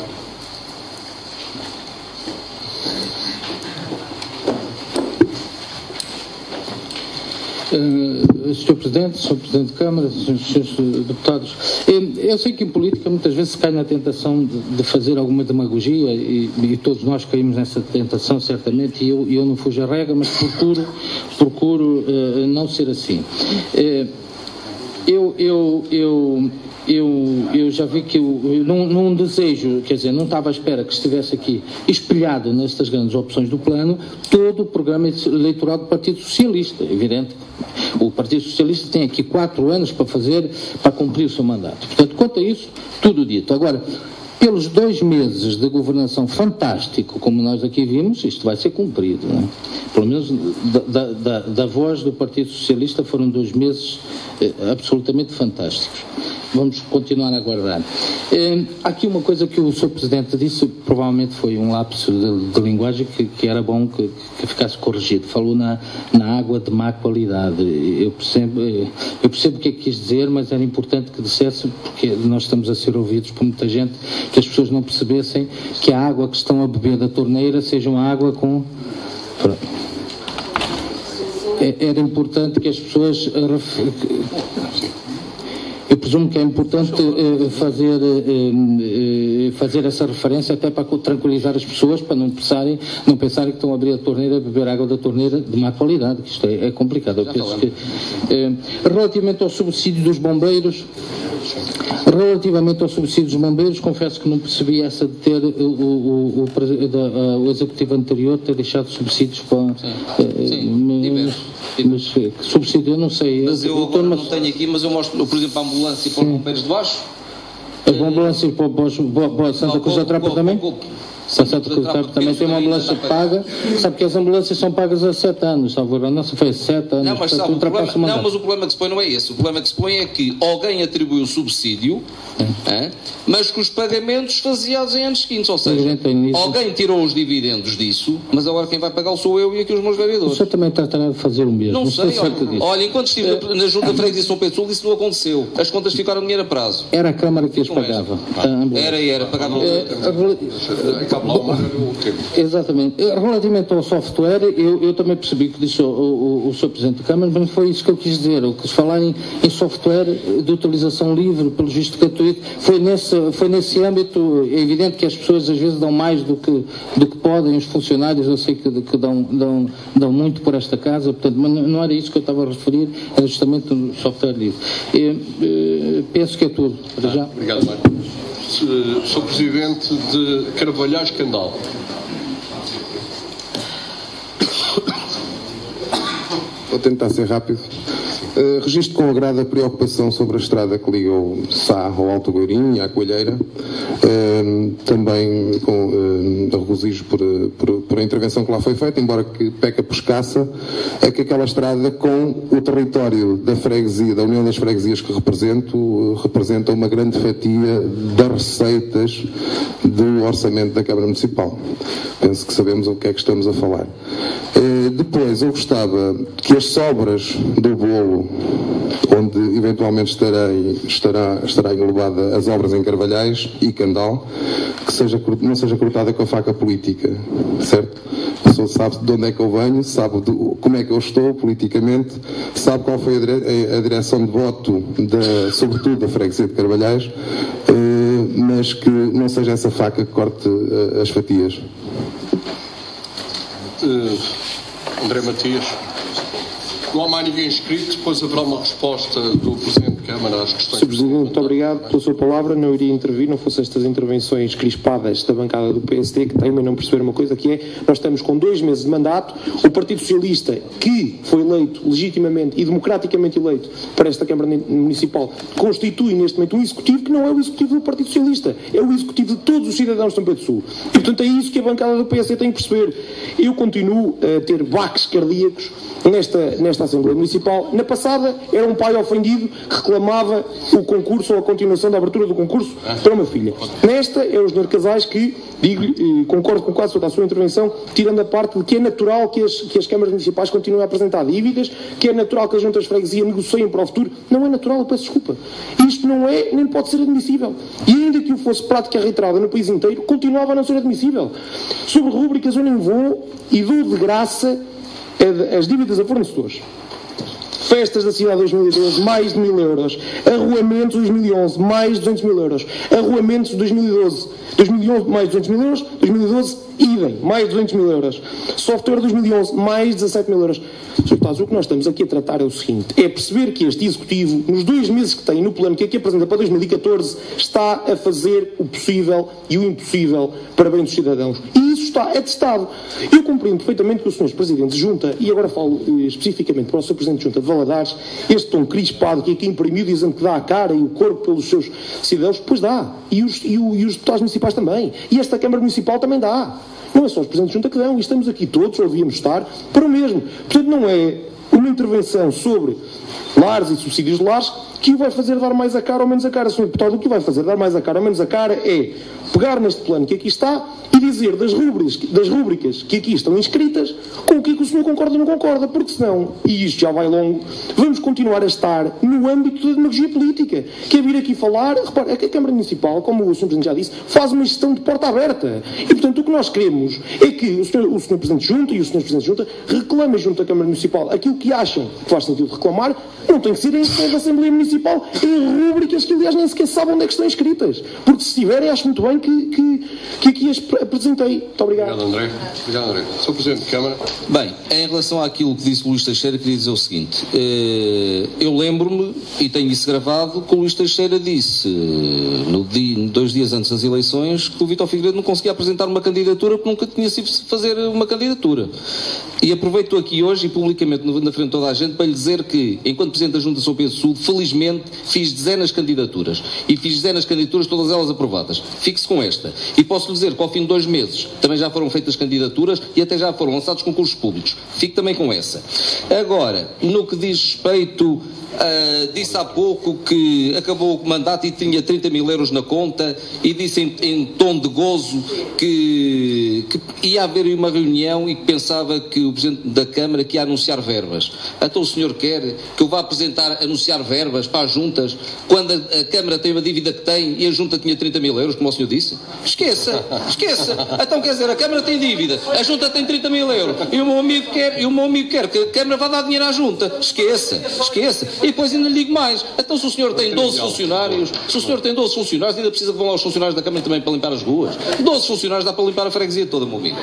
Uh, senhor Presidente, senhor Presidente de Câmara, senhores deputados, eu, eu sei que em política muitas vezes se cai na tentação de, de fazer alguma demagogia e, e todos nós caímos nessa tentação certamente e eu, eu não fujo à regra, mas procuro, procuro uh, não ser assim. Uh, eu, eu, eu Eu, eu já vi que eu, eu não, não desejo, quer dizer, não estava à espera que estivesse aqui espelhado nestas grandes opções do plano todo o programa eleitoral do Partido Socialista, evidente. O Partido Socialista tem aqui quatro anos para fazer, para cumprir o seu mandato. Portanto, quanto a isso, tudo dito. Agora, pelos dois meses de governação fantástico, como nós aqui vimos, isto vai ser cumprido, não é? Pelo menos da, da, da voz do Partido Socialista foram dois meses eh, absolutamente fantásticos. Vamos continuar a aguardar. Eh, há aqui uma coisa que o senhor Presidente disse, provavelmente foi um lapso de, de linguagem que, que era bom que, que ficasse corrigido. Falou na, na água de má qualidade. Eu percebo, eu percebo o que é que quis dizer, mas era importante que dissesse, porque nós estamos a ser ouvidos por muita gente, que as pessoas não percebessem que a água que estão a beber da torneira seja uma água com... Era importante que as pessoas... Eu presumo que é importante uh, fazer, uh, uh, fazer essa referência até para tranquilizar as pessoas, para não pensarem, não pensarem que estão a abrir a torneira, a beber água da torneira de má qualidade, que isto é, é complicado. Eu penso que, uh, relativamente ao subsídio dos bombeiros, relativamente ao subsídio dos bombeiros, confesso que não percebi essa de ter o, o, o, o, o executivo anterior ter deixado subsídios para... Sim, uh, sim, mas que subsídio, eu não sei. Mas eu, eu agora numa... não tenho aqui, mas eu mostro, por exemplo, a ambulância para os bombeiros de baixo. As ambulâncias para, para, para Santa Cruz da Trapa também? Santa Cruz da Trava também tem uma ambulância paga, sabe que as ambulâncias são pagas há sete anos, sabe? A nossa foi sete anos. Não, mas, sabe, o problema, não, mas o problema que se põe não é esse. O problema que se põe é que alguém atribuiu o subsídio, é. É, mas com os pagamentos faseados em anos seguintes. Ou seja, alguém tirou os dividendos disso, mas agora quem vai pagar sou eu e aqui os meus vereadores. O senhor também tratará de fazer o mesmo. Não, não sei, sei olha, olha, enquanto estive é. na Junta de Freguesia de São Pedro Sul, isso não aconteceu. As contas ficaram dinheiro a prazo. Era a Câmara que as pagava. Era, era, pagava. É, exatamente. Relativamente ao software, eu, eu também percebi que disse o, o, o senhor Presidente da Câmara, mas não foi isso que eu quis dizer. O que se falar em, em software de utilização livre, pelo visto gratuito, foi nesse, foi nesse âmbito. É evidente que as pessoas às vezes dão mais do que, do que podem, os funcionários, eu sei que, que dão, dão, dão muito por esta casa, portanto, mas não era isso que eu estava a referir, era justamente o software livre. Eu, eu, penso que é tudo. Para já. Obrigado, Mário. Sou Presidente de Carvalhais Candal. Vou tentar ser rápido. Uh, registro com agrado a preocupação sobre a estrada que liga o Sá ao Alto Goirinho e à Coelheira. Uh, também com uh, regozijo por, por, por a intervenção que lá foi feita, embora que peca por escassa, é que aquela estrada com o território da freguesia, da União das Freguesias que represento, uh, representa uma grande fatia das receitas do orçamento da Câmara Municipal. Penso que sabemos o que é que estamos a falar. Uh, depois, eu gostava que as sobras do bolo, onde eventualmente estarei, estará, estará englobada as obras em Carvalhais e Candal, que seja, não seja cortada com a faca política, certo? A pessoa sabe de onde é que eu venho, sabe do, como é que eu estou politicamente, sabe qual foi a, dire, a direção de voto, da, sobretudo da freguesia de Carvalhais, eh, mas que não seja essa faca que corte eh, as fatias. Uh, André Matias. Não há mais ninguém inscrito, depois haverá uma resposta do Presidente de Câmara às questões. senhor Presidente, muito obrigado pela sua palavra. Não iria intervir, não fossem estas intervenções crispadas da bancada do P S D, que teimam em não perceber uma coisa, que é, nós estamos com dois meses de mandato, o Partido Socialista, que foi eleito legitimamente e democraticamente eleito para esta Câmara Municipal, constitui neste momento um Executivo que não é o Executivo do Partido Socialista, é o Executivo de todos os cidadãos de São Pedro Sul. E, portanto, é isso que a bancada do P S D tem que perceber. Eu continuo a ter baques cardíacos nesta, nesta Assembleia Municipal. Na passada era um pai ofendido que reclamava o concurso ou a continuação da abertura do concurso para uma filha. Nesta é o senhor Casais que, digo-lhe, concordo com quase toda a sua intervenção, tirando a parte de que é natural que as, que as câmaras municipais continuem a apresentar dívidas, que é natural que as juntas de freguesia negociem para o futuro. Não é natural, eu peço desculpa. Isto não é, nem pode ser admissível. E ainda que o fosse prática reiterada no país inteiro, continuava a não ser admissível. Sobre rúbricas eu nem vou e dou de graça as dívidas a fornecedores. Festas da cidade dois mil e doze, mais de mil euros. Arruamentos dois mil e onze, mais de duzentos mil euros. Arruamentos dois mil e doze, dois mil e onze, mais de duzentos mil euros. dois mil e doze, idem, mais de duzentos mil euros. Software dois mil e onze, mais de dezassete mil euros. senhor Deputado, o que nós estamos aqui a tratar é o seguinte, é perceber que este Executivo, nos dois meses que tem no plano que aqui apresenta para dois mil e catorze, está a fazer o possível e o impossível para bem dos cidadãos. E isso está atestado. Eu compreendo perfeitamente que o senhor Presidente de Junta, e agora falo eh, especificamente para o senhor Presidente de Junta de Valadares, este tom crispado que aqui imprimiu dizendo que dá a cara e o corpo pelos seus cidadãos, pois dá. E os, e, o, e os deputados municipais também. E esta Câmara Municipal também dá. Não é só os Presidentes de Junta que dão. E estamos aqui todos, ou devíamos estar, para o mesmo. Portanto, não é uma intervenção sobre lares e subsídios de lares que o vai fazer dar mais a cara ou menos a cara. senhor Deputado, o que o vai fazer dar mais a cara ou menos a cara é pegar neste plano que aqui está e dizer das rubricas, das rubricas que aqui estão inscritas com o que, é que o senhor concorda ou não concorda, porque senão, e isto já vai longo, vamos continuar a estar no âmbito da demagogia política, que é vir aqui falar, repare, a Câmara Municipal, como o senhor Presidente já disse, faz uma gestão de porta aberta. E, portanto, o que nós queremos é que o senhor, o senhor Presidente de Junta e o senhor Presidente de Junta reclamem junto à Câmara Municipal aquilo que acham que faz sentido reclamar, não tem que ser em sede da Assembleia Municipal, em rubricas que, aliás, nem sequer sabem onde é que estão inscritas. Porque se estiverem, acho muito bem que, que, que aqui as apresentei. Muito obrigado. Obrigado, André. Obrigado, André. senhor Presidente de Câmara. Bem, em relação àquilo que disse o Luís Teixeira, queria dizer o seguinte. Eu lembro-me, e tenho isso gravado, que o Luís Teixeira disse, no dia, dois dias antes das eleições, que o Vítor Figueiredo não conseguia apresentar uma candidatura porque nunca tinha sido fazer uma candidatura. E aproveito aqui hoje, e publicamente na frente de toda a gente, para lhe dizer que, enquanto Presidente da Junta de São Pedro Sul, felizmente fiz dezenas de candidaturas. E fiz dezenas de candidaturas, todas elas aprovadas. Fique-se com esta. E posso lhe dizer que ao fim de dois meses também já foram feitas candidaturas e até já foram lançados concursos públicos. Fico também com essa. Agora, no que diz respeito, uh, disse há pouco que acabou o mandato e tinha trinta mil euros na conta e disse em, em tom de gozo que, que ia haver uma reunião e que pensava que o Presidente da Câmara que ia anunciar verbas. Então o senhor quer que eu vá apresentar, anunciar verbas para as juntas quando a, a Câmara tem uma dívida que tem e a junta tinha trinta mil euros, como o senhor disse? Esqueça, esqueça. Então quer dizer, a Câmara tem dívida, a junta tem trinta mil euros e o meu amigo quer, e o meu amigo quer que a Câmara vá dar dinheiro à junta. Esqueça, esqueça. E depois ainda lhe digo mais. Então se o senhor tem doze funcionários, se o senhor tem doze funcionários, ainda precisa que vão lá os funcionários da Câmara também para limpar as ruas. doze funcionários dá para limpar a freguesia toda, meu amigo.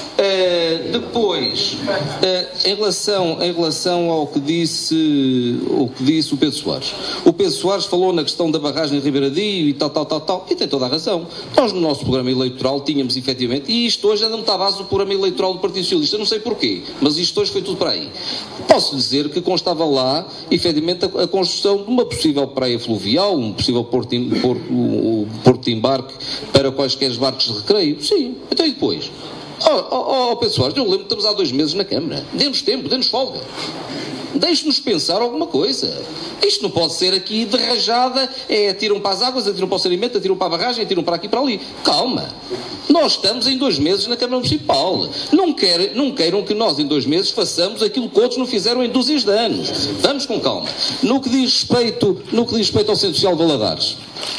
Uh, depois, uh, em, relação, em relação ao que disse o que disse o Pedro Soares. O Pedro Soares falou na questão da barragem de Ribeiradio e tal, tal, tal, tal, e tem toda a razão. Nós no nosso programa eleitoral tínhamos efetivamente, e isto hoje anda muito à base do programa eleitoral do Partido Socialista, não sei porquê, mas isto hoje foi tudo para aí. Posso dizer que constava lá, efetivamente, a, a construção de uma possível praia fluvial, um possível porto, porto, um, porto de embarque para quaisquer barcos de recreio. Sim, então e depois? Oh, oh, oh, Pedro Soares, eu lembro que estamos há dois meses na Câmara. Dê-nos tempo, dê-nos folga. Deixe-nos pensar alguma coisa. Isto não pode ser aqui de rajada, é atiram para as águas, atiram para o saneamento, atiram para a barragem, atiram para aqui e para ali. Calma. Nós estamos em dois meses na Câmara Municipal. Não, quer, não queiram que nós em dois meses façamos aquilo que outros não fizeram em dúzias de anos. Vamos com calma. No que diz respeito, no que diz respeito ao Centro Social de Valadares,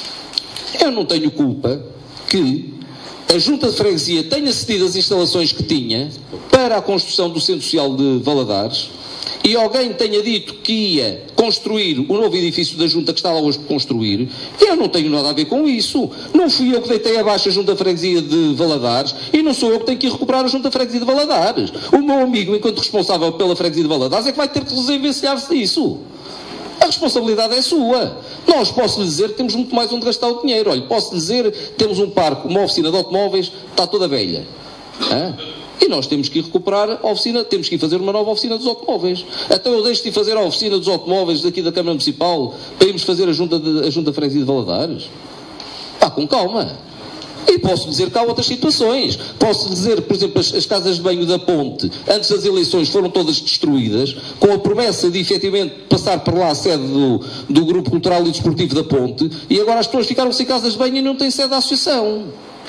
eu não tenho culpa que a Junta de Freguesia tenha cedido as instalações que tinha para a construção do Centro Social de Valadares e alguém tenha dito que ia construir o novo edifício da Junta que está lá hoje por construir. Eu não tenho nada a ver com isso. Não fui eu que deitei abaixo a Junta de Freguesia de Valadares e não sou eu que tenho que ir recuperar a Junta de Freguesia de Valadares. O meu amigo, enquanto responsável pela Freguesia de Valadares, é que vai ter que desenvencilhar-se disso. A responsabilidade é sua. Nós posso lhe dizer que temos muito mais onde gastar o dinheiro. Olha, posso lhe dizer que temos um parque, uma oficina de automóveis, está toda velha. Hã? E nós temos que ir recuperar a oficina, temos que ir fazer uma nova oficina dos automóveis. Então eu deixo de ir fazer a oficina dos automóveis daqui da Câmara Municipal para irmos fazer a Junta de, a junta de Freguesia de Valadares? Pá, com calma. E posso dizer que há outras situações. Posso dizer, por exemplo, as, as casas de banho da Ponte, antes das eleições, foram todas destruídas, com a promessa de, efetivamente, passar por lá a sede do, do Grupo Cultural e Desportivo da Ponte, e agora as pessoas ficaram sem casas de banho e não têm sede da associação.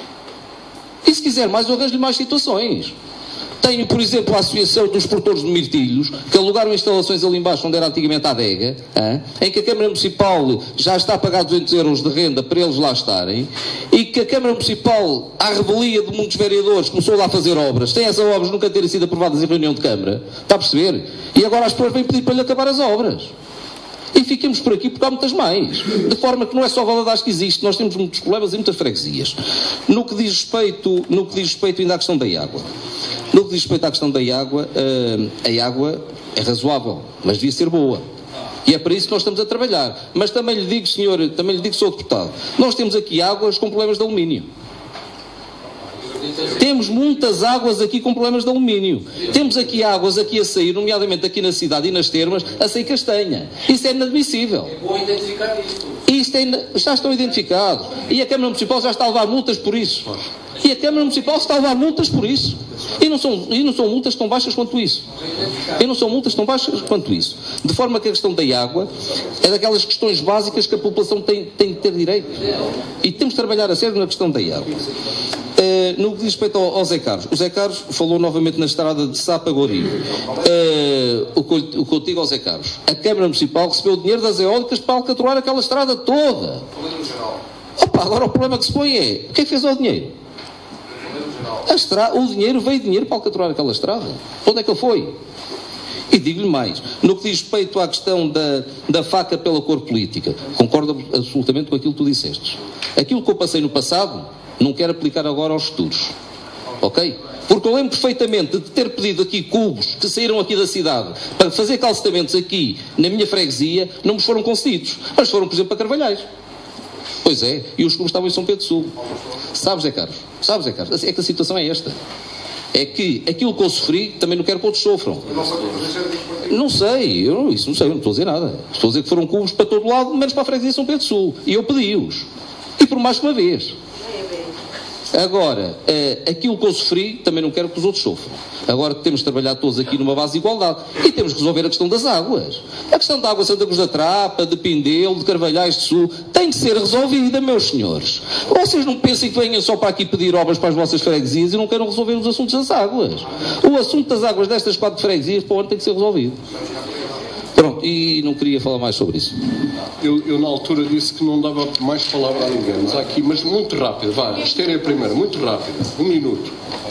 E se quiser mais, eu arranjo-lhe mais situações. Tenho, por exemplo, a Associação dos Produtores de Mirtilhos, que alugaram instalações ali embaixo, onde era antigamente a adega, hein, em que a Câmara Municipal já está a pagar duzentos euros de renda para eles lá estarem, e que a Câmara Municipal, à revelia de muitos vereadores, começou lá a fazer obras, sem essas obras nunca terem sido aprovadas em reunião de Câmara. Está a perceber? E agora as pessoas vêm pedir para lhe acabar as obras. E fiquemos por aqui porque há muitas mais. De forma que não é só Valadares que existe, nós temos muitos problemas e muitas freguesias. No que diz respeito, no que diz respeito ainda à questão da água. No que diz respeito à questão da água, a água é razoável, mas devia ser boa. E é para isso que nós estamos a trabalhar. Mas também lhe digo, senhor, também lhe digo, senhor deputado, nós temos aqui águas com problemas de alumínio. Temos muitas águas aqui com problemas de alumínio. Temos aqui águas aqui a sair, nomeadamente aqui na cidade e nas termas, a sair castanha. Isso é inadmissível. É bom identificar isto. Isto é, já estão identificados. E a Câmara Municipal já está a levar multas por isso. E a Câmara Municipal está a levar multas por isso. E não são, e não são multas tão baixas quanto isso. E não são multas tão baixas quanto isso. De forma que a questão da água é daquelas questões básicas que a população tem, tem de ter direito. E temos de trabalhar a sério na questão da água. Uh, no que diz respeito ao, ao Zé Carlos, o Zé Carlos falou novamente na estrada de Sá para Gourinho. Uh, o, que, o que eu digo ao Zé Carlos, a Câmara Municipal recebeu o dinheiro das eólicas para alcatroar aquela estrada toda. Opa, agora o problema que se põe é, o que é que fez ao dinheiro? A estra... O dinheiro, veio dinheiro para alcatroar aquela estrada. Onde é que ele foi? E digo-lhe mais, no que diz respeito à questão da, da faca pela cor política, concordo absolutamente com aquilo que tu disseste. Aquilo que eu passei no passado, não quero aplicar agora aos futuros. Ok? Porque eu lembro perfeitamente de ter pedido aqui cubos que saíram aqui da cidade para fazer calcetamentos aqui na minha freguesia, não me foram concedidos. Mas foram, por exemplo, para Carvalhais. Pois é, e os cubos estavam em São Pedro Sul. Sabes, Zé Carlos? Sabes, Zé Carlos? É que a situação é esta. É que aquilo que eu sofri, também não quero que outros sofram. Não sei, eu isso não sei, eu não estou a dizer nada. Estou a dizer que foram cubos para todo lado, menos para a freguesia de São Pedro Sul. E eu pedi-os. E por mais que uma vez. Agora, uh, aquilo que eu sofri, também não quero que os outros sofram. Agora temos de trabalhar todos aqui numa base de igualdade. E temos que resolver a questão das águas. A questão da água Santa Cruz da Trapa, de Pindelo, de Carvalhais de Sul, tem que ser resolvida, meus senhores. Vocês não pensem que venham só para aqui pedir obras para as vossas freguesias e não queiram resolver os assuntos das águas. O assunto das águas destas quatro freguesias, para o ano, tem que ser resolvido. Pronto, e não queria falar mais sobre isso. Eu, eu na altura disse que não dava mais palavra a ninguém, mas aqui, mas muito rápido, vá, isto era a primeira, muito rápido, um minuto.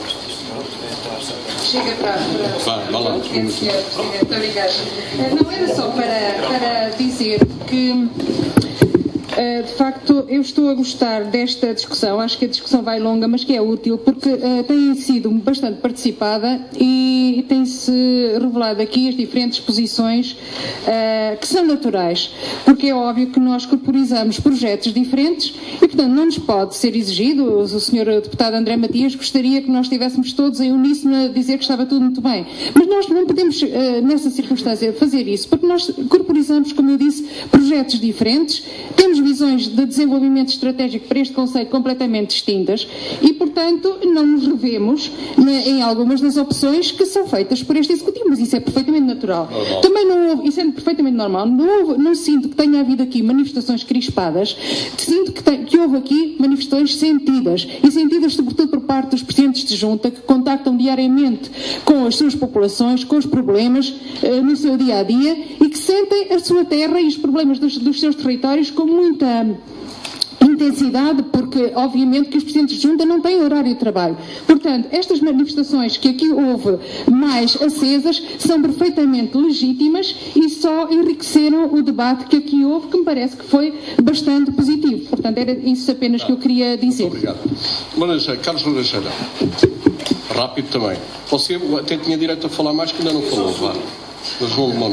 Chega para... para... Vá, vá lá. Um minuto. Muito obrigada. Não era só para, para dizer que... Uh, de facto, eu estou a gostar desta discussão, acho que a discussão vai longa, mas que é útil, porque uh, tem sido bastante participada e, e tem-se revelado aqui as diferentes posições uh, que são naturais, porque é óbvio que nós corporizamos projetos diferentes e, portanto, não nos pode ser exigido. O senhor deputado André Matias gostaria que nós estivéssemos todos em uníssono a dizer que estava tudo muito bem, mas nós não podemos, uh, nessa circunstância, fazer isso, porque nós corporizamos, como eu disse, projetos diferentes, temos visões de desenvolvimento estratégico para este Conselho completamente distintas e, portanto, não nos revemos em algumas das opções que são feitas por este Executivo, mas isso é perfeitamente natural. Normal. Também não houve, isso é perfeitamente normal, não, houve, não sinto que tenha havido aqui manifestações crispadas, sinto que, tem, que houve aqui manifestações sentidas, e sentidas sobretudo por parte dos presidentes de junta que contactam diariamente com as suas populações, com os problemas uh, no seu dia-a-dia e que sentem a sua terra e os problemas dos, dos seus territórios com muita intensidade, porque obviamente que os presidentes de junta não têm horário de trabalho. Portanto, estas manifestações que aqui houve mais acesas são perfeitamente legítimas e só enriqueceram o debate que aqui houve, que me parece que foi bastante positivo. Portanto, era isso apenas que eu queria dizer. Muito obrigado. Laranjeira, Carlos Laranjeira. Rápido também. Você até tinha direito a falar mais, que ainda não falou. Vá. Mas vamos lá.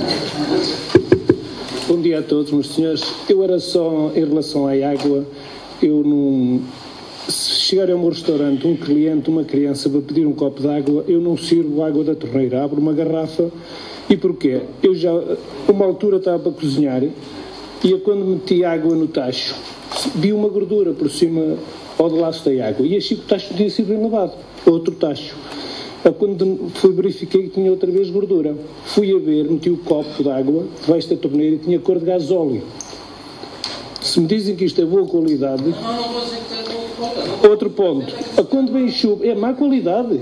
Bom dia a todos, meus senhores. Eu era só em relação à água. Eu não... Se chegar ao meu restaurante um cliente, uma criança, para pedir um copo de água, eu não sirvo água da torneira. Abro uma garrafa. E porquê? Eu já, uma altura, estava para cozinhar e quando meti água no tacho, vi uma gordura por cima ao de laço da água. E achei que o tacho podia ser bem lavado. Outro tacho. Quando fui verifiquei que tinha outra vez gordura. Fui a ver, meti o copo de água debaixo da torneira e tinha cor de gasóleo. Se me dizem que isto é boa qualidade... Não, não vou dizer que é boa qualidade. Outro ponto. A quando vem chuva... É má qualidade.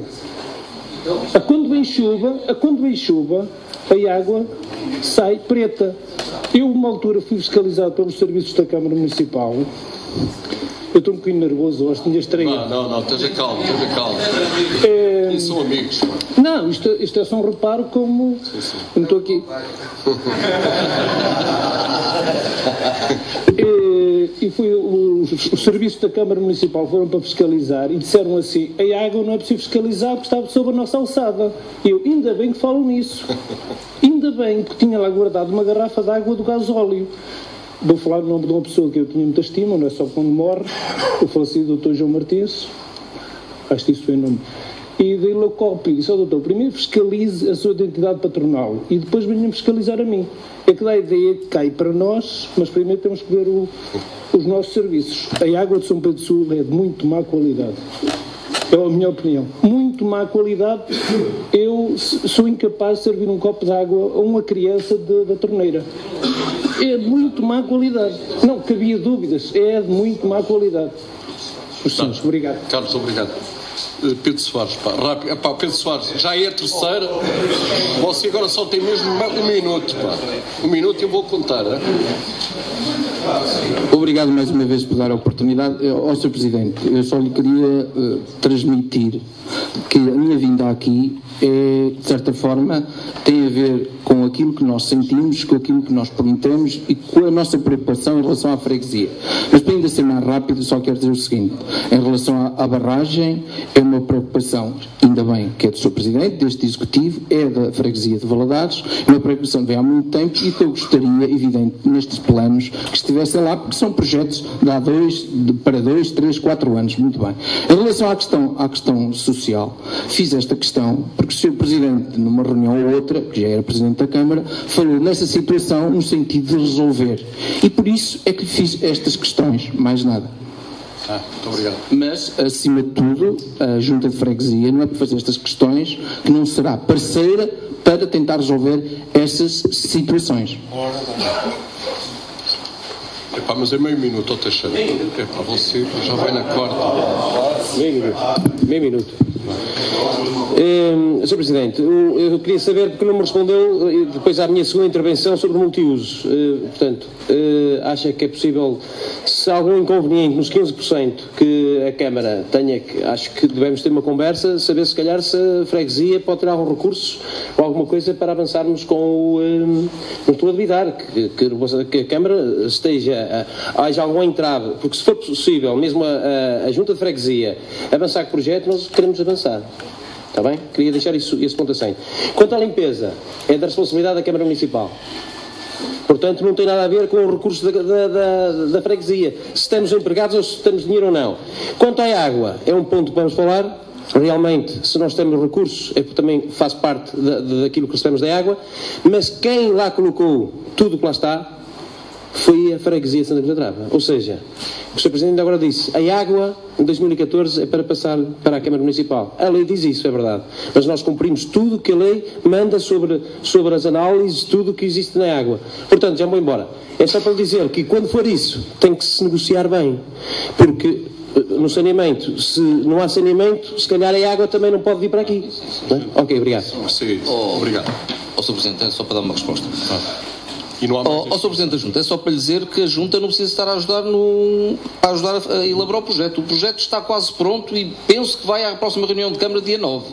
A quando vem chuva, a quando vem chuva, a água sai preta. Eu, uma altura, fui fiscalizado pelos serviços da Câmara Municipal. Eu estou um bocadinho nervoso hoje, tinha estreia. Não, não, não, esteja calmo, esteja calmo. É... E são amigos. Não, isto, isto é só um reparo como... Sim, sim. Não estou aqui. e, e foi os, os serviços da Câmara Municipal foram para fiscalizar e disseram assim, a água não é preciso fiscalizar porque estava sob a nossa alçada. E eu, ainda bem que falo nisso. Ainda bem que tinha lá guardado uma garrafa de água do gasóleo. Vou falar o nome de uma pessoa que eu tinha muita estima, não é só quando morre, o falecido doutor João Martins, acho que isso foi o nome, e dei-lhe o copo e disse, ó doutor, primeiro fiscalize a sua identidade patronal e depois venha-me fiscalizar a mim. É que dá a ideia que cai para nós, mas primeiro temos que ver o, os nossos serviços. A água de São Pedro do Sul é de muito má qualidade. É a minha opinião. Muito má qualidade. Eu sou incapaz de servir um copo de água a uma criança de, da torneira. É de muito má qualidade. Não cabia dúvidas. É de muito má qualidade. Tá. Obrigado. Carlos, obrigado. Pedro Soares, pá, rápido. Epá, Pedro Soares, já é a terceira. Você agora só tem mesmo um minuto, pá. Um minuto e eu vou contar, hein? Obrigado mais uma vez por dar a oportunidade. Ao senhor Presidente, eu só lhe queria uh, transmitir que a minha vinda aqui é, de certa forma, tem a ver com aquilo que nós sentimos, com aquilo que nós prometemos e com a nossa preocupação em relação à freguesia. Mas para ainda ser mais rápido, só quero dizer o seguinte, em relação à, à barragem, é uma preocupação, ainda bem que é do senhor Presidente, deste Executivo, é da freguesia de Valadares, é uma preocupação que vem há muito tempo e que eu gostaria, evidente, nestes planos, que estivessem lá, porque são projetos de há dois, de, para dois, três, quatro anos, muito bem. Em relação à questão, à questão social, fiz esta questão porque o senhor Presidente, numa reunião ou outra, que já era Presidente da Câmara, falou nessa situação no sentido de resolver. E por isso é que lhe fiz estas questões, mais nada. Ah, muito obrigado. Mas, acima de tudo, a Junta de Freguesia não é para fazer estas questões que não será parceira para tentar resolver estas situações. Epá, mas é meio minuto, ó Teixeira. É para você, já vai na quarta. Meio minuto. Meio minuto. Um, senhor Presidente, eu, eu queria saber porque não me respondeu depois à minha segunda intervenção sobre multiusos. Uh, portanto, uh, acha que é possível, se há algum inconveniente nos quinze por cento que a Câmara tenha, que, acho que devemos ter uma conversa, saber se calhar se a freguesia pode ter algum recurso ou alguma coisa para avançarmos com o. Um, não estou a duvidar que, que, que a Câmara esteja, a, haja algum entrave, porque se for possível, mesmo a, a, a Junta de Freguesia avançar com o projeto, nós queremos avançar. Está bem? Queria deixar isso, esse ponto assim. Quanto à limpeza, é da responsabilidade da Câmara Municipal. Portanto, não tem nada a ver com o recurso da, da, da, da freguesia. Se estamos empregados ou se temos dinheiro ou não. Quanto à água, é um ponto que vamos falar. Realmente, se nós temos recursos, é porque também faz parte da, daquilo que recebemos da água. Mas quem lá colocou tudo o que lá está foi a freguesia de Santa Cruz da Trava. Ou seja, o senhor Presidente agora disse, a água em dois mil e catorze é para passar para a Câmara Municipal. A lei diz isso, é verdade. Mas nós cumprimos tudo o que a lei manda sobre, sobre as análises, tudo o que existe na água. Portanto, já vou embora. É só para dizer que quando for isso, tem que se negociar bem. Porque no saneamento, se não há saneamento, se calhar a água também não pode vir para aqui. Não é? Ok, obrigado. Oh, obrigado. Ó, senhor Presidente, é só para dar uma resposta. Ah. E não há mais. Ó, senhor Presidente da Junta, é só para lhe dizer que a Junta não precisa estar a ajudar, no, a, ajudar a, a elaborar o projeto. O projeto está quase pronto e penso que vai à próxima reunião de Câmara dia nove.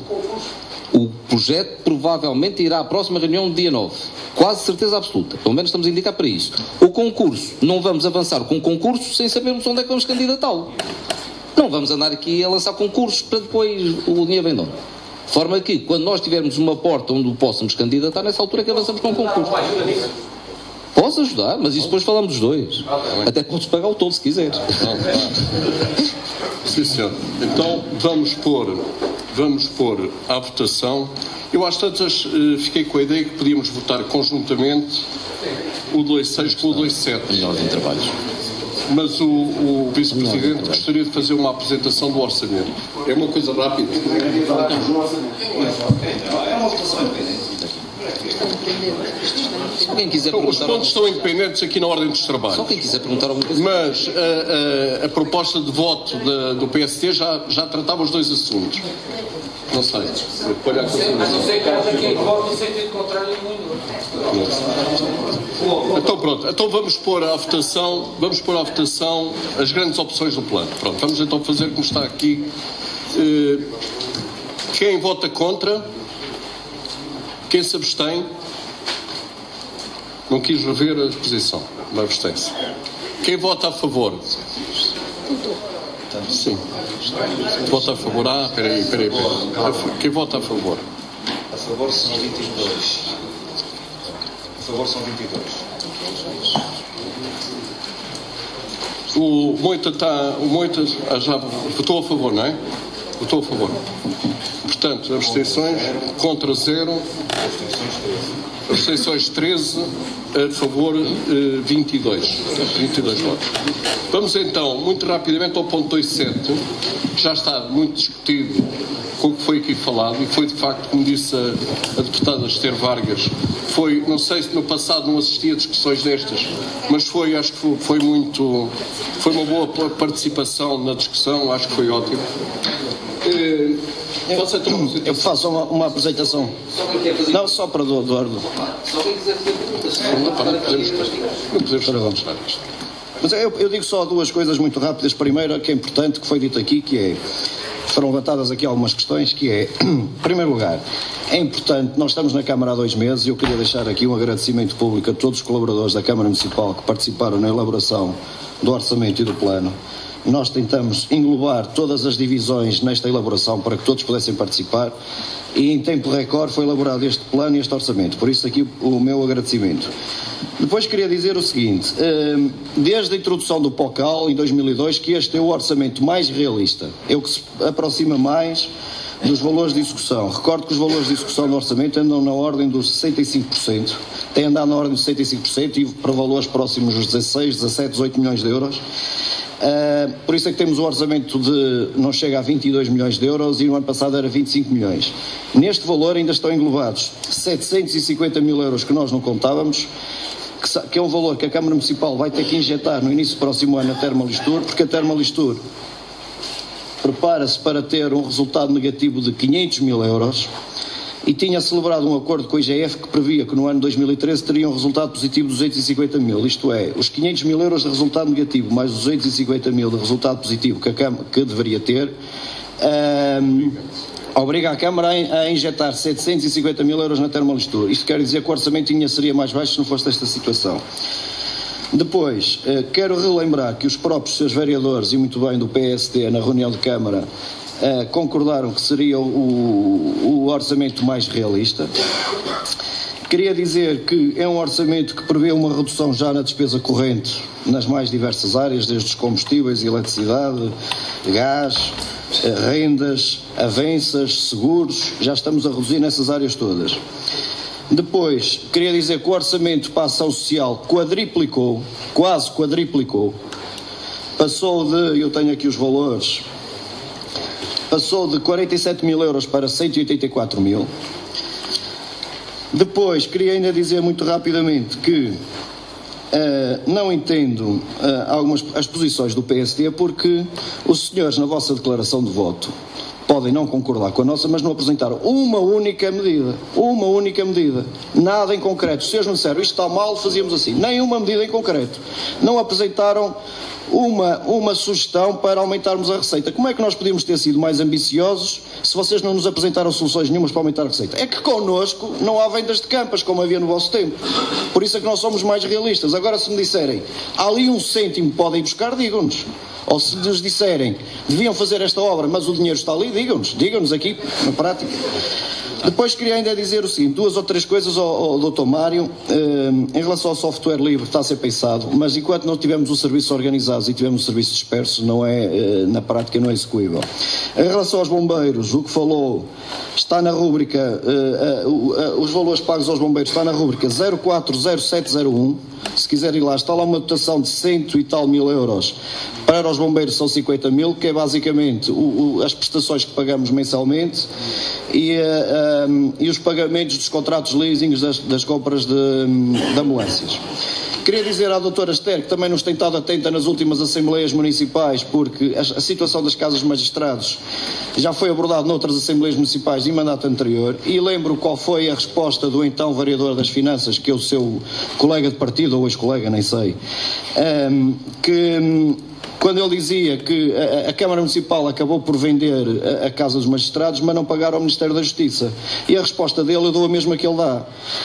O projeto provavelmente irá à próxima reunião dia nove. Quase certeza absoluta. Pelo menos estamos a indicar para isso. O concurso, não vamos avançar com o concurso sem sabermos onde é que vamos candidatá-lo. Não vamos andar aqui a lançar concursos para depois o dinheiro vem de onde. De forma que, quando nós tivermos uma porta onde o possamos candidatar, nessa altura é que avançamos com o concurso. Posso ajudar, mas isso depois falamos dos dois. Até podes pagar o todo se quiseres. Sim, senhor. Então vamos pôr, vamos pôr à votação. Eu às tantas uh, fiquei com a ideia que podíamos votar conjuntamente o dois seis com o dois sete. Em ordem de trabalhos. Mas o, o Vice-Presidente gostaria de fazer uma apresentação do orçamento. É uma coisa rápida. É uma votação independente. Se alguém quiser então, perguntar os pontos estão independentes aqui na ordem dos trabalhos. Só quem quiser perguntar alguma coisa. Mas a, a, a proposta de voto da, do P S T já, já tratava os dois assuntos. Não sei. Olha a mas não sei que aqui voto no sentido contrário muito. Então pronto, então vamos pôr à votação, vamos pôr à votação as grandes opções do plano. Pronto, vamos então fazer como está aqui. Uh, quem vota contra? Quem se abstém? Não quis rever a posição, mas abstém-se. Quem vota a favor? Sim. Vota a favor? Ah, peraí, peraí, peraí. Quem vota a favor? A favor são vinte e dois. A favor são vinte e dois. O Moita está. O Moita já votou a favor, não é? Votou a favor. Portanto, abstenções, contra zero, abstenções treze, a favor vinte e dois. vinte e dois votos. Vamos então, muito rapidamente, ao ponto dois sete, que já está muito discutido com o que foi aqui falado, e foi de facto, como disse a, a deputada Esther Vargas, foi, não sei se no passado não assisti a discussões destas, mas foi, acho que foi, foi muito, foi uma boa participação na discussão, acho que foi ótimo. Eu, eu faço uma, uma apresentação. Não, só para o Eduardo. Só quem quiser fazer perguntas. Não podemos, não podemos demonstrar isto. Mas eu, eu digo só duas coisas muito rápidas. Primeira, que é importante, que foi dito aqui, que é, foram levantadas aqui algumas questões, que é, em primeiro lugar, é importante, nós estamos na Câmara há dois meses e eu queria deixar aqui um agradecimento público a todos os colaboradores da Câmara Municipal que participaram na elaboração do orçamento e do plano. Nós tentamos englobar todas as divisões nesta elaboração para que todos pudessem participar e em tempo recorde foi elaborado este plano e este orçamento. Por isso aqui o meu agradecimento. Depois queria dizer o seguinte, desde a introdução do POCAL em dois mil e dois que este é o orçamento mais realista, é o que se aproxima mais dos valores de execução. Recordo que os valores de execução do orçamento andam na ordem dos sessenta e cinco por cento, têm andado na ordem dos sessenta e cinco por cento e para valores próximos dos dezasseis, dezassete, dezoito milhões de euros. Uh, por isso é que temos o orçamento de não chega a vinte e dois milhões de euros e no ano passado era vinte e cinco milhões. Neste valor ainda estão englobados setecentos e cinquenta mil euros que nós não contávamos, que, que é um valor que a Câmara Municipal vai ter que injetar no início do próximo ano na Termalistur, porque a Termalistur prepara-se para ter um resultado negativo de quinhentos mil euros e tinha celebrado um acordo com a I G F que previa que no ano dois mil e treze teria um resultado positivo de duzentos e cinquenta mil, isto é, os quinhentos mil euros de resultado negativo mais os duzentos e cinquenta mil de resultado positivo que a Câmara que deveria ter, um, obriga a Câmara a, a injetar setecentos e cinquenta mil euros na Termalistur. Isto quer dizer que o orçamento seria mais baixo se não fosse esta situação. Depois, eh, quero relembrar que os próprios seus vereadores, e muito bem do P S D, na reunião de Câmara, eh, concordaram que seria o, o orçamento mais realista. Queria dizer que é um orçamento que prevê uma redução já na despesa corrente nas mais diversas áreas, desde os combustíveis, eletricidade, gás, rendas, avanças, seguros, já estamos a reduzir nessas áreas todas. Depois, queria dizer que o orçamento para a ação social quadriplicou, quase quadriplicou, passou de, eu tenho aqui os valores, passou de quarenta e sete mil euros para cento e oitenta e quatro mil. Depois, queria ainda dizer muito rapidamente que uh, não entendo uh, algumas as posições do P S D, porque os senhores, na vossa declaração de voto, podem não concordar com a nossa, mas não apresentaram uma única medida. Uma única medida. Nada em concreto. Se eles não disseram isto está mal, fazíamos assim. Nenhuma medida em concreto. Não apresentaram uma, uma sugestão para aumentarmos a receita. Como é que nós podíamos ter sido mais ambiciosos se vocês não nos apresentaram soluções nenhumas para aumentar a receita? É que connosco não há vendas de campas, como havia no vosso tempo. Por isso é que nós somos mais realistas. Agora, se me disserem, há ali um cêntimo, podem buscar, digam-nos. Ou se nos disserem, deviam fazer esta obra, mas o dinheiro está ali, digam-nos, digam-nos aqui, na prática. Depois queria ainda dizer o seguinte, duas ou três coisas ao, ao doutor Mário, eh, em relação ao software livre, está a ser pensado, mas enquanto não tivermos o serviço organizado e tivermos o serviço disperso, não é, eh, na prática não é execuível. Em relação aos bombeiros, o que falou está na rúbrica, eh, eh, uh, os valores pagos aos bombeiros está na rúbrica zero quatro zero sete zero um, se quiser ir lá, está lá uma dotação de cento e tal mil euros, para os bombeiros são cinquenta mil, que é basicamente o, o, as prestações que pagamos mensalmente e, uh, um, e os pagamentos dos contratos leasing das, das compras de, de ambulâncias. Queria dizer à doutora Esther, que também nos tem estado atenta nas últimas assembleias municipais, porque a, a situação das casas de magistrados já foi abordada noutras assembleias municipais em mandato anterior, e lembro qual foi a resposta do então vereador das Finanças, que é o seu colega de partido, ou ex-colega, nem sei, um, que... quando ele dizia que a, a Câmara Municipal acabou por vender a, a Casa dos Magistrados, mas não pagaram ao Ministério da Justiça. E a resposta dele eu dou a mesma que ele dá.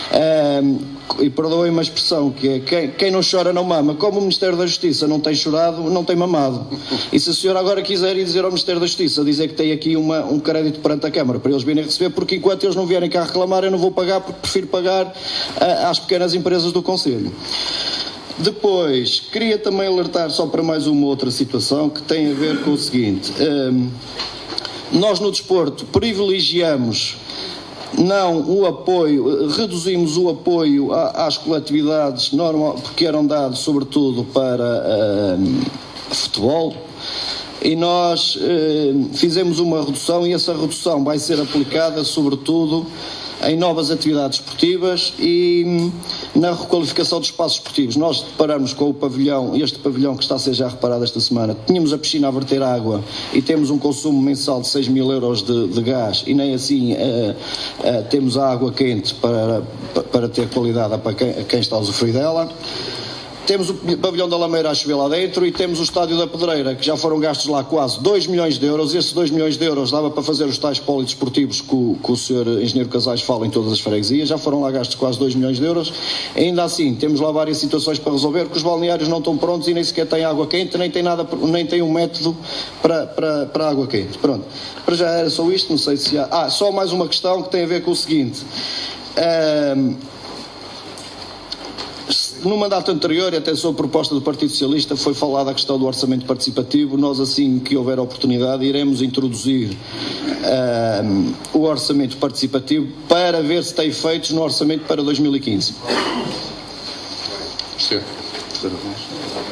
Um, e perdoem-me a expressão, que é quem, quem não chora não mama. Como o Ministério da Justiça não tem chorado, não tem mamado. E se a senhora agora quiser ir dizer ao Ministério da Justiça, dizer que tem aqui uma, um crédito perante a Câmara, para eles virem receber, porque enquanto eles não vierem cá reclamar, eu não vou pagar, porque prefiro pagar a, às pequenas empresas do Conselho. Depois, queria também alertar só para mais uma outra situação que tem a ver com o seguinte. Um, nós no desporto privilegiamos não o apoio, reduzimos o apoio a, às coletividades normal, porque eram dados sobretudo para um, futebol, e nós um, fizemos uma redução, e essa redução vai ser aplicada sobretudo em novas atividades esportivas e na requalificação dos espaços esportivos. Nós deparamos com o pavilhão, este pavilhão que está a ser já reparado esta semana, tínhamos a piscina a verter água e temos um consumo mensal de seis mil euros de, de gás, e nem assim uh, uh, temos a água quente para, para ter qualidade para quem, a quem está a usufruir dela. Temos o pavilhão da Lameira a chover lá dentro, e temos o estádio da Pedreira, que já foram gastos lá quase dois milhões de euros. Esses dois milhões de euros dava para fazer os tais polidesportivos que o, que o senhor Engenheiro Casais fala em todas as freguesias. Já foram lá gastos quase dois milhões de euros. Ainda assim, temos lá várias situações para resolver, que os balneários não estão prontos e nem sequer têm água quente, nem têm nada, nem têm um método para, para, para água quente. Pronto. Para já era só isto, não sei se há... Ah, só mais uma questão que tem a ver com o seguinte. Um... No mandato anterior, e até sob a proposta do Partido Socialista, foi falada a questão do orçamento participativo. Nós, assim que houver oportunidade, iremos introduzir uh, o orçamento participativo para ver se tem efeitos no orçamento para dois mil e quinze. Sim.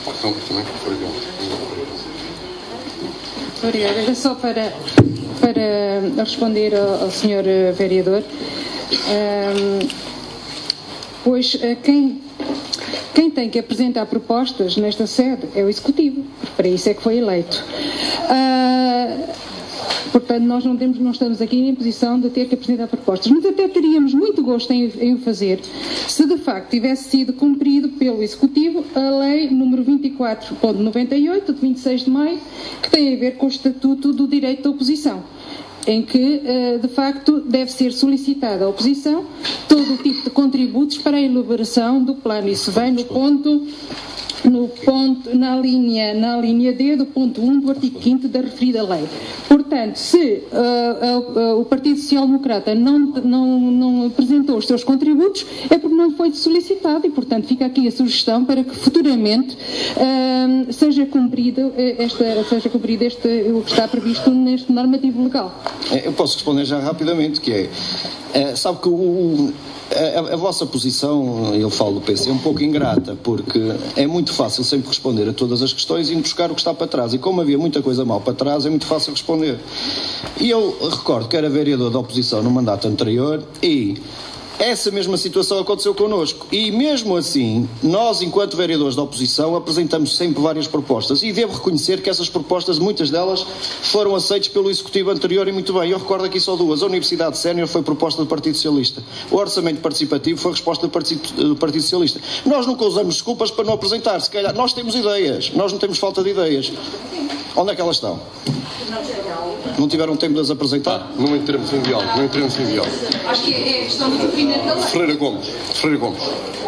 Obrigada. Era só para, para responder ao, ao senhor vereador. Um, pois quem, quem tem que apresentar propostas nesta sede é o Executivo. Para isso é que foi eleito. Uh, Portanto, nós não, temos, não estamos aqui em posição de ter que apresentar propostas, mas até teríamos muito gosto em, em o fazer se de facto tivesse sido cumprido pelo Executivo a Lei número vinte e quatro ponto noventa e oito, de vinte e seis de maio, que tem a ver com o Estatuto do Direito da Oposição, em que, de facto, deve ser solicitada à oposição todo o tipo de contributos para a elaboração do plano. Isso vem no ponto... No ponto, na, linha, na linha D do ponto um do artigo quinto da referida lei. Portanto, se uh, uh, uh, o Partido Social Democrata não, não, não apresentou os seus contributos, é porque não foi solicitado e, portanto, fica aqui a sugestão para que futuramente uh, seja cumprido, esta, seja cumprido este, o que está previsto neste normativo legal. Eu posso responder já rapidamente, que é, é sabe que o... A, a vossa posição, eu falo do P C, é um pouco ingrata, porque é muito fácil sempre responder a todas as questões e buscar o que está para trás. E como havia muita coisa mal para trás, é muito fácil responder. E eu recordo que era vereador da oposição no mandato anterior e essa mesma situação aconteceu connosco. E mesmo assim, nós, enquanto vereadores da oposição, apresentamos sempre várias propostas. E devo reconhecer que essas propostas, muitas delas, foram aceitas pelo Executivo anterior e muito bem. Eu recordo aqui só duas. A Universidade Sénior foi proposta do Partido Socialista. O Orçamento Participativo foi resposta do Partido, do Partido Socialista. Nós nunca usamos desculpas para não apresentar. Se calhar, nós temos ideias. Nós não temos falta de ideias. Onde é que elas estão? Não tiveram tempo de as apresentar? Não entramos em diálogo, não entramos em diálogo. Acho que é questão de cumprimento da lei. Ferreira Gomes, Ferreira Gomes.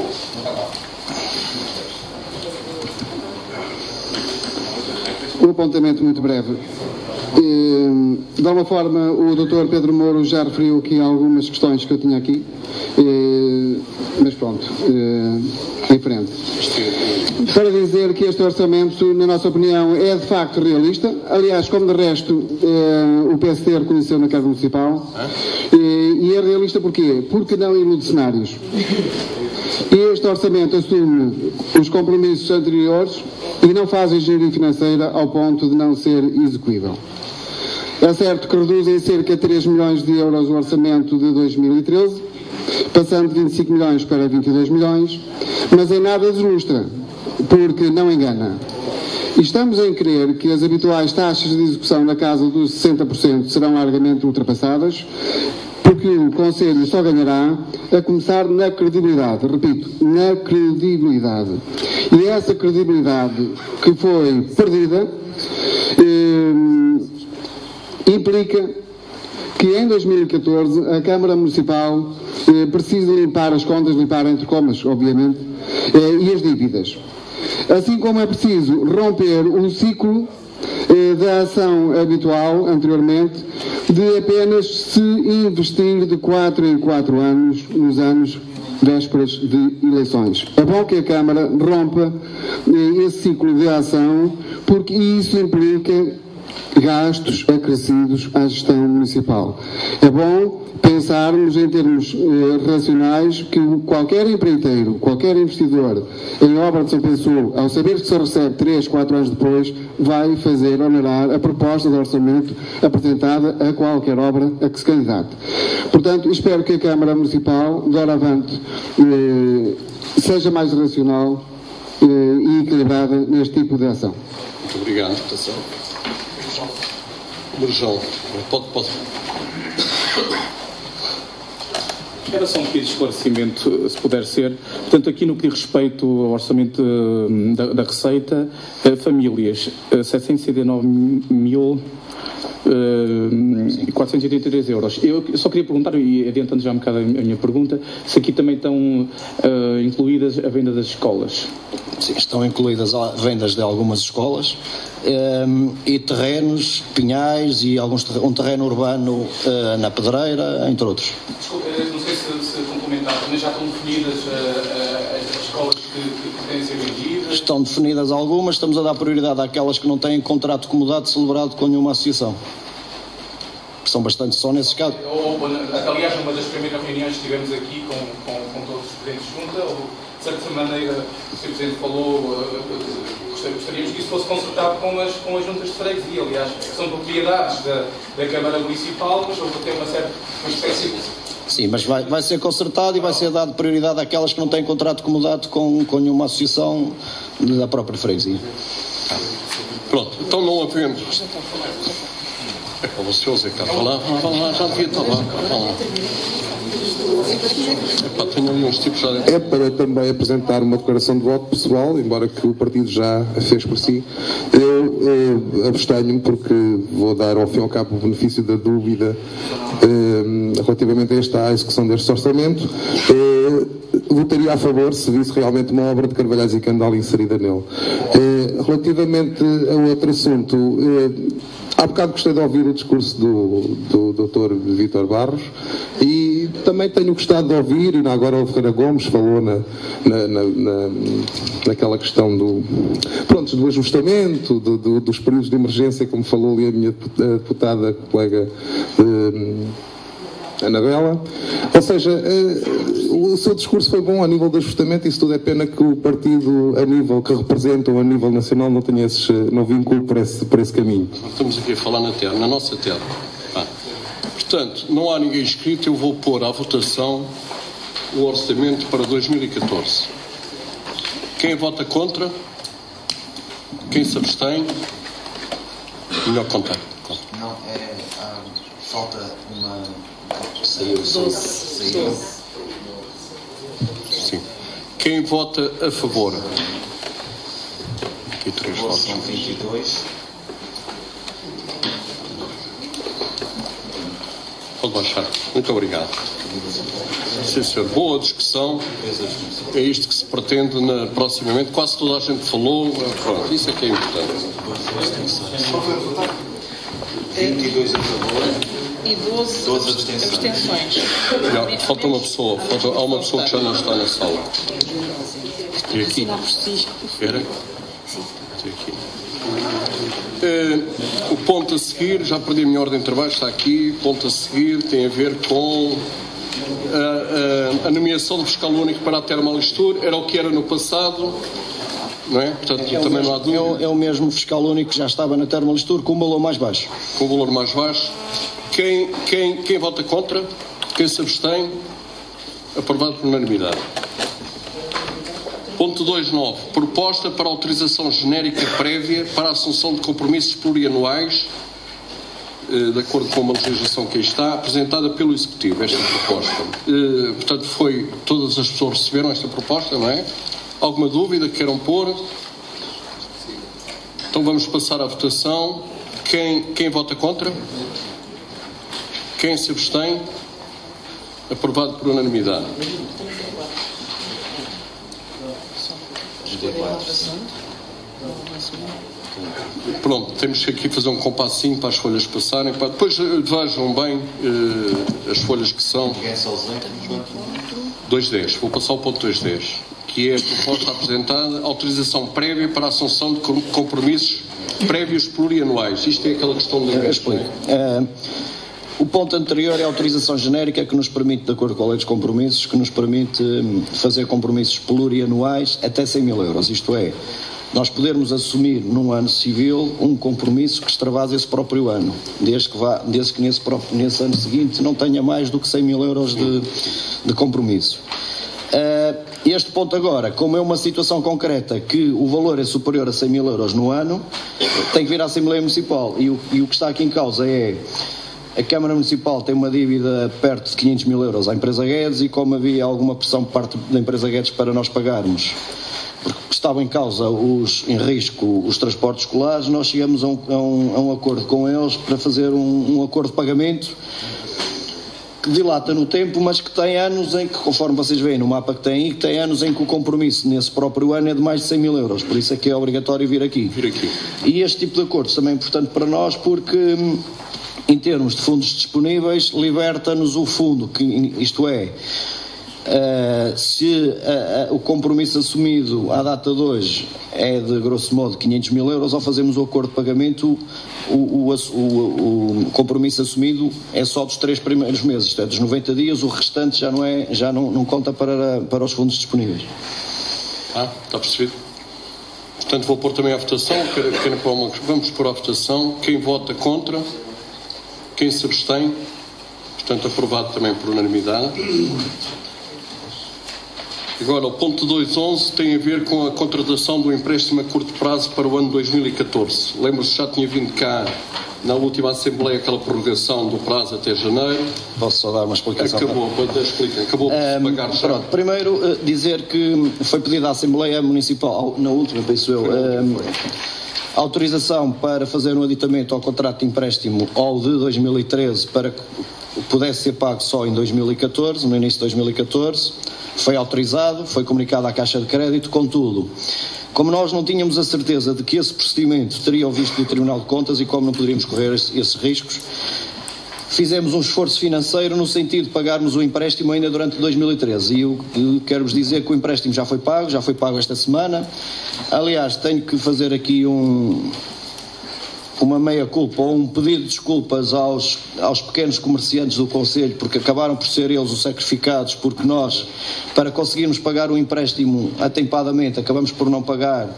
Um apontamento muito breve. De alguma forma, o doutor Pedro Mouro já referiu aqui algumas questões que eu tinha aqui, mas pronto, em frente. Para dizer que este orçamento, na nossa opinião, é de facto realista. Aliás, como de resto o P S T reconheceu na Câmara Municipal. E é realista porquê? Porque não ilude cenários. Este orçamento assume os compromissos anteriores e não faz engenharia financeira ao ponto de não ser execuível. É certo que reduz em cerca de três milhões de euros o orçamento de dois mil e treze, passando de vinte e cinco milhões para vinte e dois milhões, mas em nada deslustra, porque não engana. E estamos em crer que as habituais taxas de execução na casa dos sessenta por cento serão largamente ultrapassadas, porque o Conselho só ganhará a começar na credibilidade, repito, na credibilidade. E essa credibilidade que foi perdida eh, implica que em dois mil e catorze a Câmara Municipal eh, precisa limpar as contas, limpar entre comas, obviamente, eh, e as dívidas. Assim como é preciso romper um ciclo eh, da ação habitual, anteriormente, de apenas se investir de quatro em quatro anos, nos anos vésperas de eleições. É bom que a Câmara rompa eh, esse ciclo de ação, porque isso implica gastos acrescidos à gestão municipal. É bom pensarmos em termos eh, racionais que qualquer empreiteiro, qualquer investidor em obra de São Pensul, ao saber que se recebe três, quatro anos depois, vai fazer honorar a proposta de orçamento apresentada a qualquer obra a que se candidate. Portanto, espero que a Câmara Municipal, de hora avante, eh, seja mais racional eh, e equilibrada neste tipo de ação. Muito obrigado. Marjão, pode, pode. Era só um pequeno esclarecimento, se puder ser. Portanto, aqui no que diz respeito ao orçamento da, da Receita, famílias, setecentos e setenta e nove mil quatrocentos e oitenta e três euros. Eu só queria perguntar, e adiantando já um bocado a minha pergunta, se aqui também estão uh, incluídas a venda das escolas. Sim, estão incluídas a vendas de algumas escolas um, e terrenos, pinhais e alguns terreno, um terreno urbano uh, na Pedreira, entre outros. Desculpa, não sei se, se complementar, mas já estão definidas uh, uh, as escolas que, que, que têm a ser vendidas? Estão definidas algumas, estamos a dar prioridade àquelas que não têm contrato de comunidade celebrado com nenhuma associação. São bastante só nesses casos. Ou, aliás, numa das primeiras reuniões que tivemos aqui com, com, com todos os Presidente de Junta, ou de certa maneira o senhor Presidente falou, gostaríamos que isso fosse consultado com as, com as juntas de freguesia, aliás, que são propriedades da, da Câmara Municipal, mas houve ter uma certa uma espécie de... Sim, mas vai, vai ser concertado e vai ser dado prioridade àquelas que não têm contrato comodato com, com nenhuma associação da própria freguesia. Pronto, então não havendo... É para você, Zé Carlos. Vá lá, vá lá, já devia estar lá. Vá lá. Epá, tenho ali uns tipos já dentro. É para também apresentar uma declaração de voto pessoal, embora que o partido já a fez por si. Eu eh, abstenho porque vou dar ao fim e ao cabo o benefício da dúvida eh, relativamente a esta execução deste orçamento. Eh, votaria a favor se visse realmente uma obra de Carvalhais e Candal inserida nele. Eh, relativamente a outro assunto, eh, há bocado gostei de ouvir o discurso do, do doutor Vítor Barros e também tenho gostado de ouvir, e agora o Ferreira Gomes falou na, na, na, na, naquela questão do, pronto, do ajustamento, do, do, dos períodos de emergência, como falou ali a minha deputada colega eh, Anabela. Ou seja, eh, o seu discurso foi bom a nível de ajustamento, e isso tudo é pena que o partido a nível que representam a nível nacional não tenha esses, não vincule por esse, por esse caminho. Estamos aqui a falar na terra, na nossa terra. Ah. Portanto, não há ninguém inscrito, eu vou pôr à votação o orçamento para dois mil e catorze. Quem vota contra? Quem se abstém? Melhor contar. Não, é, ah, falta uma... Saiu, saiu. Sim. Quem vota a favor? Aqui três votos. São vinte e dois. Pode baixar. Muito obrigado. Sim, senhor. Boa discussão. É isto que se pretende na, proximamente. Quase toda a gente falou. Pronto, isso é que é importante. Qual foi o resultado? vinte e dois a favor. E doze, doze abstenções. abstenções. Já, falta uma pessoa. Falta, há uma pessoa que já não está na sala. E aqui? Era? Sim. Aqui. Uh, o ponto a seguir, já perdi a minha ordem de trabalho, está aqui. O ponto a seguir tem a ver com a, a, a nomeação do fiscal único para a Termalistur. Era o que era no passado, não é? Portanto, é também mesmo, não há dúvida. É o, é o mesmo fiscal único que já estava na Termalistur, com o valor mais baixo. Com o valor mais baixo. Quem, quem, quem vota contra? Quem se abstém? Aprovado por unanimidade. Ponto dois ponto nove. Proposta para autorização genérica prévia para a assunção de compromissos plurianuais, eh, de acordo com uma legislação que aí está, apresentada pelo Executivo, esta proposta. Eh, portanto, foi, todas as pessoas receberam esta proposta, não é? Alguma dúvida que queiram pôr? Então vamos passar à votação. Quem, quem vota contra? Quem se abstém? Aprovado por unanimidade. Pronto, temos que aqui fazer um compassinho para as folhas passarem. Para... Depois vejam bem uh, as folhas que são. dois ponto dez. Vou passar o ponto dois ponto dez, que é a proposta apresentada, autorização prévia para a assunção de compromissos prévios plurianuais. Isto é aquela questão da explico. Uh, o ponto anterior é a autorização genérica que nos permite, de acordo com a lei dos compromissos, que nos permite fazer compromissos plurianuais até cem mil euros. Isto é, nós podermos assumir num ano civil um compromisso que extravase esse próprio ano, desde que, vá, desde que nesse, próprio, nesse ano seguinte não tenha mais do que cem mil euros de, de compromisso. Uh, este ponto agora, como é uma situação concreta que o valor é superior a cem mil euros no ano, tem que vir à Assembleia Municipal, e o, e o que está aqui em causa é: a Câmara Municipal tem uma dívida perto de quinhentos mil euros à empresa Guedes, e como havia alguma pressão por parte da empresa Guedes para nós pagarmos, porque estavam em causa os, em risco os transportes escolares, nós chegamos a um, a um, a um acordo com eles para fazer um, um acordo de pagamento que dilata no tempo, mas que tem anos em que, conforme vocês veem no mapa que tem aí, que tem anos em que o compromisso nesse próprio ano é de mais de cem mil euros, por isso é que é obrigatório vir aqui. Vir aqui. E este tipo de acordos também é importante para nós porque, em termos de fundos disponíveis, liberta-nos o fundo, que, isto é, Uh, se uh, uh, o compromisso assumido à data de hoje é de grosso modo quinhentos mil euros, ao fazermos o acordo de pagamento, o, o, o, o compromisso assumido é só dos três primeiros meses, isto é, dos noventa dias, o restante já não, é, já não, não conta para, para os fundos disponíveis. Ah, está percebido? Portanto, vou pôr também à votação. Quero, quero pôr uma... Vamos pôr à votação. Quem vota contra? Quem se abstém? Portanto, aprovado também por unanimidade. Agora, o ponto dois ponto onze tem a ver com a contratação do empréstimo a curto prazo para o ano dois mil e catorze. Lembro-se que já tinha vindo cá na última Assembleia aquela prorrogação do prazo até janeiro. Posso só dar uma explicação? Acabou, para... explica, acabou um, por pagar já. Pronto, primeiro uh, dizer que foi pedida à Assembleia Municipal, na última, penso eu, um, autorização para fazer um aditamento ao contrato de empréstimo ao de dois mil e treze para que pudesse ser pago só em dois mil e catorze, no início de dois mil e catorze. Foi autorizado, foi comunicado à Caixa de Crédito, contudo, como nós não tínhamos a certeza de que esse procedimento teria o visto do Tribunal de Contas e como não poderíamos correr esses riscos, fizemos um esforço financeiro no sentido de pagarmos o empréstimo ainda durante dois mil e treze. E eu, eu quero-vos dizer que o empréstimo já foi pago, já foi pago esta semana. Aliás, tenho que fazer aqui um... uma meia-culpa ou um pedido de desculpas aos, aos pequenos comerciantes do Conselho, porque acabaram por ser eles os sacrificados, porque nós, para conseguirmos pagar o empréstimo atempadamente, acabamos por não pagar.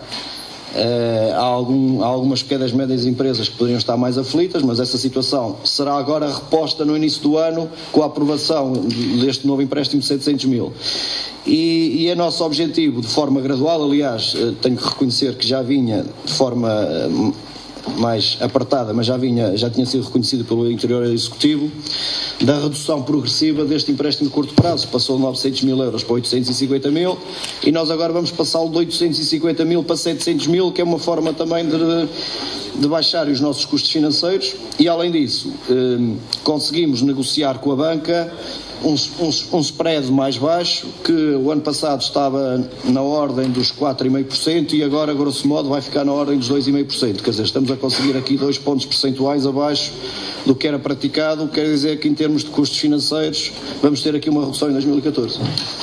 Uh, há, algum, há algumas pequenas e médias empresas que poderiam estar mais aflitas, mas essa situação será agora reposta no início do ano com a aprovação deste novo empréstimo de setecentos mil. E, e é nosso objetivo, de forma gradual, aliás, uh, tenho que reconhecer que já vinha de forma... Uh, mais apertada, mas já, vinha, já tinha sido reconhecido pelo Interior Executivo, da redução progressiva deste empréstimo de curto prazo. Passou de novecentos mil euros para oitocentos e cinquenta mil e nós agora vamos passá-lo de oitocentos e cinquenta mil para setecentos mil, que é uma forma também de, de baixar os nossos custos financeiros e, além disso, eh, conseguimos negociar com a banca Um, um, um spread mais baixo, que o ano passado estava na ordem dos quatro vírgula cinco por cento e agora, grosso modo, vai ficar na ordem dos dois vírgula cinco por cento. Quer dizer, estamos a conseguir aqui dois pontos percentuais abaixo do que era praticado, quer dizer que em termos de custos financeiros vamos ter aqui uma redução em dois mil e catorze.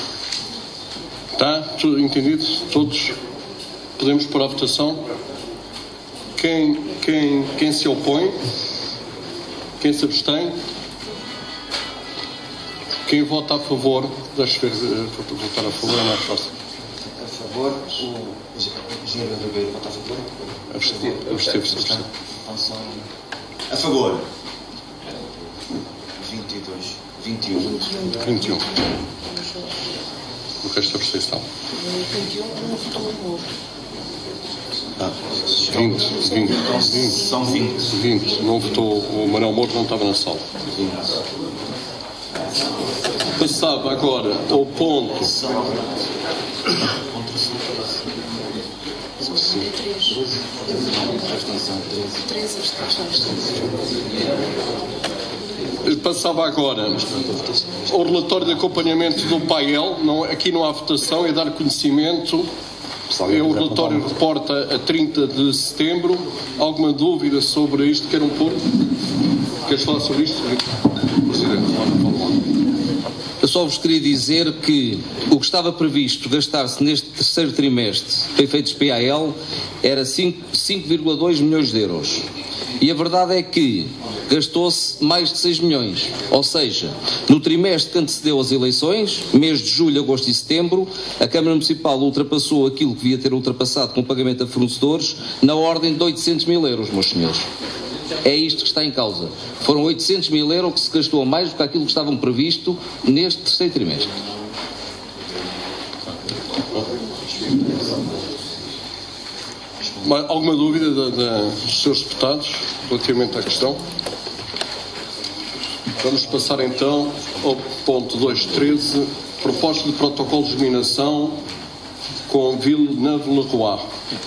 Está tudo entendido? Todos? Podemos pôr à votação? Quem, quem, quem se opõe? Quem se abstém? Quem vota a favor, deixa ver, votar a favor é mais fácil. A favor, o engenheiro Ribeiro vota a favor? Absteve-se. A favor. vinte e dois. vinte e um. vinte e um. O resto é abstenção. vinte e um não votou o novo. Ah, vinte, vinte, vinte. São vinte. vinte. Não votou, o Manuel Moura não estava na sala. vinte. Passava agora ao ponto. Passava agora ao relatório de acompanhamento do P A E L. Não, aqui não há votação, é dar conhecimento. É o relatório que reporta a trinta de setembro. Alguma dúvida sobre isto? Querem pôr? Queres falar sobre isto, Presidente? Eu só vos queria dizer que o que estava previsto gastar-se neste terceiro trimestre para efeitos P A L era cinco vírgula dois milhões de euros. E a verdade é que gastou-se mais de seis milhões. Ou seja, no trimestre que antecedeu as eleições, mês de julho, agosto e setembro, a Câmara Municipal ultrapassou aquilo que devia ter ultrapassado com o pagamento a fornecedores na ordem de oitocentos mil euros, meus senhores. É isto que está em causa. Foram oitocentos mil euros que se gastou a mais do que aquilo que estavam previsto neste terceiro trimestre. Alguma dúvida da, da, dos seus deputados relativamente à questão? Vamos passar então ao ponto dois ponto treze, proposta de protocolo de germinação com Villeneuve-le-Roi.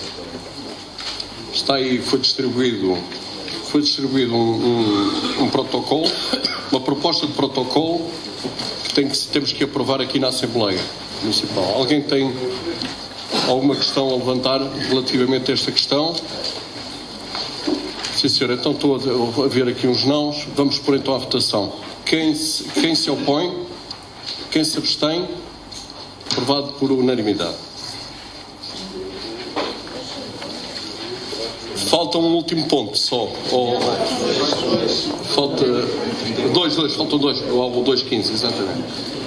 Está aí, foi distribuído, foi distribuído um, um, um protocolo, uma proposta de protocolo que, tem que temos que aprovar aqui na Assembleia Municipal. Alguém tem alguma questão a levantar relativamente a esta questão? Sim, senhor. Então estou a ver aqui uns nãos. Vamos pôr então à votação. Quem se, quem se opõe? Quem se abstém? Aprovado por unanimidade. Falta um último ponto só. Ou, falta dois, dois, faltam dois. Ou dois quinze, exatamente.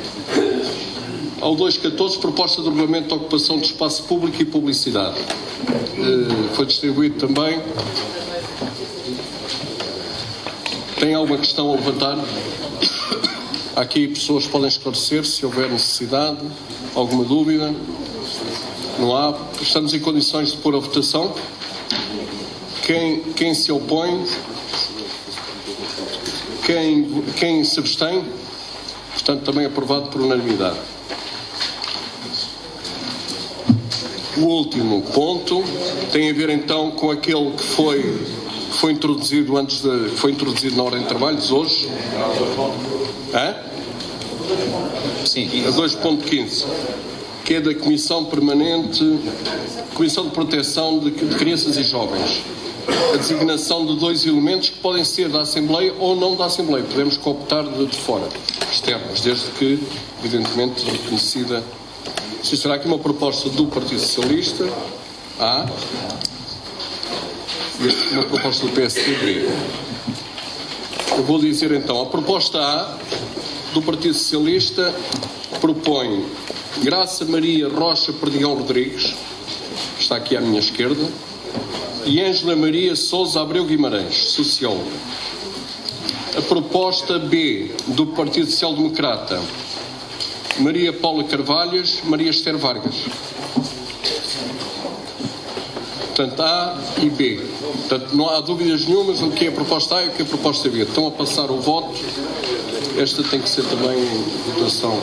Ao dois catorze, proposta de regulamento de ocupação de espaço público e publicidade. Uh, foi distribuído também. Tem alguma questão a levantar? Aqui pessoas podem esclarecer se houver necessidade, alguma dúvida. Não há. Estamos em condições de pôr a votação. Quem, quem se opõe? Quem, quem se abstém? Portanto, também aprovado por unanimidade. O último ponto tem a ver então com aquele que foi, foi introduzido antes de, foi introduzido na ordem de trabalhos hoje. Hã? Sim. A dois ponto quinze, que é da Comissão Permanente, Comissão de Proteção de, de Crianças e Jovens. A designação de dois elementos que podem ser da Assembleia ou não da Assembleia. Podemos cooptar de, de fora, externos, desde que, evidentemente, reconhecida. Se será aqui uma proposta do Partido Socialista, A, e uma proposta do P S D, B. Eu vou dizer então, a proposta A do Partido Socialista propõe Graça Maria Rocha Perdigão Rodrigues, que está aqui à minha esquerda, e Ângela Maria Sousa Abreu Guimarães, socióloga. A proposta B do Partido Social Democrata, Maria Paula Carvalhas, Maria Esther Vargas. Portanto, A e B. Portanto, não há dúvidas nenhumas o que é a proposta A e o que é a proposta B. Estão a passar o voto. Esta tem que ser também votação.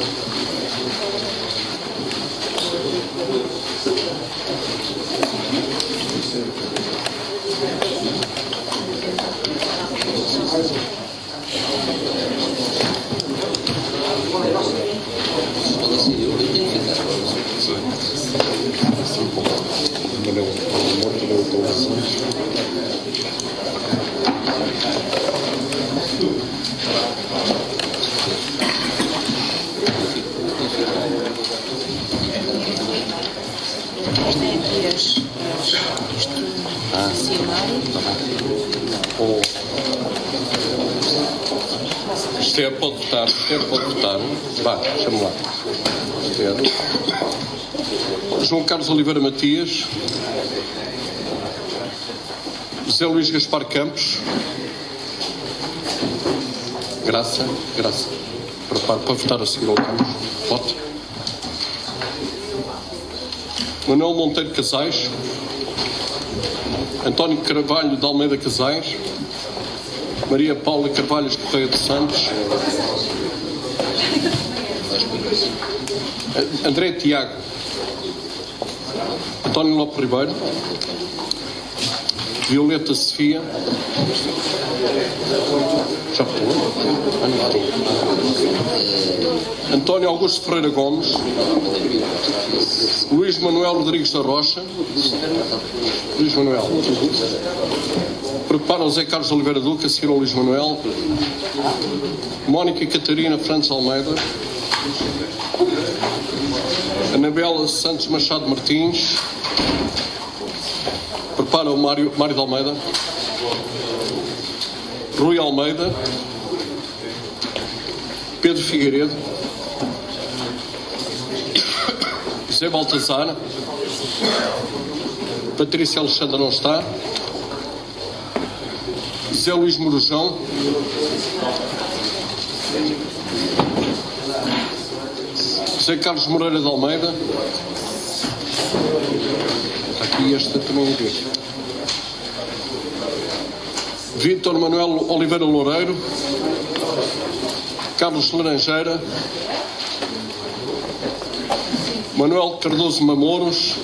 Esther pode votar, Esther pode votar. Vá, chama lá. Esther. João Carlos Oliveira Matias. José Luís Gaspar Campos. Graça, Graça. Preparo para votar a seguir ao Campos. Vote. Manuel Monteiro Casais. António Carvalho de Almeida Casais. Maria Paula Carvalhos Correia de Santos. André Tiago. António Lopes Ribeiro. Violeta Sofia. Já falou? António Augusto Ferreira Gomes. Luís Manuel Rodrigues da Rocha. Luís Manuel. Prepara o Zé Carlos Oliveira Duque, a seguir ao Luís Manuel. Mónica Catarina Frantes Almeida. Anabela Santos Machado Martins. Prepara o Mário, Mário de Almeida. Rui Almeida. Pedro Figueiredo. José Baltazar. Patrícia Alexandra não está. José Luís Morujão. José Carlos Moreira de Almeida. Aqui esta também é ver. Vítor Manuel Oliveira Loureiro. Carlos Laranjeira. Manuel Cardoso Mamoros.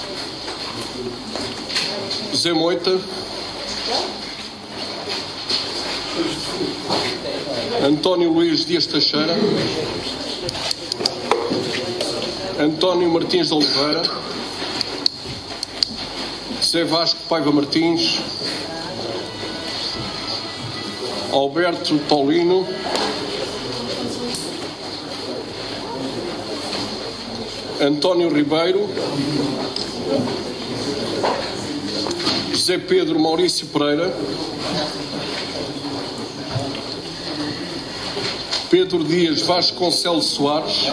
José Moita. António Luís Dias Teixeira. António Martins de Oliveira. José Vasco Paiva Martins. Alberto Paulino. António Ribeiro, José Pedro Maurício Pereira, Pedro Dias Vasconcelos Soares,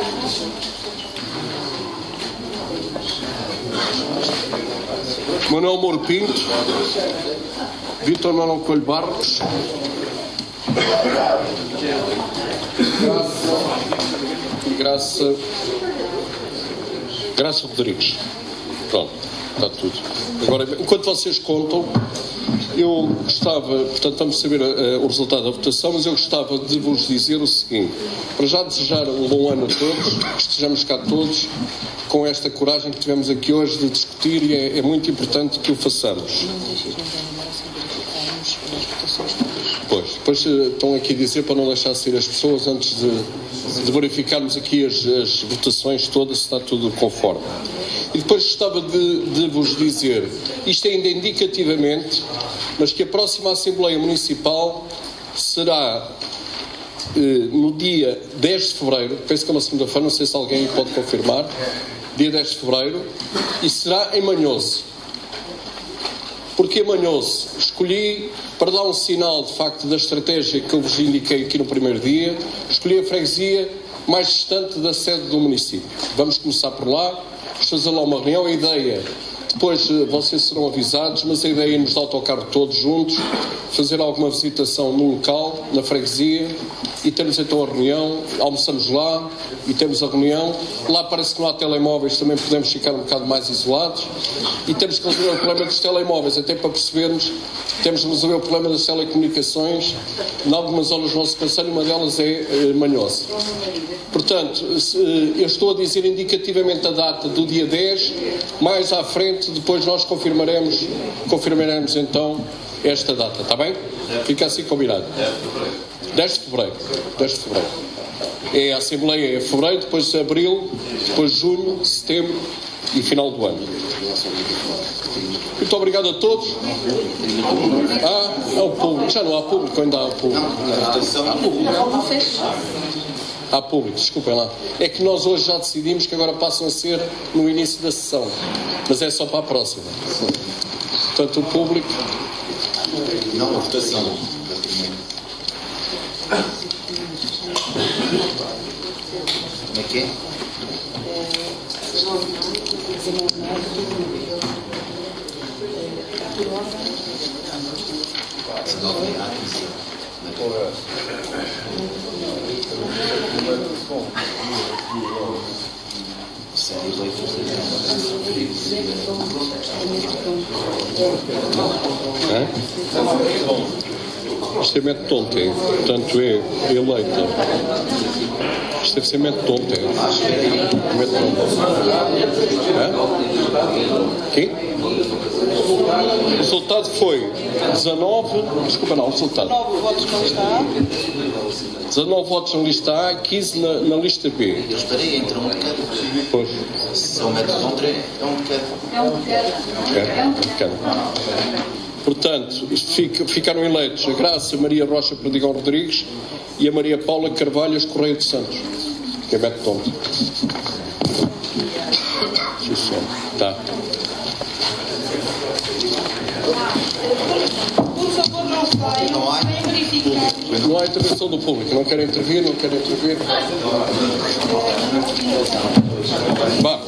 Manuel Moro Pinto, Vítor Manuel Coelho Barros, Graça, Graça Rodrigues. Pronto, está tudo. Agora, enquanto vocês contam, eu gostava, portanto, vamos saber uh, o resultado da votação, mas eu gostava de vos dizer o seguinte: para já desejar um bom ano a todos, que estejamos cá todos com esta coragem que tivemos aqui hoje de discutir, e é, é muito importante que o façamos. Pois, depois uh, estão aqui a dizer para não deixar sair as pessoas antes de, de verificarmos aqui as, as votações todas, se está tudo conforme. E depois gostava de, de vos dizer, isto ainda indicativamente, mas que a próxima Assembleia Municipal será eh, no dia dez de fevereiro, penso que é uma segunda-feira, não sei se alguém pode confirmar, dia dez de fevereiro, e será em Manhoso. Porquê Manhoso? Escolhi, para dar um sinal de facto da estratégia que eu vos indiquei aqui no primeiro dia, escolhi a freguesia mais distante da sede do município. Vamos começar por lá, vamos fazer lá uma reunião. A ideia, depois vocês serão avisados, mas a ideia é nos dar autocarro todos juntos, fazer alguma visitação no local, na freguesia, e temos então a reunião, almoçamos lá e temos a reunião. Lá parece que não há telemóveis, também podemos ficar um bocado mais isolados, e temos que resolver o problema dos telemóveis, até para percebermos, temos que resolver o problema das telecomunicações em algumas zonas do nosso concelho, uma delas é eh, Manhoso. Portanto, se, eh, eu estou a dizer indicativamente a data do dia dez, mais à frente, depois nós confirmaremos, confirmaremos então esta data, está bem? Fica assim combinado. dez de fevereiro. dez de fevereiro. É a Assembleia é fevereiro, depois abril, depois junho, setembro e final do ano. Muito obrigado a todos. Ah, é o público. Já não há público, ainda há público. Não, há público. Há público, desculpem lá. É que nós hoje já decidimos que agora passam a ser no início da sessão. Mas é só para a próxima. Portanto, o público. Não, a votação. Como é que é? É? Isto é método tonto, é? Portanto, é eleita. Isto deve ser método tonto, é? Método tonto. Quem? O resultado foi dezanove. Desculpa, não, o resultado. dezanove votos na lista A. dezanove votos na lista A e quinze na, na lista B. Eu estarei entre um de cada. Pois. Se é o método tonto, é um de cada. É um de cada. É um de cada. Portanto, ficaram eleitos a Graça Maria Rocha Perdigão Rodrigues e a Maria Paula Carvalhas Correia de Santos, que é Beto Tonto. Tá. Por favor, não saiam. Não há, não há intervenção do público. Não querem intervir, não querem intervir. Vá.